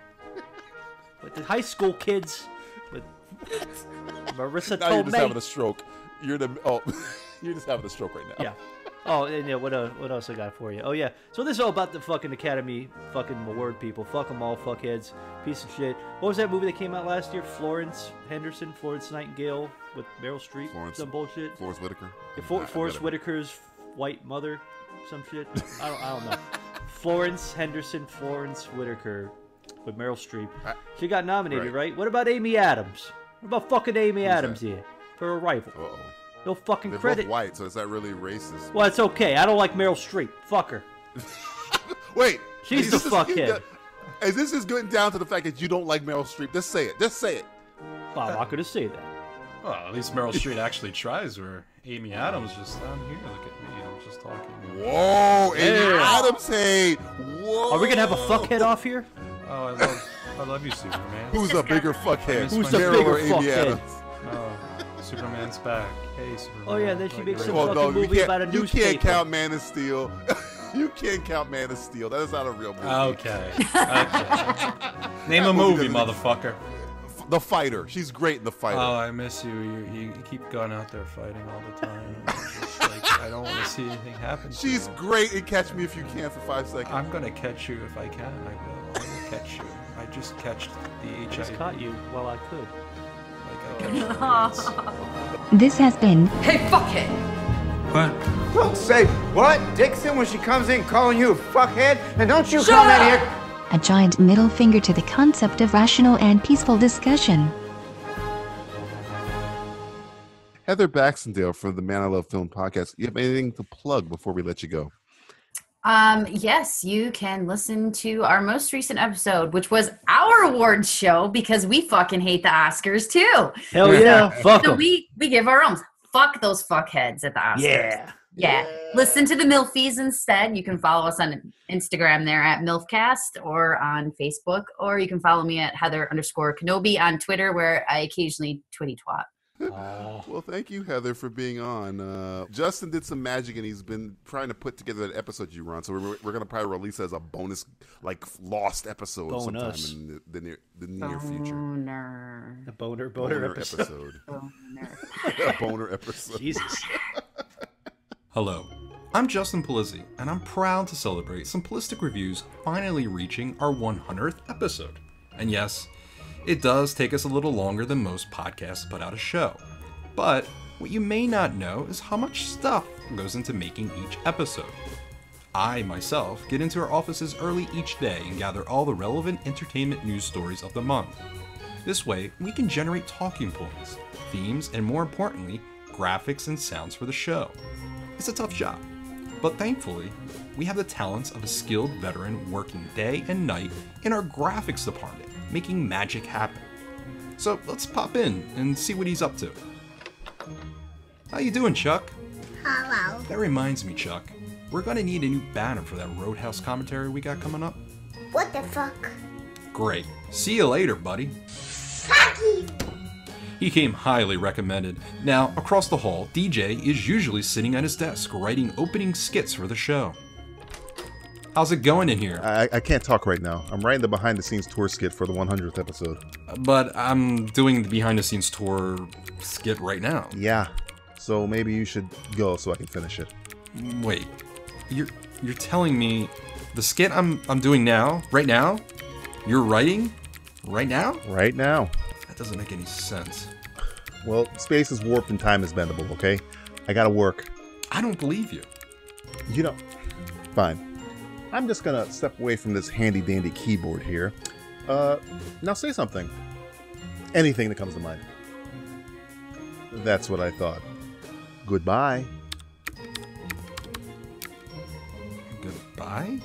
With the high school kids. With Marissa Now you're just having Tomei. a stroke. You're the oh, you're just having a stroke right now. Yeah. Oh, and yeah, what, uh, what else I got for you? Oh, yeah. So this is all about the fucking Academy fucking award people. Fuck them all, fuckheads. Piece of shit. What was that movie that came out last year? Florence Henderson, Florence Nightingale with Meryl Streep? Florence- Some bullshit? Forrest Whitaker. Yeah, For- I- I Forrest gotta- Whitaker's white mother? Some shit? I don't, I don't know. Florence Henderson, Florence Whitaker with Meryl Streep. I- She got nominated, right. right? What about Amy Adams? What about fucking Amy Who's Adams that? here? For Arrival. Uh-oh. No fucking They're credit. both white, so is that really racist? Well, it's okay. I don't like Meryl Streep. Fuck her. Wait, She's is the this is- fuckhead. Is this is going down to the fact that you don't like Meryl Streep? Just say it. Just say it. Well, I'm not going to say that. Well, at least Meryl Streep actually tries. Where Amy Adams just I'm here. Look at me. I'm just talking. Whoa, Amy Yeah. Adams, hey. Whoa. Are we going to have a fuckhead off here? Oh, I love, I love you, Superman. Who's a bigger fuckhead? Who's the Meryl bigger or Amy fuckhead? Adams? Oh, Superman's back. Hey, Superman. Oh, yeah, and then she Like, makes great. some Well, fucking no, you movie can't, about a you newspaper. can't count Man of Steel. You can't count Man of Steel. That is not a real movie. Okay. okay. Name a movie, motherfucker. The Fighter. She's great in The Fighter. Oh, I miss you. You, you keep going out there fighting all the time. It's just like, I don't want to see anything happen. to She's you. great in Catch Me If You Can for five seconds. I'm gonna catch you if I can. I will. I will catch you. I just catched the I H I V. just caught you while I could. Like I catch the This has been Hey, fuckhead! What? Don't say what, Dixon, when she comes in calling you a fuckhead, and don't you Shut come up! in here. a giant middle finger to the concept of rational and peaceful discussion. Heather Baxendale from the Man I Love Film podcast. You have anything to plug before we let you go? Um, yes, you can listen to our most recent episode, which was our awards show because we fucking hate the Oscars too. Hell yeah. Fuck So 'em. we we give our own. Fuck those fuckheads at the Oscars. Yeah. Yeah. Listen to the Milfies instead. You can follow us on Instagram there at MILFcast or on Facebook, or you can follow me at Heather underscore Kenobi on Twitter, where I occasionally twitty twat. Well, thank you, Heather, for being on. Uh, Justin did some magic, and he's been trying to put together that episode you run. So we're, we're going to probably release it as a bonus, like lost episode Bonus. sometime in the, the near the near future. Boner. The boner, boner, episode. Boner. A boner episode. Jesus. Hello, I'm Justin Polizzi, and I'm proud to celebrate Simplistic Reviews finally reaching our one hundredth episode. And yes, it does take us a little longer than most podcasts to put out a show. But what you may not know is how much stuff goes into making each episode. I, myself, get into our offices early each day and gather all the relevant entertainment news stories of the month. This way, we can generate talking points, themes, and more importantly, graphics and sounds for the show. It's a tough job, but thankfully, we have the talents of a skilled veteran working day and night in our graphics department, making magic happen. So let's pop in and see what he's up to. How you doing, Chuck? Hello. That reminds me, Chuck. We're gonna need a new banner for that Roadhouse commentary we got coming up. What the fuck? Great. See you later, buddy. Fuck you. He came highly recommended. Now, across the hall, D J is usually sitting at his desk writing opening skits for the show. How's it going in here? I, I can't talk right now. I'm writing the behind-the-scenes tour skit for the one hundredth episode. But I'm doing the behind-the-scenes tour skit right now. Yeah. So maybe you should go so I can finish it. Wait. You're you're telling me the skit I'm I'm doing now, right now, you're writing right now? Right now. That doesn't make any sense. Well, space is warped and time is bendable, okay? I gotta work. I don't believe you. You know, fine. I'm just gonna step away from this handy-dandy keyboard here. Uh, now say something. Anything that comes to mind. That's what I thought. Goodbye. Goodbye?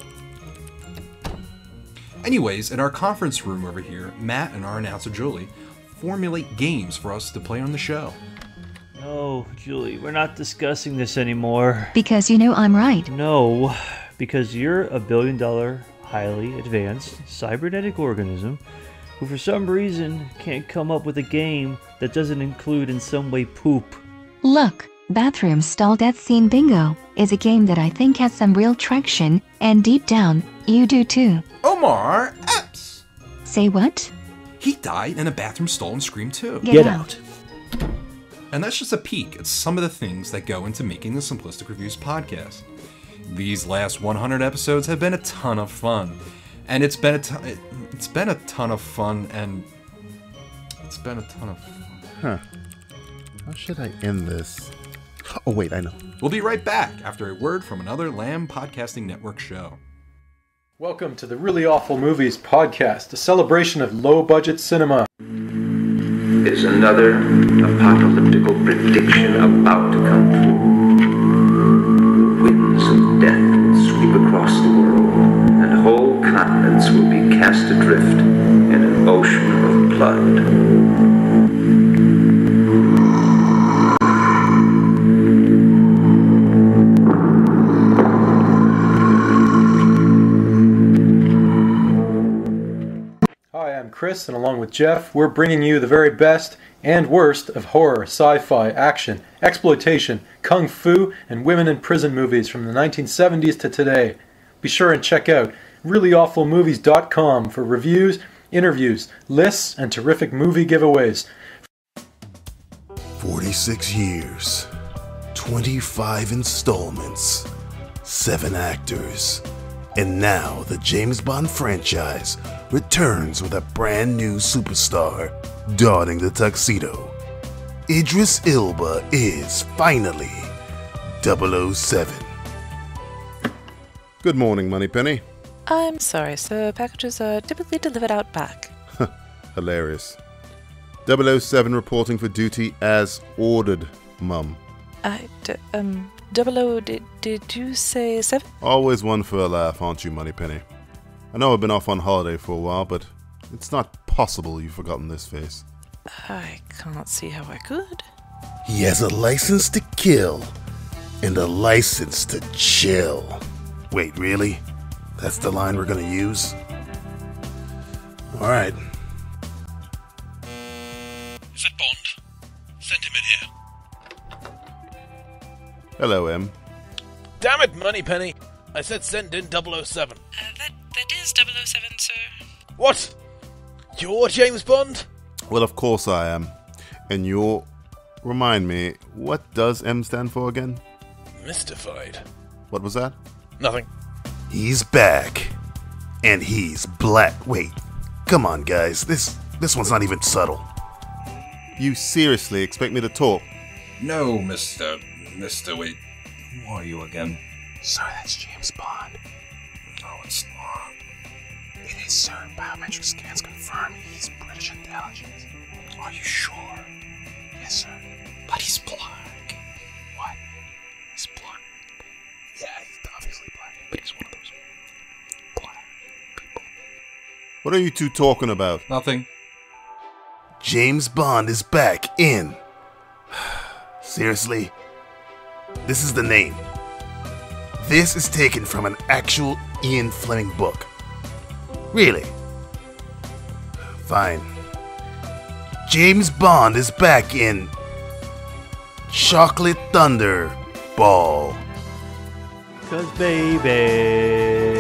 Anyways, in our conference room over here, Matt and our announcer Julie formulate games for us to play on the show. No, Julie, we're not discussing this anymore. Because you know I'm right. No, because you're a billion dollar, highly advanced cybernetic organism who for some reason can't come up with a game that doesn't include in some way poop. Look, Bathroom Stall Death Scene Bingo is a game that I think has some real traction, and deep down, you do too. Omar Epps! Say what? He died in a bathroom stall in Scream two. Get, Get out. out. And that's just a peek at some of the things that go into making the Simplistic Reviews podcast. These last one hundred episodes have been a ton of fun. And it's been a ton, it, it's been a ton of fun, and it's been a ton of fun. Huh. How should I end this? Oh, wait, I know. We'll be right back after a word from another Lamb Podcasting Network show. Welcome to the Really Awful Movies podcast, a celebration of low-budget cinema. Is another apocalyptical prediction about to come true. The winds of death will sweep across the world, and whole continents will be cast adrift in an ocean of blood. Chris, and along with Jeff, we're bringing you the very best and worst of horror, sci-fi, action, exploitation, kung fu, and women in prison movies from the nineteen seventies to today. Be sure and check out really awful movies dot com for reviews, interviews, lists, and terrific movie giveaways. forty-six years, twenty-five installments, seven actors, and now the James Bond franchise returns with a brand new superstar donning the tuxedo. Idris Elba is finally double oh seven. Good morning, Moneypenny. I'm sorry, sir. Packages are typically delivered out back. Hilarious. double oh seven reporting for duty as ordered, Mum. I, d- um, double O, did, did you say seven? Always one for a laugh, aren't you, Moneypenny? I know I've been off on holiday for a while, but it's not possible you've forgotten this face. I can't see how I could. He has a license to kill and a license to chill. Wait, really? That's the line we're gonna use? Alright. Is that Bond? Send him in here. Hello, Em. Damn it, Moneypenny! I said send in double oh seven. Uh, that, that is double oh seven, sir. What? You're James Bond? Well, of course I am. And you're... Remind me, what does M stand for again? Mystified. What was that? Nothing. He's back. And he's black. Wait, come on, guys. This this one's not even subtle. You seriously expect me to talk? No, Mister... Mister... Wait, who are you again? Sir, that's James Bond. No, it's not. It is, sir. Biometric scans confirm he's British intelligence. Are you sure? Yes, sir. But he's black. What? He's black. Yeah, he's obviously black. But he's one of those black people. What are you two talking about? Nothing. James Bond is back in. Seriously? This is the name. This is taken from an actual Ian Fleming book. Really? Fine. James Bond is back in Chocolate Thunder Ball. Cause baby,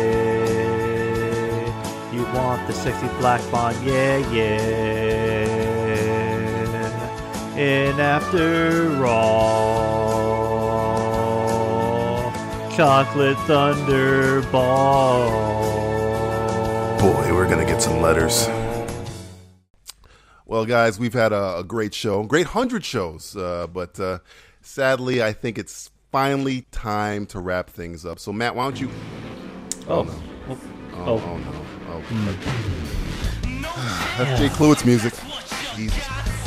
you want the sexy black Bond, yeah, yeah. And after all, Chocolate Thunder Ball. Boy, we're gonna get some letters. Well, guys, we've had a, a great show, great hundred shows, uh, but uh, sadly, I think it's finally time to wrap things up. So, Matt, why don't you? Oh, oh no! Oh, Oh, oh. oh no! Oh, Mm. that's Jay Cluett's music. Jesus.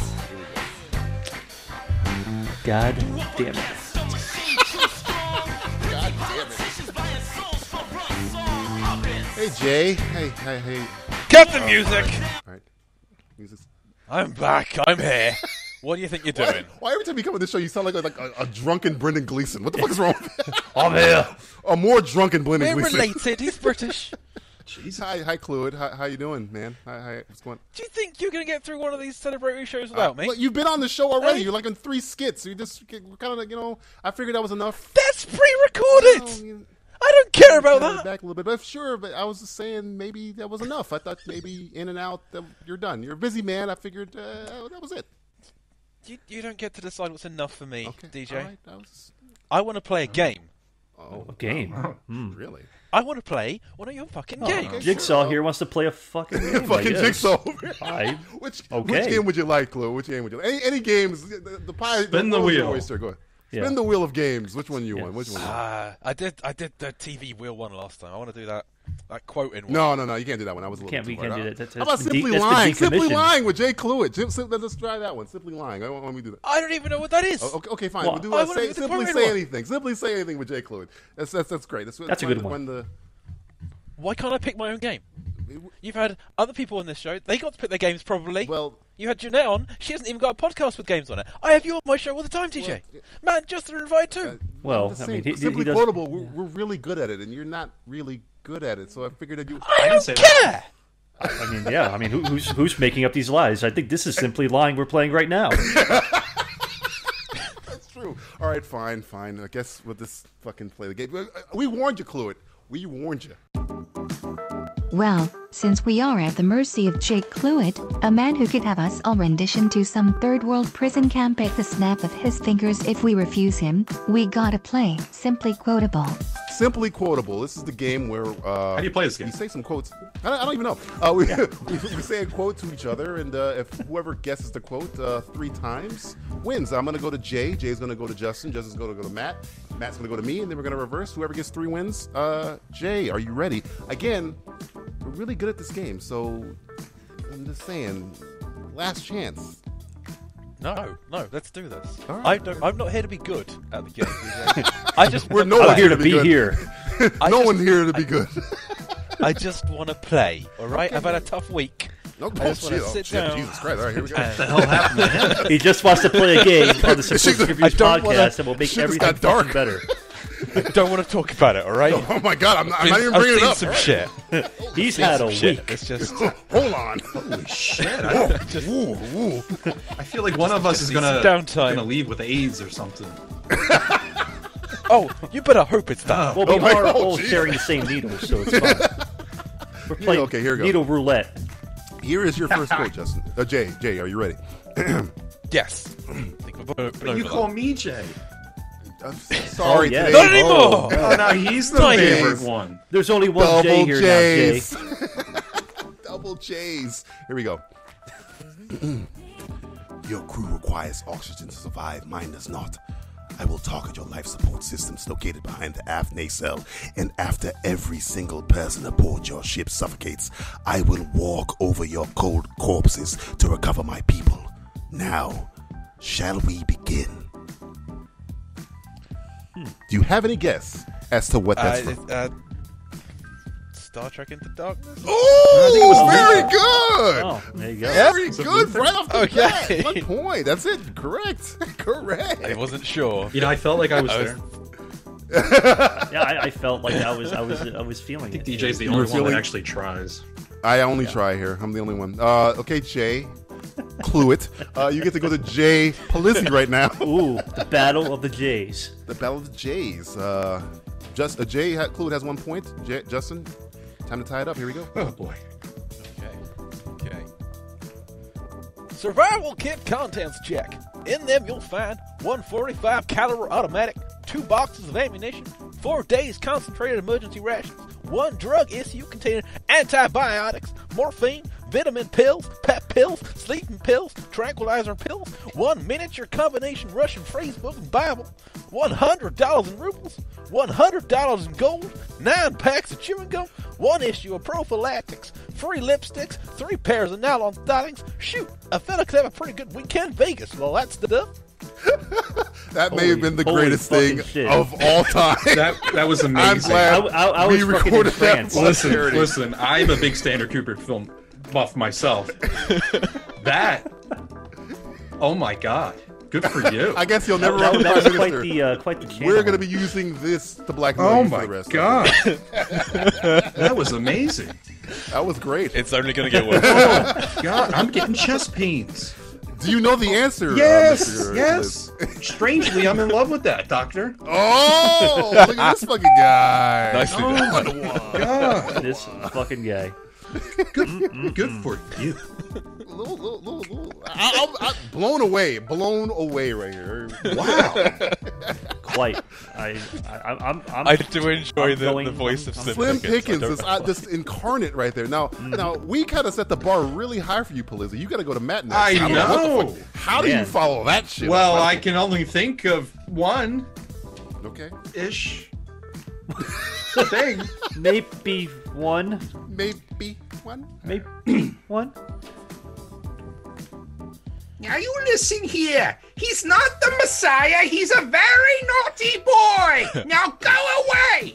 God damn it! God damn it! Hey, Jay. Hey, hey, hey. Cut the Oh, music. All right. All right. Music's... I'm back. I'm here. What do you think you're doing? Why, why every time you come on this show, you sound like a, like a, a drunken Brendan Gleeson? What the fuck is wrong? I'm here. A more drunken Brendan We're Gleeson. related. He's British. Jeez. Hi, hi, Clued. How, how you doing, man? Hi, hi. What's going? Do you think you're going to get through one of these celebratory shows without Uh, me? well, you've been on the show already. Hey. You're like in three skits. You just kind of, you know. I figured that was enough. That's pre-recorded. Well, you- I don't care about Dial it that. Back a little bit, but sure. But I was just saying maybe that was enough. I thought maybe in and out, that you're done. You're a busy man. I figured uh, that was it. You, you don't get to decide what's enough for me, Okay, D J. all right, that was- I want to play a game. Oh, A game? Hmm. Really? I want to play one of your fucking Oh, games. Jigsaw here wants to play a fucking game. I Fucking guess. Jigsaw. I, which okay. which game would you like, Clue? Which game would you? Any any games? The, the pie. Spin the what was your wheel. oyster? Go ahead. Yeah. Spin the wheel of games. Which one you want? Which one? You want? Uh, I did I did the T V wheel one last time. I want to do that that quoting one. No, no, no. You can't do that one. I was a little. Can't- too we hard. can't do Uh, that. That's- How about that's been simply de- that's been lying? Simply decommissioned. lying with Jay Cluett. Sim- sim- let's try that one. Simply lying. I want, want me to do that. I don't even know what that is. Oh, okay, okay, fine. Well, we'll do I uh, wanna say, do the simply quoted say one. anything. Simply say anything with Jay Cluett. That's that's that's great. That's, That's a when, good one. When the Why can't I pick my own game? You've had other people on this show. They got to pick their games probably. well, You had Jeanette on. She hasn't even got a podcast with games on it. I have you on my show all the time, T J. Man, just are invited too. uh, Well, I'm just I saying, mean, he- he simply does- quotable. We're, we're really good at it, and you're not really good at it. So I figured that you. I don't care. I mean, yeah. I mean, who, who's who's making up these lies? I think this is simply lying. We're playing right now. That's true. All right, fine, fine. I guess we'll just fucking play the game. Uh, We warned you, Cluett. We warned you. Well, since we are at the mercy of Jake Cluett, a man who could have us all rendition to some third world prison camp at the snap of his fingers if we refuse him, we gotta play Simply Quotable. Simply quotable. This is the game where uh, How do you play this game? We say some quotes. I don't, I don't even know. Uh, we, we we say a quote to each other, and uh, if whoever guesses the quote uh, three times wins. I'm gonna go to Jay. Jay's gonna go to Justin. Justin's gonna go to Matt. Matt's gonna go to me, and then we're gonna reverse. Whoever gets three wins. Uh, Jay, are you ready? Again, we're really good at this game, so I'm just saying, last chance. No, no, let's do this. All right. I don't. I'm not here to be good at the game. T J. I just We're wanna no play. one here to be good. here. I no just- one's here to be good. I just want to play. All right. I've had a tough week. No, I oh, just want shit, to oh, sit shit, down. Jesus Christ! All right, here we go. and- What the hell happened to him? He just wants to play a game on the Simplistic I Reviews don't wanna- podcast that will make shit just everything got dark. fucking better. I don't want to talk about it. All right. Oh my God, I'm not, I'm not even I've bringing it seen up. some All right. shit. He's Seen had some a shit. week. It's just. Hold on. Holy shit! I, just, Ooh, ooh. I feel like one of us is Just gonna downtime. gonna leave with AIDS or something. Oh, you better hope it's that. Well, we Oh my- are oh, all geez. sharing the same needle, so it's fine. We're playing Okay, here we go. needle roulette. Here is your first quote, Justin. Uh, Jay, Jay, are you ready? Yes. Think we've been But you over call that. me Jay. I'm sorry, Oh, yeah. today. Not anymore. Oh, no, he's the Not favorite Jays. one. There's only one Double J here J's. now, Jay. Double J's. Here we go. Your crew requires oxygen to survive. Mine does not. I will target your life support systems located behind the aft nacelle, and after every single person aboard your ship suffocates, I will walk over your cold corpses to recover my people. Now, shall we begin? Hmm. Do you have any guess as to what that's uh, from? Uh, Star Trek Into Darkness? Oh, it was very good. Oh, there you go. Very Yep. good. Right off the Okay. bat. One point. That's it. Correct. Correct. I wasn't sure. You know, I felt like I was I was- there. Yeah, I, I felt like I was, I was, I was feeling I think it. D J's the You only were one feeling- that actually tries. I only try here. I'm the only one. Uh, okay, Jay. Clue it. Uh, you get to go to Jay Polizzi right now. Ooh, the Battle of the Jays. The Battle of the Jays. Uh, just uh, Jay ha- Clue it has one point. Jay, Justin, time to tie it up. Here we go. Oh boy. Okay. Okay. Survival kit contents check. In them you'll find one forty-five caliber automatic, two boxes of ammunition, four days concentrated emergency rations, one drug issue containing antibiotics, morphine, vitamin pills, pep pills, sleeping pills, tranquilizer pills, one miniature combination Russian phrase book and Bible, one hundred dollars in rubles, one hundred dollars in gold, nine packs of chewing gum, one issue of prophylactics, three lipsticks, three pairs of nylon stockings. Shoot, I feel like I have a pretty good weekend in Vegas. Well, that's the stuff. That may Holy- have been the holy greatest thing fucking shit. of all time. That that was amazing. I'm glad I- I- I we was fucking recorded in that. France. for Listen, posterity. listen. I'm a big Stanley Kubrick film buff myself. That. Oh my god. Good for you. I guess you'll never That, run that, for that prime was quite minister. the, uh, quite the channel. We're going to be using this to blackmail Oh you for my the rest god. of it. That was amazing. That was great. It's only going to get worse. Oh god, I'm getting chest pains. Do you know the answer? Yes, uh, Mister yes. Liz? Strangely, I'm in love with that, Doctor. Oh, look at this fucking guy. Nicely Oh done. my god. This fucking guy. Good, good for you. Little, little, little, little. I, I, I, blown away, blown away right here. Wow. Quite. I, I, I'm, I'm. I do enjoy I'm the, going- the voice of I'm- Slim, Slim Pickens. I Pickens don't is know uh, why. just incarnate right there. Now, now we kind of set the bar really high for you, Polizzi. You got to go to Matt next. I don't what the know. fuck- How do you Man. follow that shit? Well, up? I can only think of one Okay. ish thing. Maybe one. Maybe one. Maybe one. Now you listen here. He's not the Messiah. He's a very naughty boy. Now go away.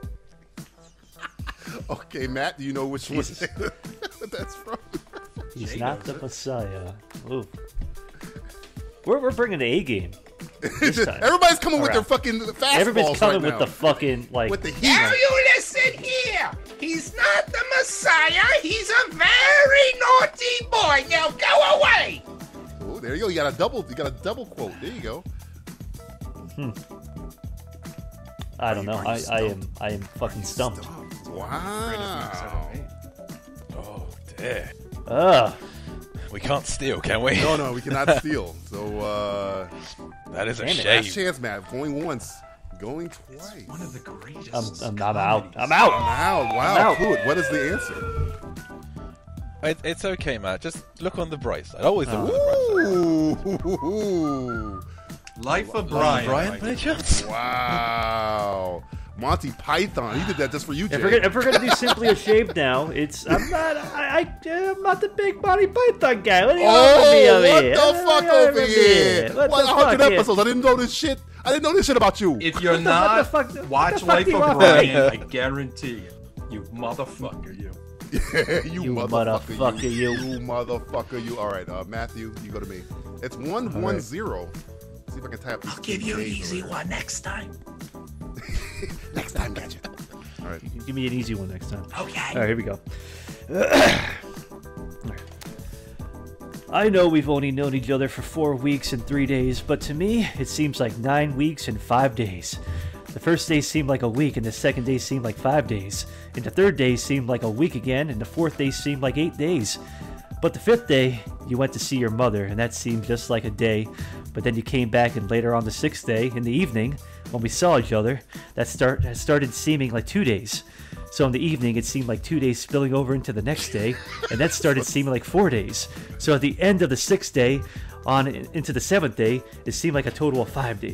Okay, Matt, do you know which one that's from? He's not the Messiah. Ooh. We're, we're bringing the A game. This time. Everybody's coming with All their right. fucking fastballs Everybody's coming right with now. the fucking, like. with the heat. Now you listen here. He's not the Messiah. He's a very naughty boy. Now go away. Oh, there you go. You got a double. You got a double quote. There you go. Hmm. I don't know. Are you I, I stumped? am I am fucking stumped. Wow. Oh, dear. Ugh. We can't steal, can we? No, no, we cannot steal. So, uh, That is a Damn it. shame. last chance, Matt. Going once, going twice. One of the greatest. I'm, I'm, I'm out. I'm out. Wow, wow. I'm out. Clue it. What is the answer? It, it's okay, Matt. Just look on the bright side. Always look Oh. on the bright side. Ooh. Life of Brian, Brian. Brian, by any chance? Wow. Monty Python. He did that just for you, Jay. If we're, gonna, if we're gonna do Simply a Shave now, it's I'm not I, I I'm not the big Monty Python guy. What do you want from me Oh, over what here? the What do you fuck want over from me? here? What What, the one hundred fuck here? episodes. I didn't know this shit. I didn't know this shit about you. If you're What the not, fuck- what the watch fuck Life do you of want? Brian. I guarantee you. You motherfucker, you. you, You motherfucker, motherfucker, you. you. You motherfucker, you. All right, uh, Matthew, you go to me. It's one All one right. zero. See if I can type. I'll give you an easy one next time. Next time, gotcha. All right. Give me an easy one next time. Okay. All right, here we go. I know we've only known each other for four weeks and three days, but to me, it seems like nine weeks and five days. The first day seemed like a week, and the second day seemed like five days. And the third day seemed like a week again, and the fourth day seemed like eight days. But the fifth day, you went to see your mother, and that seemed just like a day. But then you came back, and later on the sixth day, in the evening, when we saw each other, that start that started seeming like two days. So in the evening, it seemed like two days spilling over into the next day, and that started seeming like four days. So at the end of the sixth day, on into the seventh day, it seemed like a total of five days.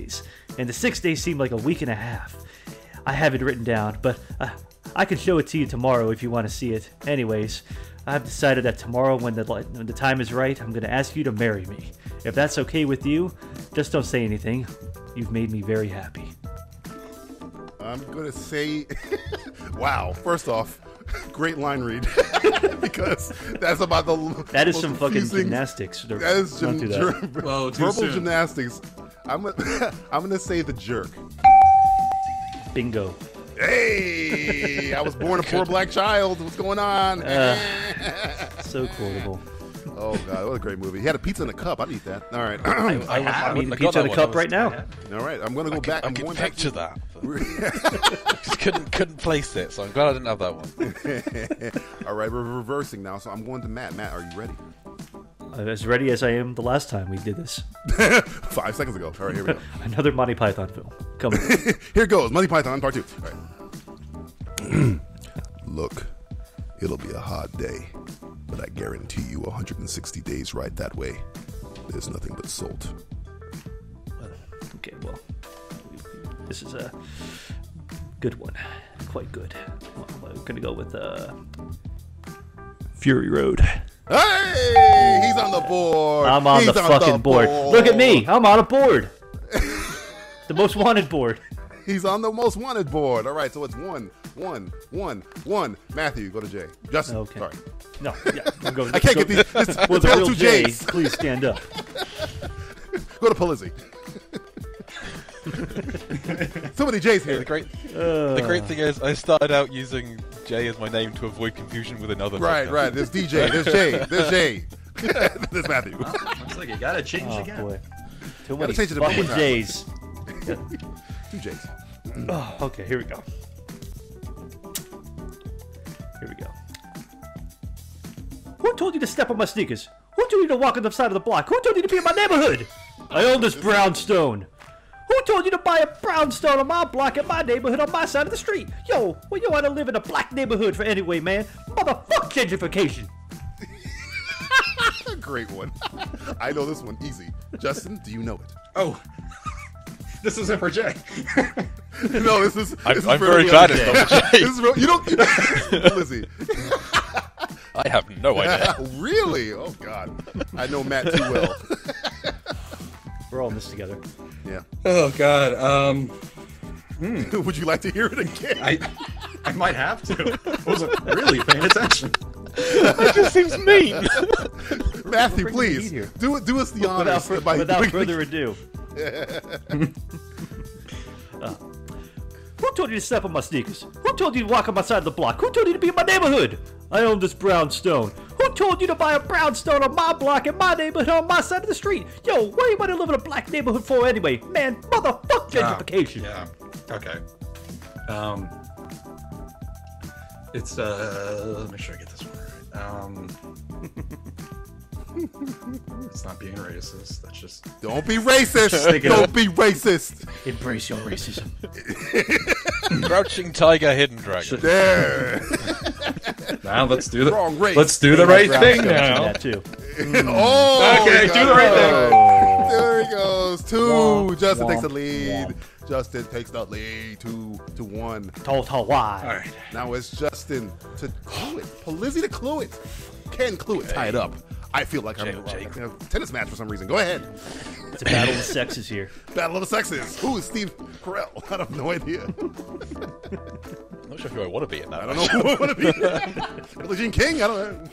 and the six days seemed like a week and a half. I have it written down, but uh, I can show it to you tomorrow if you want to see it. Anyways, I've decided that tomorrow, when the when the time is right, I'm going to ask you to marry me. If that's okay with you, just don't say anything. You've made me very happy. I'm going to say, wow, first off, great line read. Because that's about the That is most some fucking confusing- gymnastics. That is Don't gym, do that. ger- Whoa, too verbal soon. gymnastics. I'm gonna, I'm going to say the jerk. Bingo. Hey, I was born a poor black child. What's going on? Uh, so quotable. Oh god, what a great movie! He had a pizza in a cup. I'd eat that. All right, I, I, I'm eating pizza in a cup right now. All right, I'm gonna go I back. Can, I'm I can going back picture to... that. but Just couldn't couldn't place it, so I'm glad I didn't have that one. All right, we're reversing now, so I'm going to Matt. Matt, are you ready? I'm as ready as I am the last time we did this. Five seconds ago. All right, here we go. Another Monty Python film. Coming. Here goes, Monty Python Part Two. All right. Look, it'll be a hard day, but I guarantee you one hundred sixty days right that way. There's nothing but salt. Okay, well, this is a good one. Quite good. Well, we're gonna go with uh, Fury Road. Hey, he's on the board. I'm on He's the fucking board. Look at me. I'm on a board. The most wanted board. He's on the most wanted board. All right, so it's one, one, one, one. Matthew, go to Jay. Justin, Okay. sorry. No, yeah, we'll go, I can't go, get these. It's, Well, it's the all real two Jay, J's. please stand up. Go to Polizzi. So many J's here. The great, Uh. the great thing is, I started out using Jay as my name to avoid confusion with another. Right, podcast. right. There's D J. There's Jay. There's Jay. There's Matthew. Looks like you gotta change Oh, again. boy. Too Gotta many change it one more fucking time. J's. Two J's. Oh, okay, here we go. Here we go. Who told you to step on my sneakers? Who told you to walk on the side of the block? Who told you to be in my neighborhood? I own this brownstone. Who told you to buy a brownstone on my block in my neighborhood on my side of the street? Yo, well, you want to live in a black neighborhood for anyway, man. Motherfuck gentrification. Great one. I know this one easy. Justin, do you know it? Oh, this isn't for Jay. No, this is. I'm, this is I'm for very every glad other it's Jay. not Jay. This is real, you don't. Lizzie. I have no idea. Really? Oh God, I know Matt too well. We're all in this together. Yeah. Oh God. Um. hmm. Would you like to hear it again? I, I might have to. I wasn't really paying attention. That just seems mean. Matthew, Bring the please heat here. do it. Do us the honors. Without, fur- by without bringing- further ado. Uh, who told you to step on my sneakers? Who told you to walk on my side of the block? Who told you to be in my neighborhood? I own this brownstone. Who told you to buy a brownstone on my block in my neighborhood on my side of the street? Yo, what do you want to live in a black neighborhood for anyway? Man, motherfuck gentrification. Yeah. Okay. Um. It's uh. Let me make sure I get this one right. Um. It's not being racist. That's just. Don't be racist. Don't be racist. Embrace your racism. Crouching tiger, hidden dragon. There. Now let's do the. Wrong race. Let's do the right thing now. That too. Oh, Okay, we do got the right it. thing. There he goes. Two. Womp, Justin womp, takes the lead. womp. Justin takes the lead. Two to one. Total why. All right. Now it's Justin to clue it. Polizzi to clue it. Can clue it. Tie it up. I feel like I'm in Jake, a tennis match for some reason. Go ahead. It's a battle of the sexes here. Battle of the sexes. Who is Steve Peril? I have no idea. I'm not sure who I want to be in that. I don't know who I want to be. Billie Jean King? I don't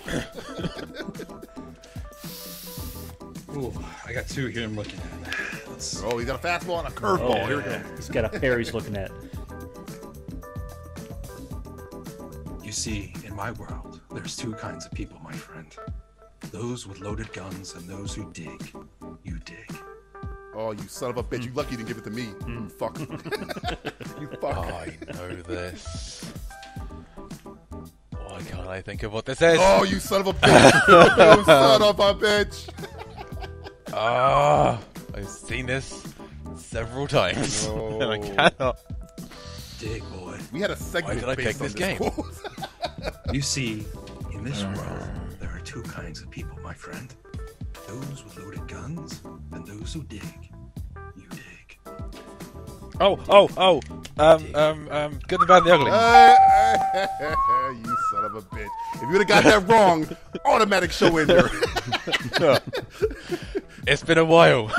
know. Ooh, I got two here I'm looking at. Let's... Oh, he's got a fastball and a curveball. Oh, Here we go. He's got a pair he's looking at. You see, in my world, there's two kinds of people, my friend. Those with loaded guns and those who dig. You dig. Oh, you son of a bitch. You lucky you didn't give it to me. You fuck. You fuck. I know this. Why can't I think of what this is? Oh, you son of a bitch. You son of a bitch. Ah, I've seen this several times. No. And I cannot. Dig, boy. We had a segment Why did I based pick on this game? quote. You see, in this world, there are two kinds of people, my friend. Those with loaded guns and those who dig. You dig. Oh, oh, oh. Um, um, um, Good, the Bad, and the Ugly. Uh, you son of a bitch. If you would have got that wrong, automatic show ender. It's been a while.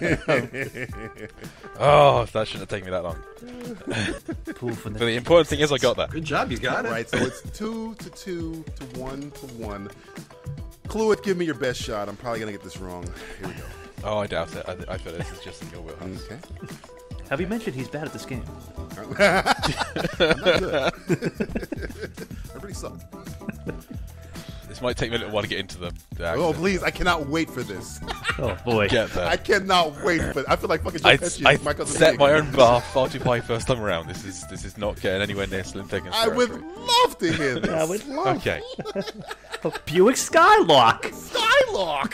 Oh, that shouldn't have taken me that long. But the important thing is I got that. Good job, you got it. Right, so it's two to two to one to one. Clue, give me your best shot. I'm probably going to get this wrong. Here we go. Oh, I doubt it. I, I feel this is just in your wheelhouse. Okay. Have you mentioned he's bad at this game? I'm not good. I really suck. This might take me a little while to get into the. the Oh, please. I cannot wait for this. Oh, boy. Get that. I cannot wait for it. I feel like fucking Joe I, Pesci I is my cousin set Nick. my own bar far too high first time around. This is this is not getting anywhere near Slim Thickens. I would love to hear this. I would love Okay. Buick Skylark. Skylark.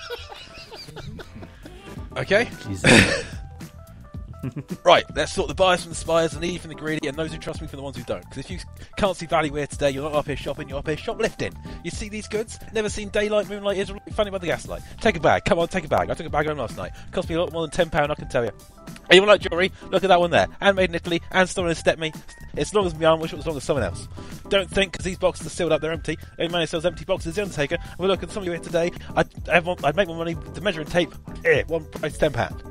Okay. Right, let's sort the buyers from the spies, the needy from the greedy, and those who trust me from the ones who don't. Because if you can't see value here today, you're not up here shopping, you're up here shoplifting. You see these goods? Never seen daylight, moonlight, is really funny by the gaslight. Take a bag, come on, take a bag. I took a bag home last night. Cost me a lot more than ten pounds, I can tell you. Anyone like jewellery? Look at that one there. Handmade in Italy, and stolen in Step Me. It's as long as me, I wish it was as long as someone else. Don't think, because these boxes are sealed up, they're empty. Only man who sells empty boxes is the Undertaker. And we're looking at some of you here today. I'd, have one, I'd make my money with the measuring tape. Here, one price, ten pounds.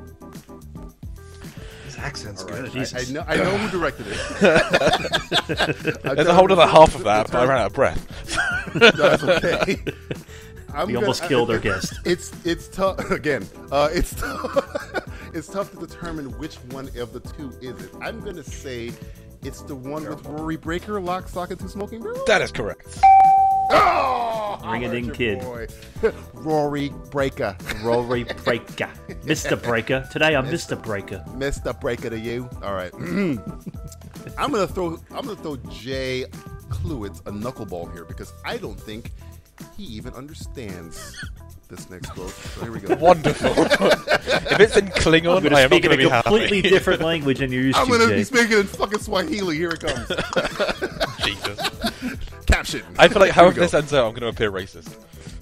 Accent's Right. good. I, I know. I know who directed it. There's a whole other half of that, but I ran out of breath. No, that's okay. I'm We gonna- almost I- killed our guest. It's it's tough again. Uh, it's tough. It's tough to determine which one of the two is it. I'm gonna say it's the one with Rory Breaker, Lock, Stock, and Two Smoking Barrels. That is correct. Oh, Ring a ding your kid. boy. Rory Breaker. Rory Breaker. Mister Breaker. Today I'm Mister Breaker. Mister Breaker to you. All right. I'm gonna throw. I'm gonna throw Jay Cluett a knuckleball here because I don't think he even understands this next quote. So here we go. Wonderful. If it's in Klingon, I'm going I to am not speak in going to a be completely happy. different language than you're used I'm to, gonna Jay. be speaking in fucking Swahili. Here it comes. Jesus. Caption. I feel like Here we however go. this ends out, I'm going to appear racist.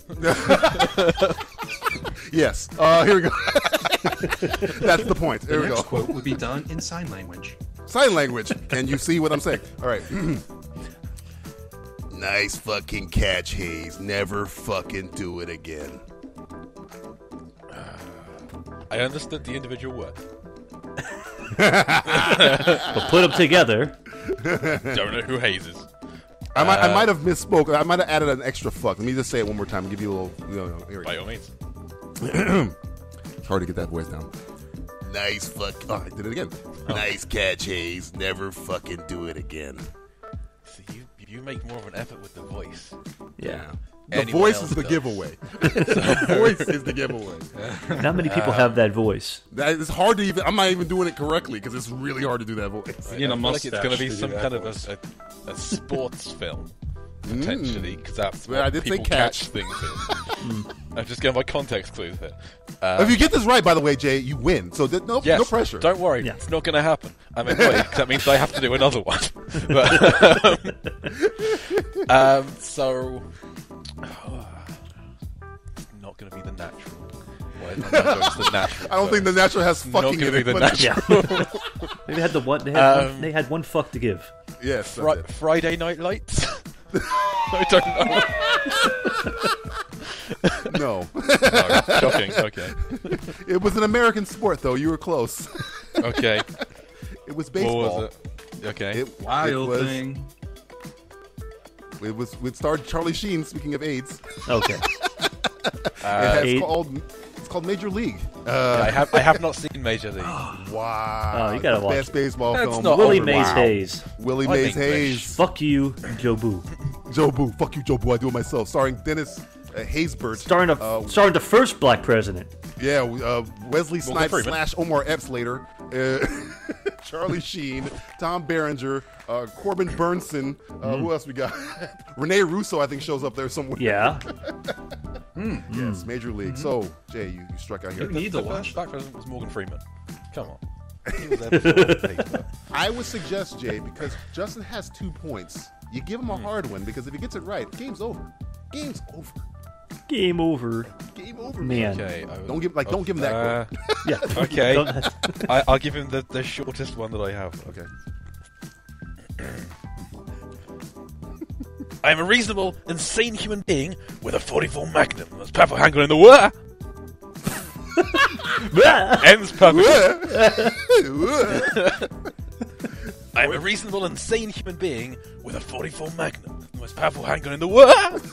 Yes. Uh, here we go. That's the point. There The we next go. quote would be done in sign language. Sign language. Can you see what I'm saying? All right. Nice fucking catch, Hayes. Never fucking do it again. I understood the individual word. But put them together. Don't know who Hayes is. I might, I Uh, might have misspoke. I might have added an extra fuck. Let me just say it one more time and give you a little. You know, here we By go. all means. It's hard to get that voice down. Nice fuck. Oh, I did it again. Nice catch, Hayes. Never fucking do it again. So you you make more of an effort with the voice. Yeah. The Anyone voice else is the does. giveaway. The voice is the giveaway. Not many people have that voice. That is hard to even. I'm not even doing it correctly because it's really hard to do that voice. I feel like it's going to be to do some that kind of voice. a, a, a sports film. Potentially, because that's Well, what I did say people catch. catch things in. I'm just getting my context clues here. Um, If you get this right, by the way, Jay, you win. So th- no, yes, no pressure. Don't worry, Yeah. it's not going to happen. I'm annoyed because that means I have to do another one. But, um, um, so, it's not going to be the natural. Why is my natural? It's the natural. I don't think the natural has It's not fucking gonna in be it. the but- natural. They had the one. They had, Um, one, they had one fuck to give. Yes. Fri- that's it. Friday Night Lights. I don't know. No. No, shocking. Okay. It was an American sport, though. You were close. Okay. It was What baseball. was it? Okay. It, Wild it was, thing. It was. It starred Charlie Sheen. Speaking of AIDS, Okay. Uh, it's Aid- called. It's called Major League. yeah, Uh, I have I have not seen Major League. wow. Oh, you gotta the watch best it. baseball That's film. not Willie Oh, Mays wow. Hayes. Willie I'm Mays English. Hayes. Fuck you, Joe Boo. Joe Boo. Fuck you, Joe Boo. I do it myself. Starring Dennis uh, Haysbert. Starring, a, Uh, starring the first black president. Yeah, uh, Wesley Snipes Freeman. slash Omar Epps later. Uh, Charlie Sheen, Tom Berenger, uh, Corbin Burnson. Uh, Who else we got? Rene Russo, I think, shows up there somewhere. Yeah. Yes, Major League. So, Jay, you, you struck out here. You need to The watch. first black president was Morgan Freeman. Come on. He was there before Hitler. I would suggest, Jay, because Justin has two points, you give him a hard one because if he gets it right, game's over. Game's over. Game over. Game over, man. Okay, I- Don't give like don't give him that Uh, quote. Yeah. Okay. Don't- I, I'll give him the, the shortest one that I have. Okay. I am a reasonable, insane human being with a forty-four Magnum, the most powerful handgun in the world. Ends perfectly. I am a reasonable, insane human being with a forty-four Magnum, the most powerful handgun in the world.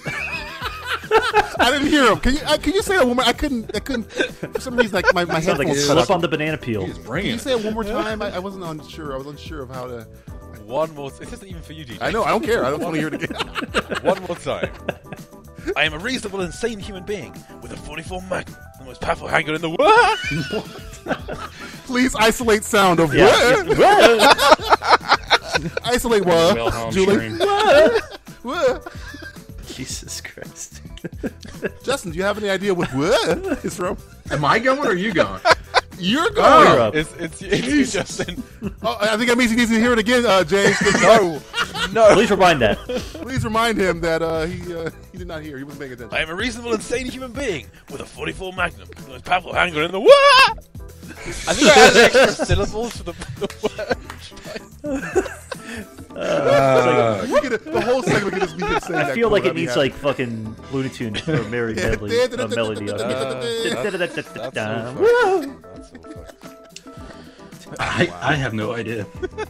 I didn't hear him. Can you uh, can you say that one more? I couldn't. I couldn't. For some reason, like my my Sounds like a headphones cut slip out. on the banana peel. Can you say it one more time? I, I wasn't unsure. I was unsure of how to. One more. This isn't even for you, D J. I know. I don't care. I don't want to hear it again. One more time. I am a reasonable, insane human being with a forty-four Magnum, the most powerful handgun in the world. Please isolate sound of Yeah. what? Isolate what? Wilhelm Julie. scream. What? What? Jesus Christ. Justin, do you have any idea what what is from? Am I going or are you going? You're You're going. up. It's, it's, it's you, Justin. Oh, I think that means he needs to hear it again, uh, James. No. No. Please remind that. Please remind him that uh, he uh, he did not hear. He wasn't paying attention. I am a reasonable, insane human being with a forty-four Magnum, the most powerful handgun in the world. I think I added extra syllables for the, the word. Uh, You get a, the whole segment could just be him saying I that feel quote. like it I'd be needs happy. like fucking Looney Tunes or Mary Medley uh, melody. Uh, that's, that's all Woo! fucked. That's all fucked. I, I have no idea.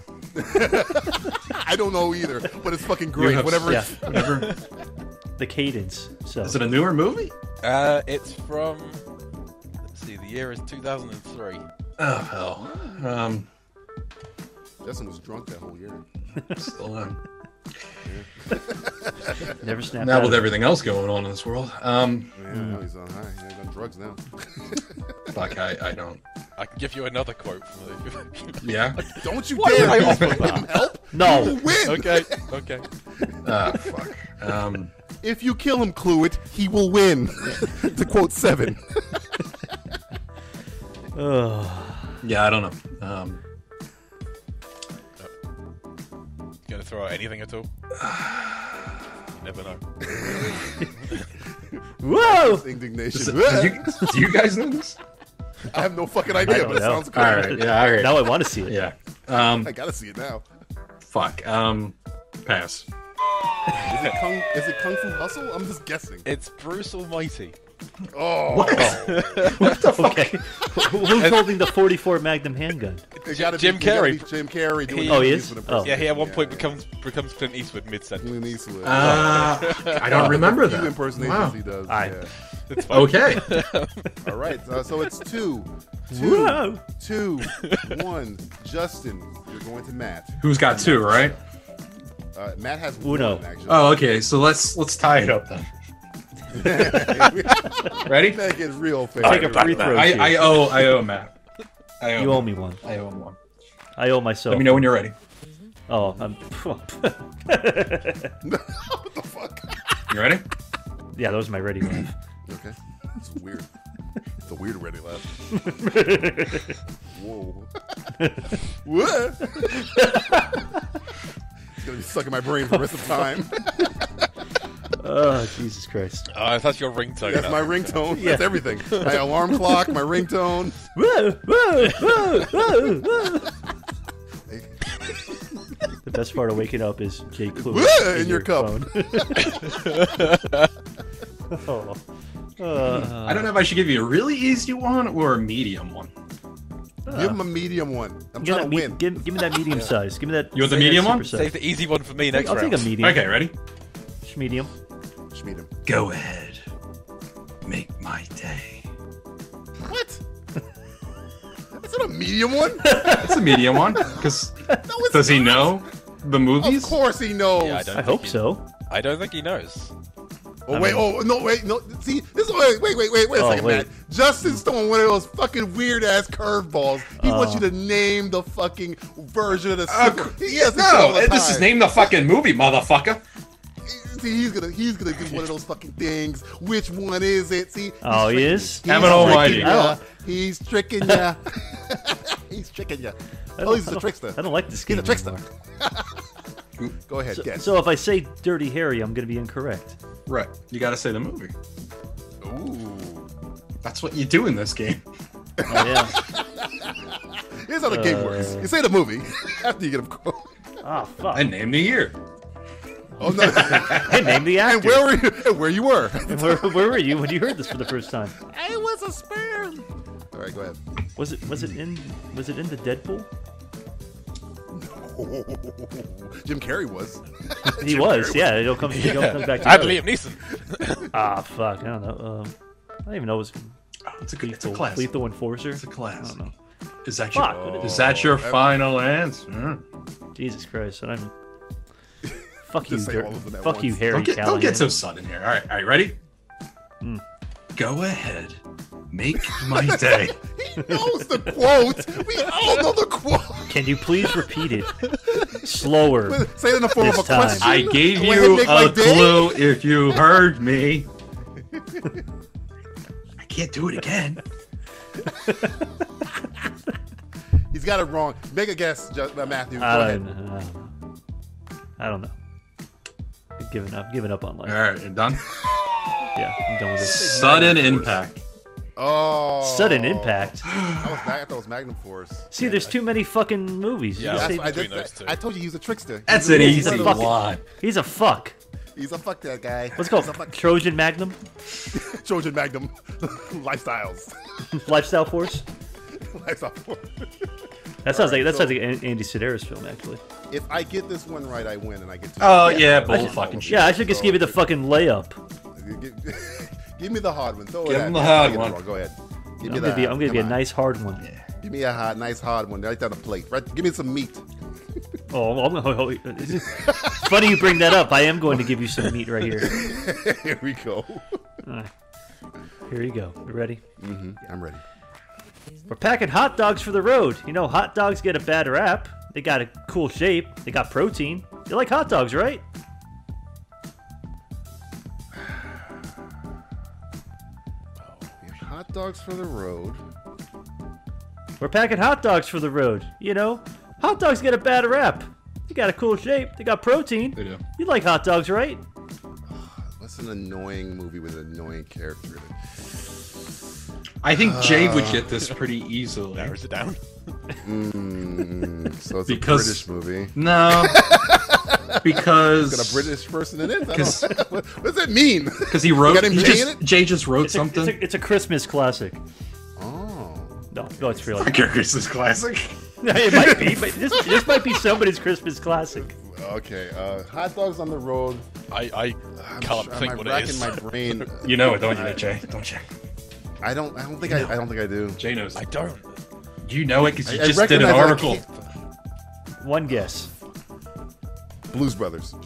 I don't know either, but it's fucking You great. have- Whatever. Yeah. It's, Whatever. The cadence. So Is it a newer movie? Uh, it's from. Let's see. The year is two thousand three. Oh hell. Um, Justin was drunk that whole year. still am. never snap. Now out with of it. everything else going on in this world. Um, Yeah, now he's on high. He's on drugs now. fuck, I, I don't. I can give you another quote from the. Yeah. Don't you What dare did I give offer him help. No. You win. Okay. Okay. Ah, fuck. Um, If you kill him, Cluet, he will win. To quote Seven. Ugh. yeah, I don't know. Um, Gonna throw out anything at all? You never know. Whoa! Indignation. is it- do, you, do you guys know this? I have no fucking I idea, don't but it know. sounds great. All right. Yeah. All right. Now I want to see it. Yeah. Um, I gotta see it now. fuck. Um, pass. Is it Kung? Is it Kung Fu Hustle? I'm just guessing. It's Bruce Almighty. Oh, What? what the fuck? Okay. Who- Who's holding the forty-four Magnum handgun? It gotta Jim be, it gotta Carrey. be Jim Carrey doing He- Oh, he the is? Clint Oh. Yeah, he at one point Yeah. becomes becomes Clint Eastwood mid sentence. Clint Eastwood. Uh, I don't remember A few that. impersonations Wow. he does. Aye. Yeah. It's fine. Okay. All right, uh, so it's two, two, Whoa. two, one. Justin, you're going to Matt. Who's got two, right? Uh, Matt has Uno. one, actually. Oh, okay. So let's let's tie it up then. Ready? Make it real fair. Take a free throw. I, here. I owe I owe Matt. I owe You him. owe me one. I owe him one. I owe myself. Let me know when you're ready. Oh, I'm. What the fuck? You ready? Yeah, that was my ready laugh. Okay, it's weird. It's a weird ready laugh. Whoa. What? It's gonna be stuck in my brain for the rest of time. Oh, Jesus Christ. Oh, that's your ringtone. That's now. my ringtone. Yeah. That's everything. My alarm clock, my ringtone. Whoa, whoa, whoa, whoa, whoa. The best part of waking up is Jay Clue Whoa, in your cup. phone. Oh. Uh, I don't know if I should give you a really easy one or a medium one. Give him a medium one. I'm give, trying that to me- win. give, give me that medium size. Give me that. You want the say that medium super one? size. Save the easy one for me next I'll round. take a medium. Okay, ready? Medium. Medium. Go ahead. Make my day. What? Is it a medium one? It's a medium one. Because No, does he know the movies? Of course he knows. Yeah, I don't I think hope he- so. I don't think he knows. Oh I wait! mean- Oh no! Wait! No! See, this. Wait! Wait! Wait! Wait! Wait a Oh, second, wait. Matt. Justin's throwing one of those fucking weird ass curveballs. He wants you to name the fucking version of the. Uh, sequel. He has to say all no, the this is time. name the fucking movie, motherfucker. See, he's gonna he's gonna do one of those fucking things. Which one is it? See? He's Oh, he tricking is? you. Heaven He's almighty. tricking ya. He's tricking ya. He's tricking ya. I Oh, don't- he's I a don't- trickster. I don't like this He's game a trickster. anymore. Go ahead, So, guess. so if I say Dirty Harry, I'm going to be incorrect. Right. You got to say the movie. That's what you do in this game. Oh yeah. Here's how the game Uh, works. You say the movie after you get a quote. Oh fuck. And name the year. Oh no! And name the actor. And where were you? And where you were? And where, where were you when you heard this for the first time? It was a sperm. All right, go ahead. Was it was it in was it in the Deadpool? Jim Carrey was. He Jim was. Carrey Yeah, it'll come. It'll Yeah. come back. I had together. Liam Neeson. Ah, fuck. I don't know. Um, I don't even know. It was It's a, it's a lethal, classic. lethal Enforcer. It's a class. I don't know. Is that your, Fuck, what is is it? that your Oh, final answer? Jesus Christ! And I'm. Fuck you, Just say Gar- all of them at fuck you, once. Harry Don't get, Callahan. don't get so sudden here. All right, all right, ready? Mm. Go ahead. Make my day. He knows the quote. We all know the quote. Can you please repeat it slower? Say it in the form this of a time. question. I gave Go ahead and you make my a day. clue if you heard me. I can't do it again. He's got it wrong. Make a guess, Just, uh, Matthew. Go I ahead. don't, know. I don't know. I'm giving up. Giving up on life. All right, and done. Yeah, I'm done with it. Sudden impact. Oh. Sudden impact. I, was, I thought it was Magnum Force. See, there's too many fucking movies. You Yeah, just That's say- why I, between did, those two. I told you he's a trickster. That's He's an a- he's a easy fucking- one. He's a fuck. He's a fuck that guy. What's it called? He's a fuck- Trojan Magnum? Trojan Magnum. Lifestyles. Lifestyle Force? Lifestyle Force. That sounds All right, like that so- sounds like an Andy Sedaris film, actually. If I get this one right, I win, and I get two. Oh yeah, I bull should- fucking shit. Yeah, I should just give you the fucking layup. Give, give me the hard one. Throw Give it at him me. the I'll hard get it one. wrong. Go ahead. Give I'm me gonna the. be, I'm gonna come be a on. nice hard one. Give me a hard, nice hard one right down the plate. Right. Give me some meat. Oh, I'm gonna, oh, it's funny you bring that up. I am going to give you some meat right here. Here we go. All right. Here you go. You ready? Mm-hmm. I'm ready. We're packing hot dogs for the road. You know, hot dogs get a bad rap. They got a cool shape. They got protein. You like hot dogs, right? We have hot dogs for the road. We're packing hot dogs for the road. You know, hot dogs get a bad rap. They got a cool shape. They got protein. They do. You like hot dogs, right? What's an annoying movie with an annoying character in it? I think Jay would Uh, get this pretty easily. Narrows it down. Mm, so it's Because- a British movie. No. Because It's got a British person in it. I Because- don't- what, what does that mean? Because he wrote. got him he Jay just- in it? Jay just wrote It's a, something. it's, a, it's a Christmas classic. Oh. No, no, it's really. Like your Christmas classic. it might be, but this, this might be somebody's Christmas classic. Okay. Uh, hot dogs on the road. I, I I'm can't sure- think I'm what racking it is. my brain. You know it, don't you, I- Jay? Don't you? I don't. I don't think I. I don't think I do. Jay knows. I don't. You know it because you I- I just did an recognize it, I article. can't- One guess. Blues Brothers.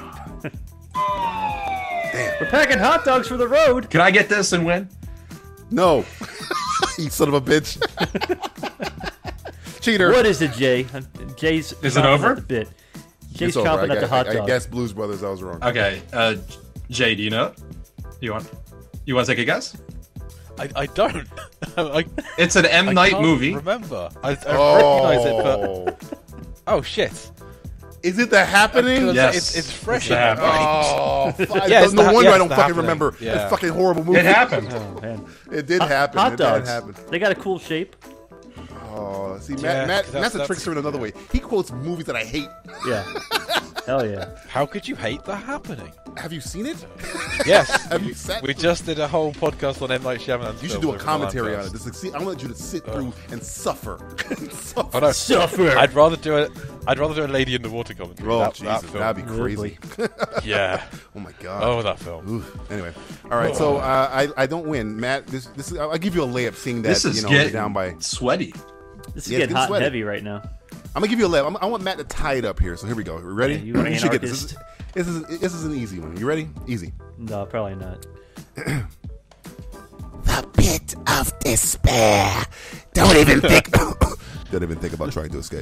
We're packing hot dogs for the road. Can I get this and win? No. You son of a bitch. Cheater. What is it, Jay? Uh, Jay's. Is it chomping over? At the bit. Jay's It's over. chomping I, at the I- hot I, dog. I guess Blues Brothers. I was wrong. Okay, uh, Jay, do you know it? You want? You want to take a guess? I, I don't. I, It's an M I Night can't movie. Remember? I, I Oh. recognize it, but oh shit! Is it The Happening? Yes. It's, it's fresh It's in The my Oh, mind. fuck. Yeah, it's no the- wonder yeah, I it's don't The fucking Happening. remember. Yeah. That fucking horrible movie. It happened. Oh man. It did Hot- happen. Hot it dogs. did happen. They got a cool shape. Oh, see, Yeah, Matt, Matt, 'cause Matt's that's- a that's- trickster in another way. He quotes movies that I hate. Yeah. Hell yeah. How could you hate The Happening? Have you seen it? Yes. Have you sat We through- just did a whole podcast on M Night Shyamalan. You should do a commentary on it. Just like, see, I want you to sit through and suffer. suffer. Oh, no. Suffer. I'd rather do it. I'd rather do a Lady in the Water commentary. Oh, that, Jesus, that film. that'd be crazy. Yeah. Oh my God. Oh, that film. Oof. Anyway, all right. So uh, I I don't win, Matt. This this is, I'll give you a layup, seeing that This is you know getting you're down by. sweaty. This is Yeah, it's getting getting hot sweaty. and heavy right now. I'm gonna give you a layup. I'm, I want Matt to tie it up here. So here we go. We ready? Yeah, you are should get this. anarchist. This is, this is this is an easy one. You ready? Easy. No, probably not. The pit of despair. Don't even think. Don't even think about trying to escape.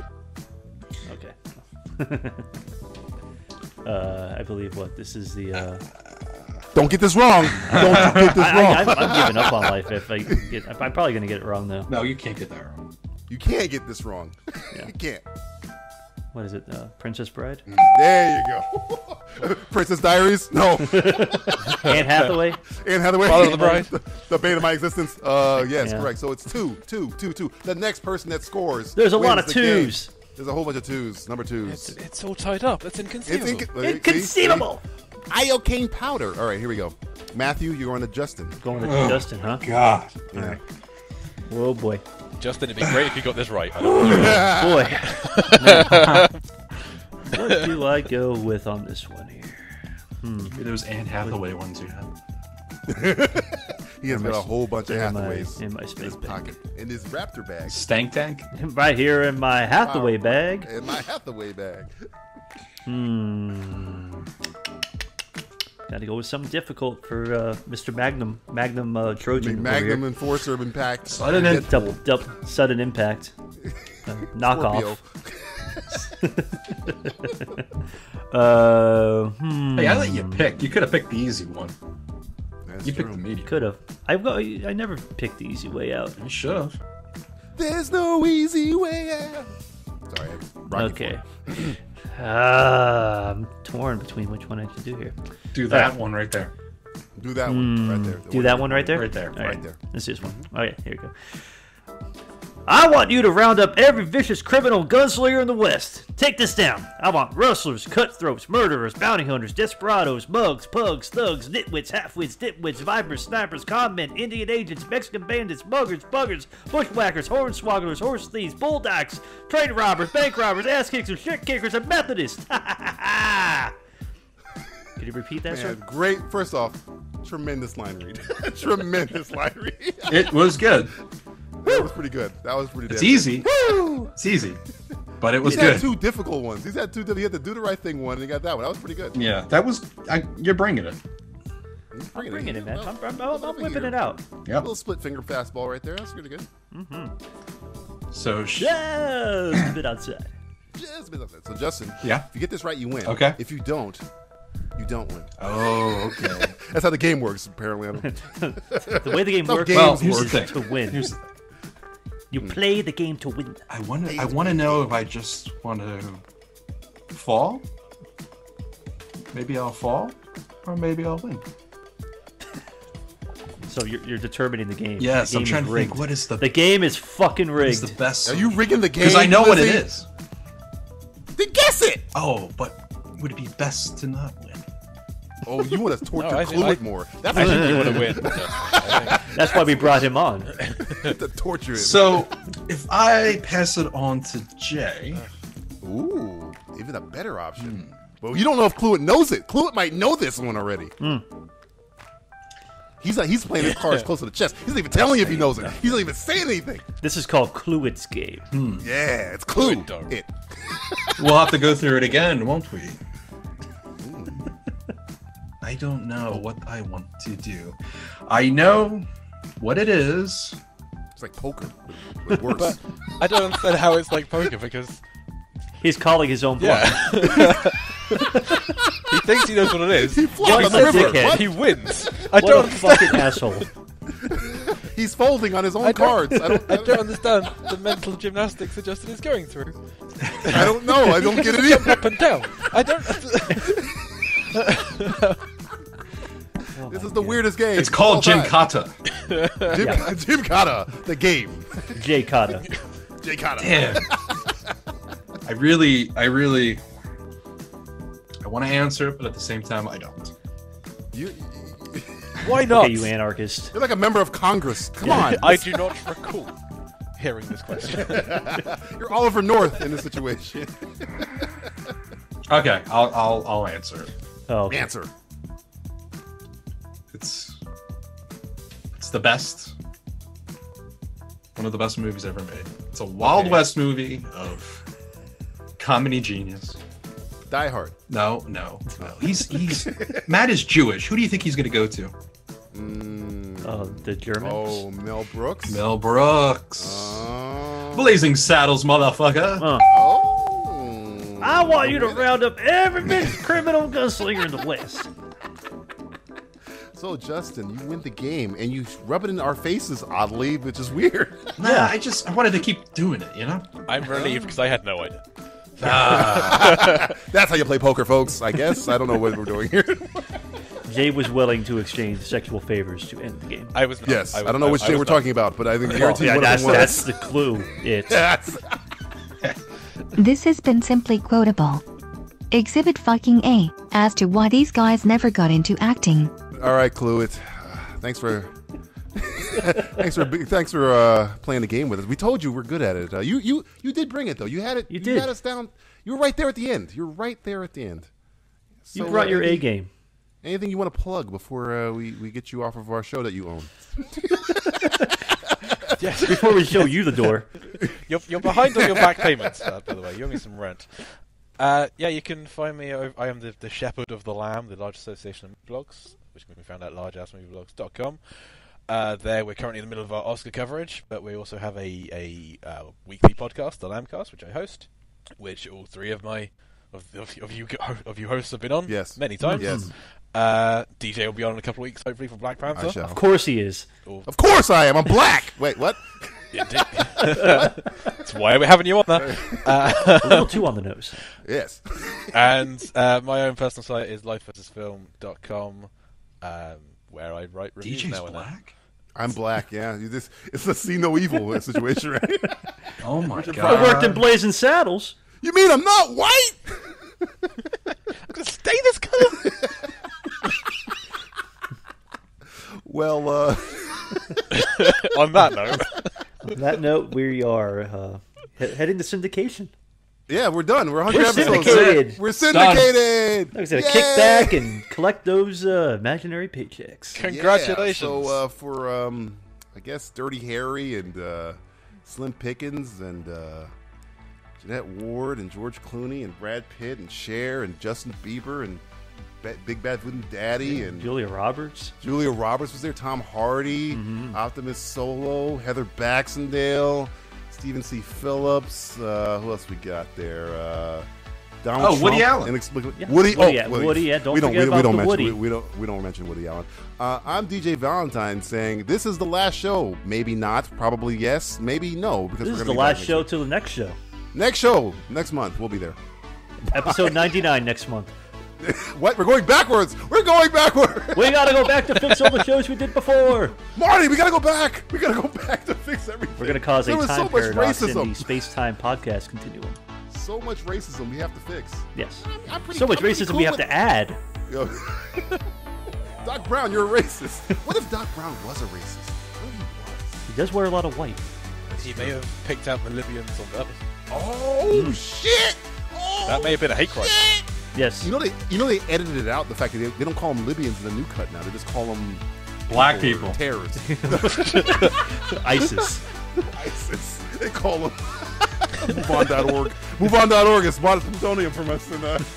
Okay. uh, I believe what this is the. Uh... Don't get this wrong. Don't get this I, wrong. I, I'm, I'm giving up on life if I get. I'm probably gonna get it wrong though. No, you can't get that wrong. You can't get this wrong. Yeah. You can't. what is it? Uh, Princess Bride? There you go. Princess Diaries? No. Anne Hathaway? Anne Hathaway? Father of the Bride? The, the bane of my existence? Uh, yes, Yeah. correct. So it's two, two, two, two. The next person that scores. There's a lot wins of the game. twos. There's a whole bunch of twos. Number twos. It's, it's all tied up. That's inconceivable. It's inc- Inconceivable. Iocane powder. All right, here we go. Matthew, you're on to Justin. Going to Oh, Justin, huh? God. Yeah. All right. Whoa, boy. Justin, it'd be great if you got this right. I don't know. Boy. What do I go with on this one here? Hmm. Maybe those Anne Hathaway ones you have. He has In my got a s- whole bunch of in my- Hathaways in my his space bag. pocket, in his Raptor bag, Stank tank? Right here in my Hathaway Wow. bag. in my Hathaway bag. Hmm. Got to go with something difficult for uh, Mister Magnum, Magnum uh, Trojan. over Magnum here. Enforcer Impact. Sudden Deadpool. in- double, double, sudden impact. Uh, knockoff. uh, hmm. Hey, I let you pick. You could have picked the easy one. That's You true. picked the medium. Could have. I I never picked the easy way out. You should have. There's no easy way out. Sorry. Rocky Okay. uh, I'm torn between which one I should do here. Do that one right there. Do that one right there. The Do that one right there? Right there. All Right there. This is one. Okay, here we go. I want you to round up every vicious criminal gunslinger in the West. Take this down. I want rustlers, cutthroats, murderers, bounty hunters, desperados, mugs, pugs, thugs, nitwits, halfwits, ditwits, vipers, snipers, conmen, Indian agents, Mexican bandits, muggers, buggers, bushwhackers, hornswogglers, horse thieves, bulldogs, train robbers, bank robbers, ass kickers, shit kickers, and Methodists. Could you repeat that, sir? Man, great. First off, tremendous line read. Tremendous line read. It was good. That was pretty good. That was pretty. It's damn easy. Good. It's easy. But it was He's good. had two difficult ones. He's had two. He had the do the right thing one, and he got that one. That was pretty good. Yeah, that was. I, you're bringing it. He's I'm bringing it, man. Well, I'm, I'm, I'm, I'm whipping it out. Yep. A little split finger fastball right there. That's pretty good. Mm-hmm. So, sh- Just a bit outside. Just a bit outside. So Justin, Yeah. if you get this right, you win. Okay. If you don't, you don't win. Oh, okay. That's how the game works. Apparently, I don't. The way the game That's how works games Well, here's work. the thing. to win. Here's the thing. You play the game to win. I want to. I want to know if I just want to fall. Maybe I'll fall, or maybe I'll win. So you're, you're determining the game. Yes, the game I'm trying is to rigged. think. What is the The game is fucking what is rigged. the best? Are you rigging the game? Because I know what it Lizzie? is. Then guess it. Oh, but would it be best to not win? Oh, you want to torture No, I think- Clue it I- more. That's I what think you you want want to win. Justin. I think- That's why we brought him on. to torture it. So, if I pass it on to Jay, Ooh, even a better option. Well, you don't know if Cluet knows it. Cluet might know this one already. He's not, he's playing his cards close to the chest. He's not even telling you if he knows it. He's not even saying anything. This is called Cluet's game. Yeah, it's Clue. Cluedo. It. we'll have to go through it again, won't we? I don't know what I want to do. I know what it is. It's like poker, but worse. But I don't understand how it's like poker because He's calling his own bluff. yeah. He thinks he knows what it is. He flopped What on a the river. dickhead. What? He wins. I What don't a understand. fucking asshole. He's folding on his own I don't- cards. I don't, I don't understand the mental gymnastics that Justin is going through. I don't know. I don't get it Jump either. up and down. I don't. Oh This my is the God. weirdest game. It's called of all Jim time. Kata. Jim, Yeah. Jim Kata, the game. Jay Cotta. Jay Kata. Damn. I really, I really, I want to answer, but at the same time, I don't. You, Why not? Okay, you anarchist. you're like a member of Congress. Come on. I do not recall hearing this question. You're Oliver North in this situation. Okay, I'll, I'll, I'll answer it. Oh, okay. Answer. It's, it's the best. One of the best movies ever made. It's a Wild Okay. West movie of comedy genius. Die Hard. No, no, no. He's he's Matt is Jewish. Who do you think he's going to go to? Mm, Oh, the Germans. oh, Mel Brooks. Mel Brooks. Oh. Blazing Saddles, motherfucker. Uh, Oh. I want you to round up every vicious criminal gunslinger in the West. So, Justin, you win the game, and you rub it in our faces, oddly, which is weird. Nah, I just I wanted to keep doing it, you know. I'm relieved because I had no idea. Ah. That's how you play poker, folks. I guess I don't know what we're doing here. Jay was willing to exchange sexual favors to end the game. I was. Not, yes, I, was, I don't know I, which I Jay was we're not. talking about, but I think guarantee well, yeah, one that's, of them that's was. the clue. It's Yes. This has been Simply Quotable. Exhibit fucking A as to why these guys never got into acting. All right, Clue. It. Uh, thanks for. thanks for thanks for uh, playing the game with us. We told you we're good at it. Uh, you you you did bring it though. You had it. You You, did. had us down. You were right there at the end. You're right there at the end. You So, brought uh, your A anything- game. Anything you want to plug before uh, we we get you off of our show that you own? Yes. Before we show you the door. You're, you're behind on your back payments, uh, by the way. You owe me some rent. Uh, yeah, you can find me. Over, I am the, the Shepherd of the Lamb, the large association of blogs, which can be found at large ass movie blogs dot com. Uh, there, we're currently in the middle of our Oscar coverage, but we also have a a uh, weekly podcast, the Lambcast, which I host, which all three of my of, of, of you of you hosts have been on. Yes, many times. Yes. Uh, D J will be on in a couple of weeks, hopefully, for Black Panther. I shall. Of course he is. Or- Of course I am. I'm black. Wait, what? That's why we're having you on there. Uh, A little too on the nose. Yes. And uh, my own personal site is life versus film dot com, um, where I write reviews D J's now and then. black? I'm black. Yeah, you just it's a see no evil situation, right? Oh my I god. worked in Blazing Saddles. You mean I'm not white? I'm gonna stay this color. Well, uh... on that note, On that note, we are uh, he- heading to syndication. Yeah, we're done. We're one hundred We're episodes. syndicated. We're syndicated. Like I said, Yay! kick back and collect those uh, imaginary paychecks. Congratulations. Yeah, so uh, for um, I guess Dirty Harry and uh, Slim Pickens and uh, Jeanette Ward and George Clooney and Brad Pitt and Cher and Justin Bieber and Ba- Big Bad Voodoo Daddy and Julia Roberts. Julia Roberts was there. Tom Hardy, Mm-hmm. Optimus Solo, Heather Baxendale, Stephen C. Phillips. Uh, who else we got there? Uh, Donald Oh, Woody Trump, Allen. Inexplicably. Yeah. Woody. Woody, oh, yeah, Woody, yeah, don't we don't. forget we, about we don't the mention. Woody. We, we don't. We don't mention Woody Allen. Uh, I'm D J Valentine saying this is the last show. Maybe not. Probably yes. Maybe no. Because This we're is gonna the be last back show next till the next show. week. Next show next month. We'll be there. Episode ninety-nine next month. What? We're going backwards. We're going backwards. We gotta go back to fix all the shows we did before. Marty, we gotta go back. We gotta go back to fix everything. We're gonna cause there a was time so much paradox in racism. the space-time podcast continuum. So much racism we have to fix. Yes. I'm pretty- So much I'm pretty racism cool we have with- to add. Yo. Doc Brown, you're a racist. What if Doc Brown was a racist? What if he was? He does wear a lot of white. He may have picked out the Libyans on purpose. Oh shit! Oh, That may have been a hate crime. Yes. You know they, you know they edited it out. The fact that they, they don't call them Libyans in the new cut now. They just call them Black or people. terrorists. ISIS. ISIS. They call them. Move on dot org. Move on dot org has bought plutonium from us. And, uh...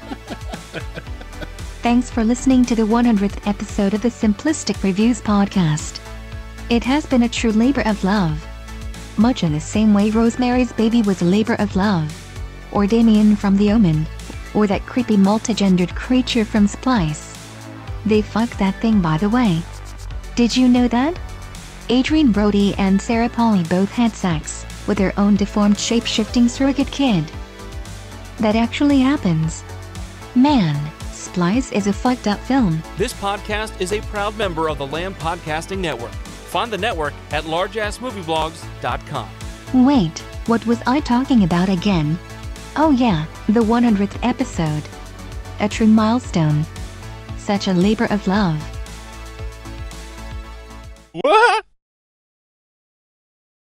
Thanks for listening to the one hundredth episode of the Simplistic Reviews Podcast. It has been a true labor of love. Much in the same way Rosemary's Baby was a labor of love. Or Damien from The Omen. Or that creepy multigendered creature from Splice. They fucked that thing, by the way. Did you know that? Adrian Brody and Sarah Polly both had sex with their own deformed shape-shifting surrogate kid. That actually happens. Man, Splice is a fucked up film. This podcast is a proud member of the Lamb Podcasting Network. Find the network at large ass movie blogs dot com. Wait, what was I talking about again? Oh yeah, the one hundredth episode. A true milestone. Such a labor of love. What?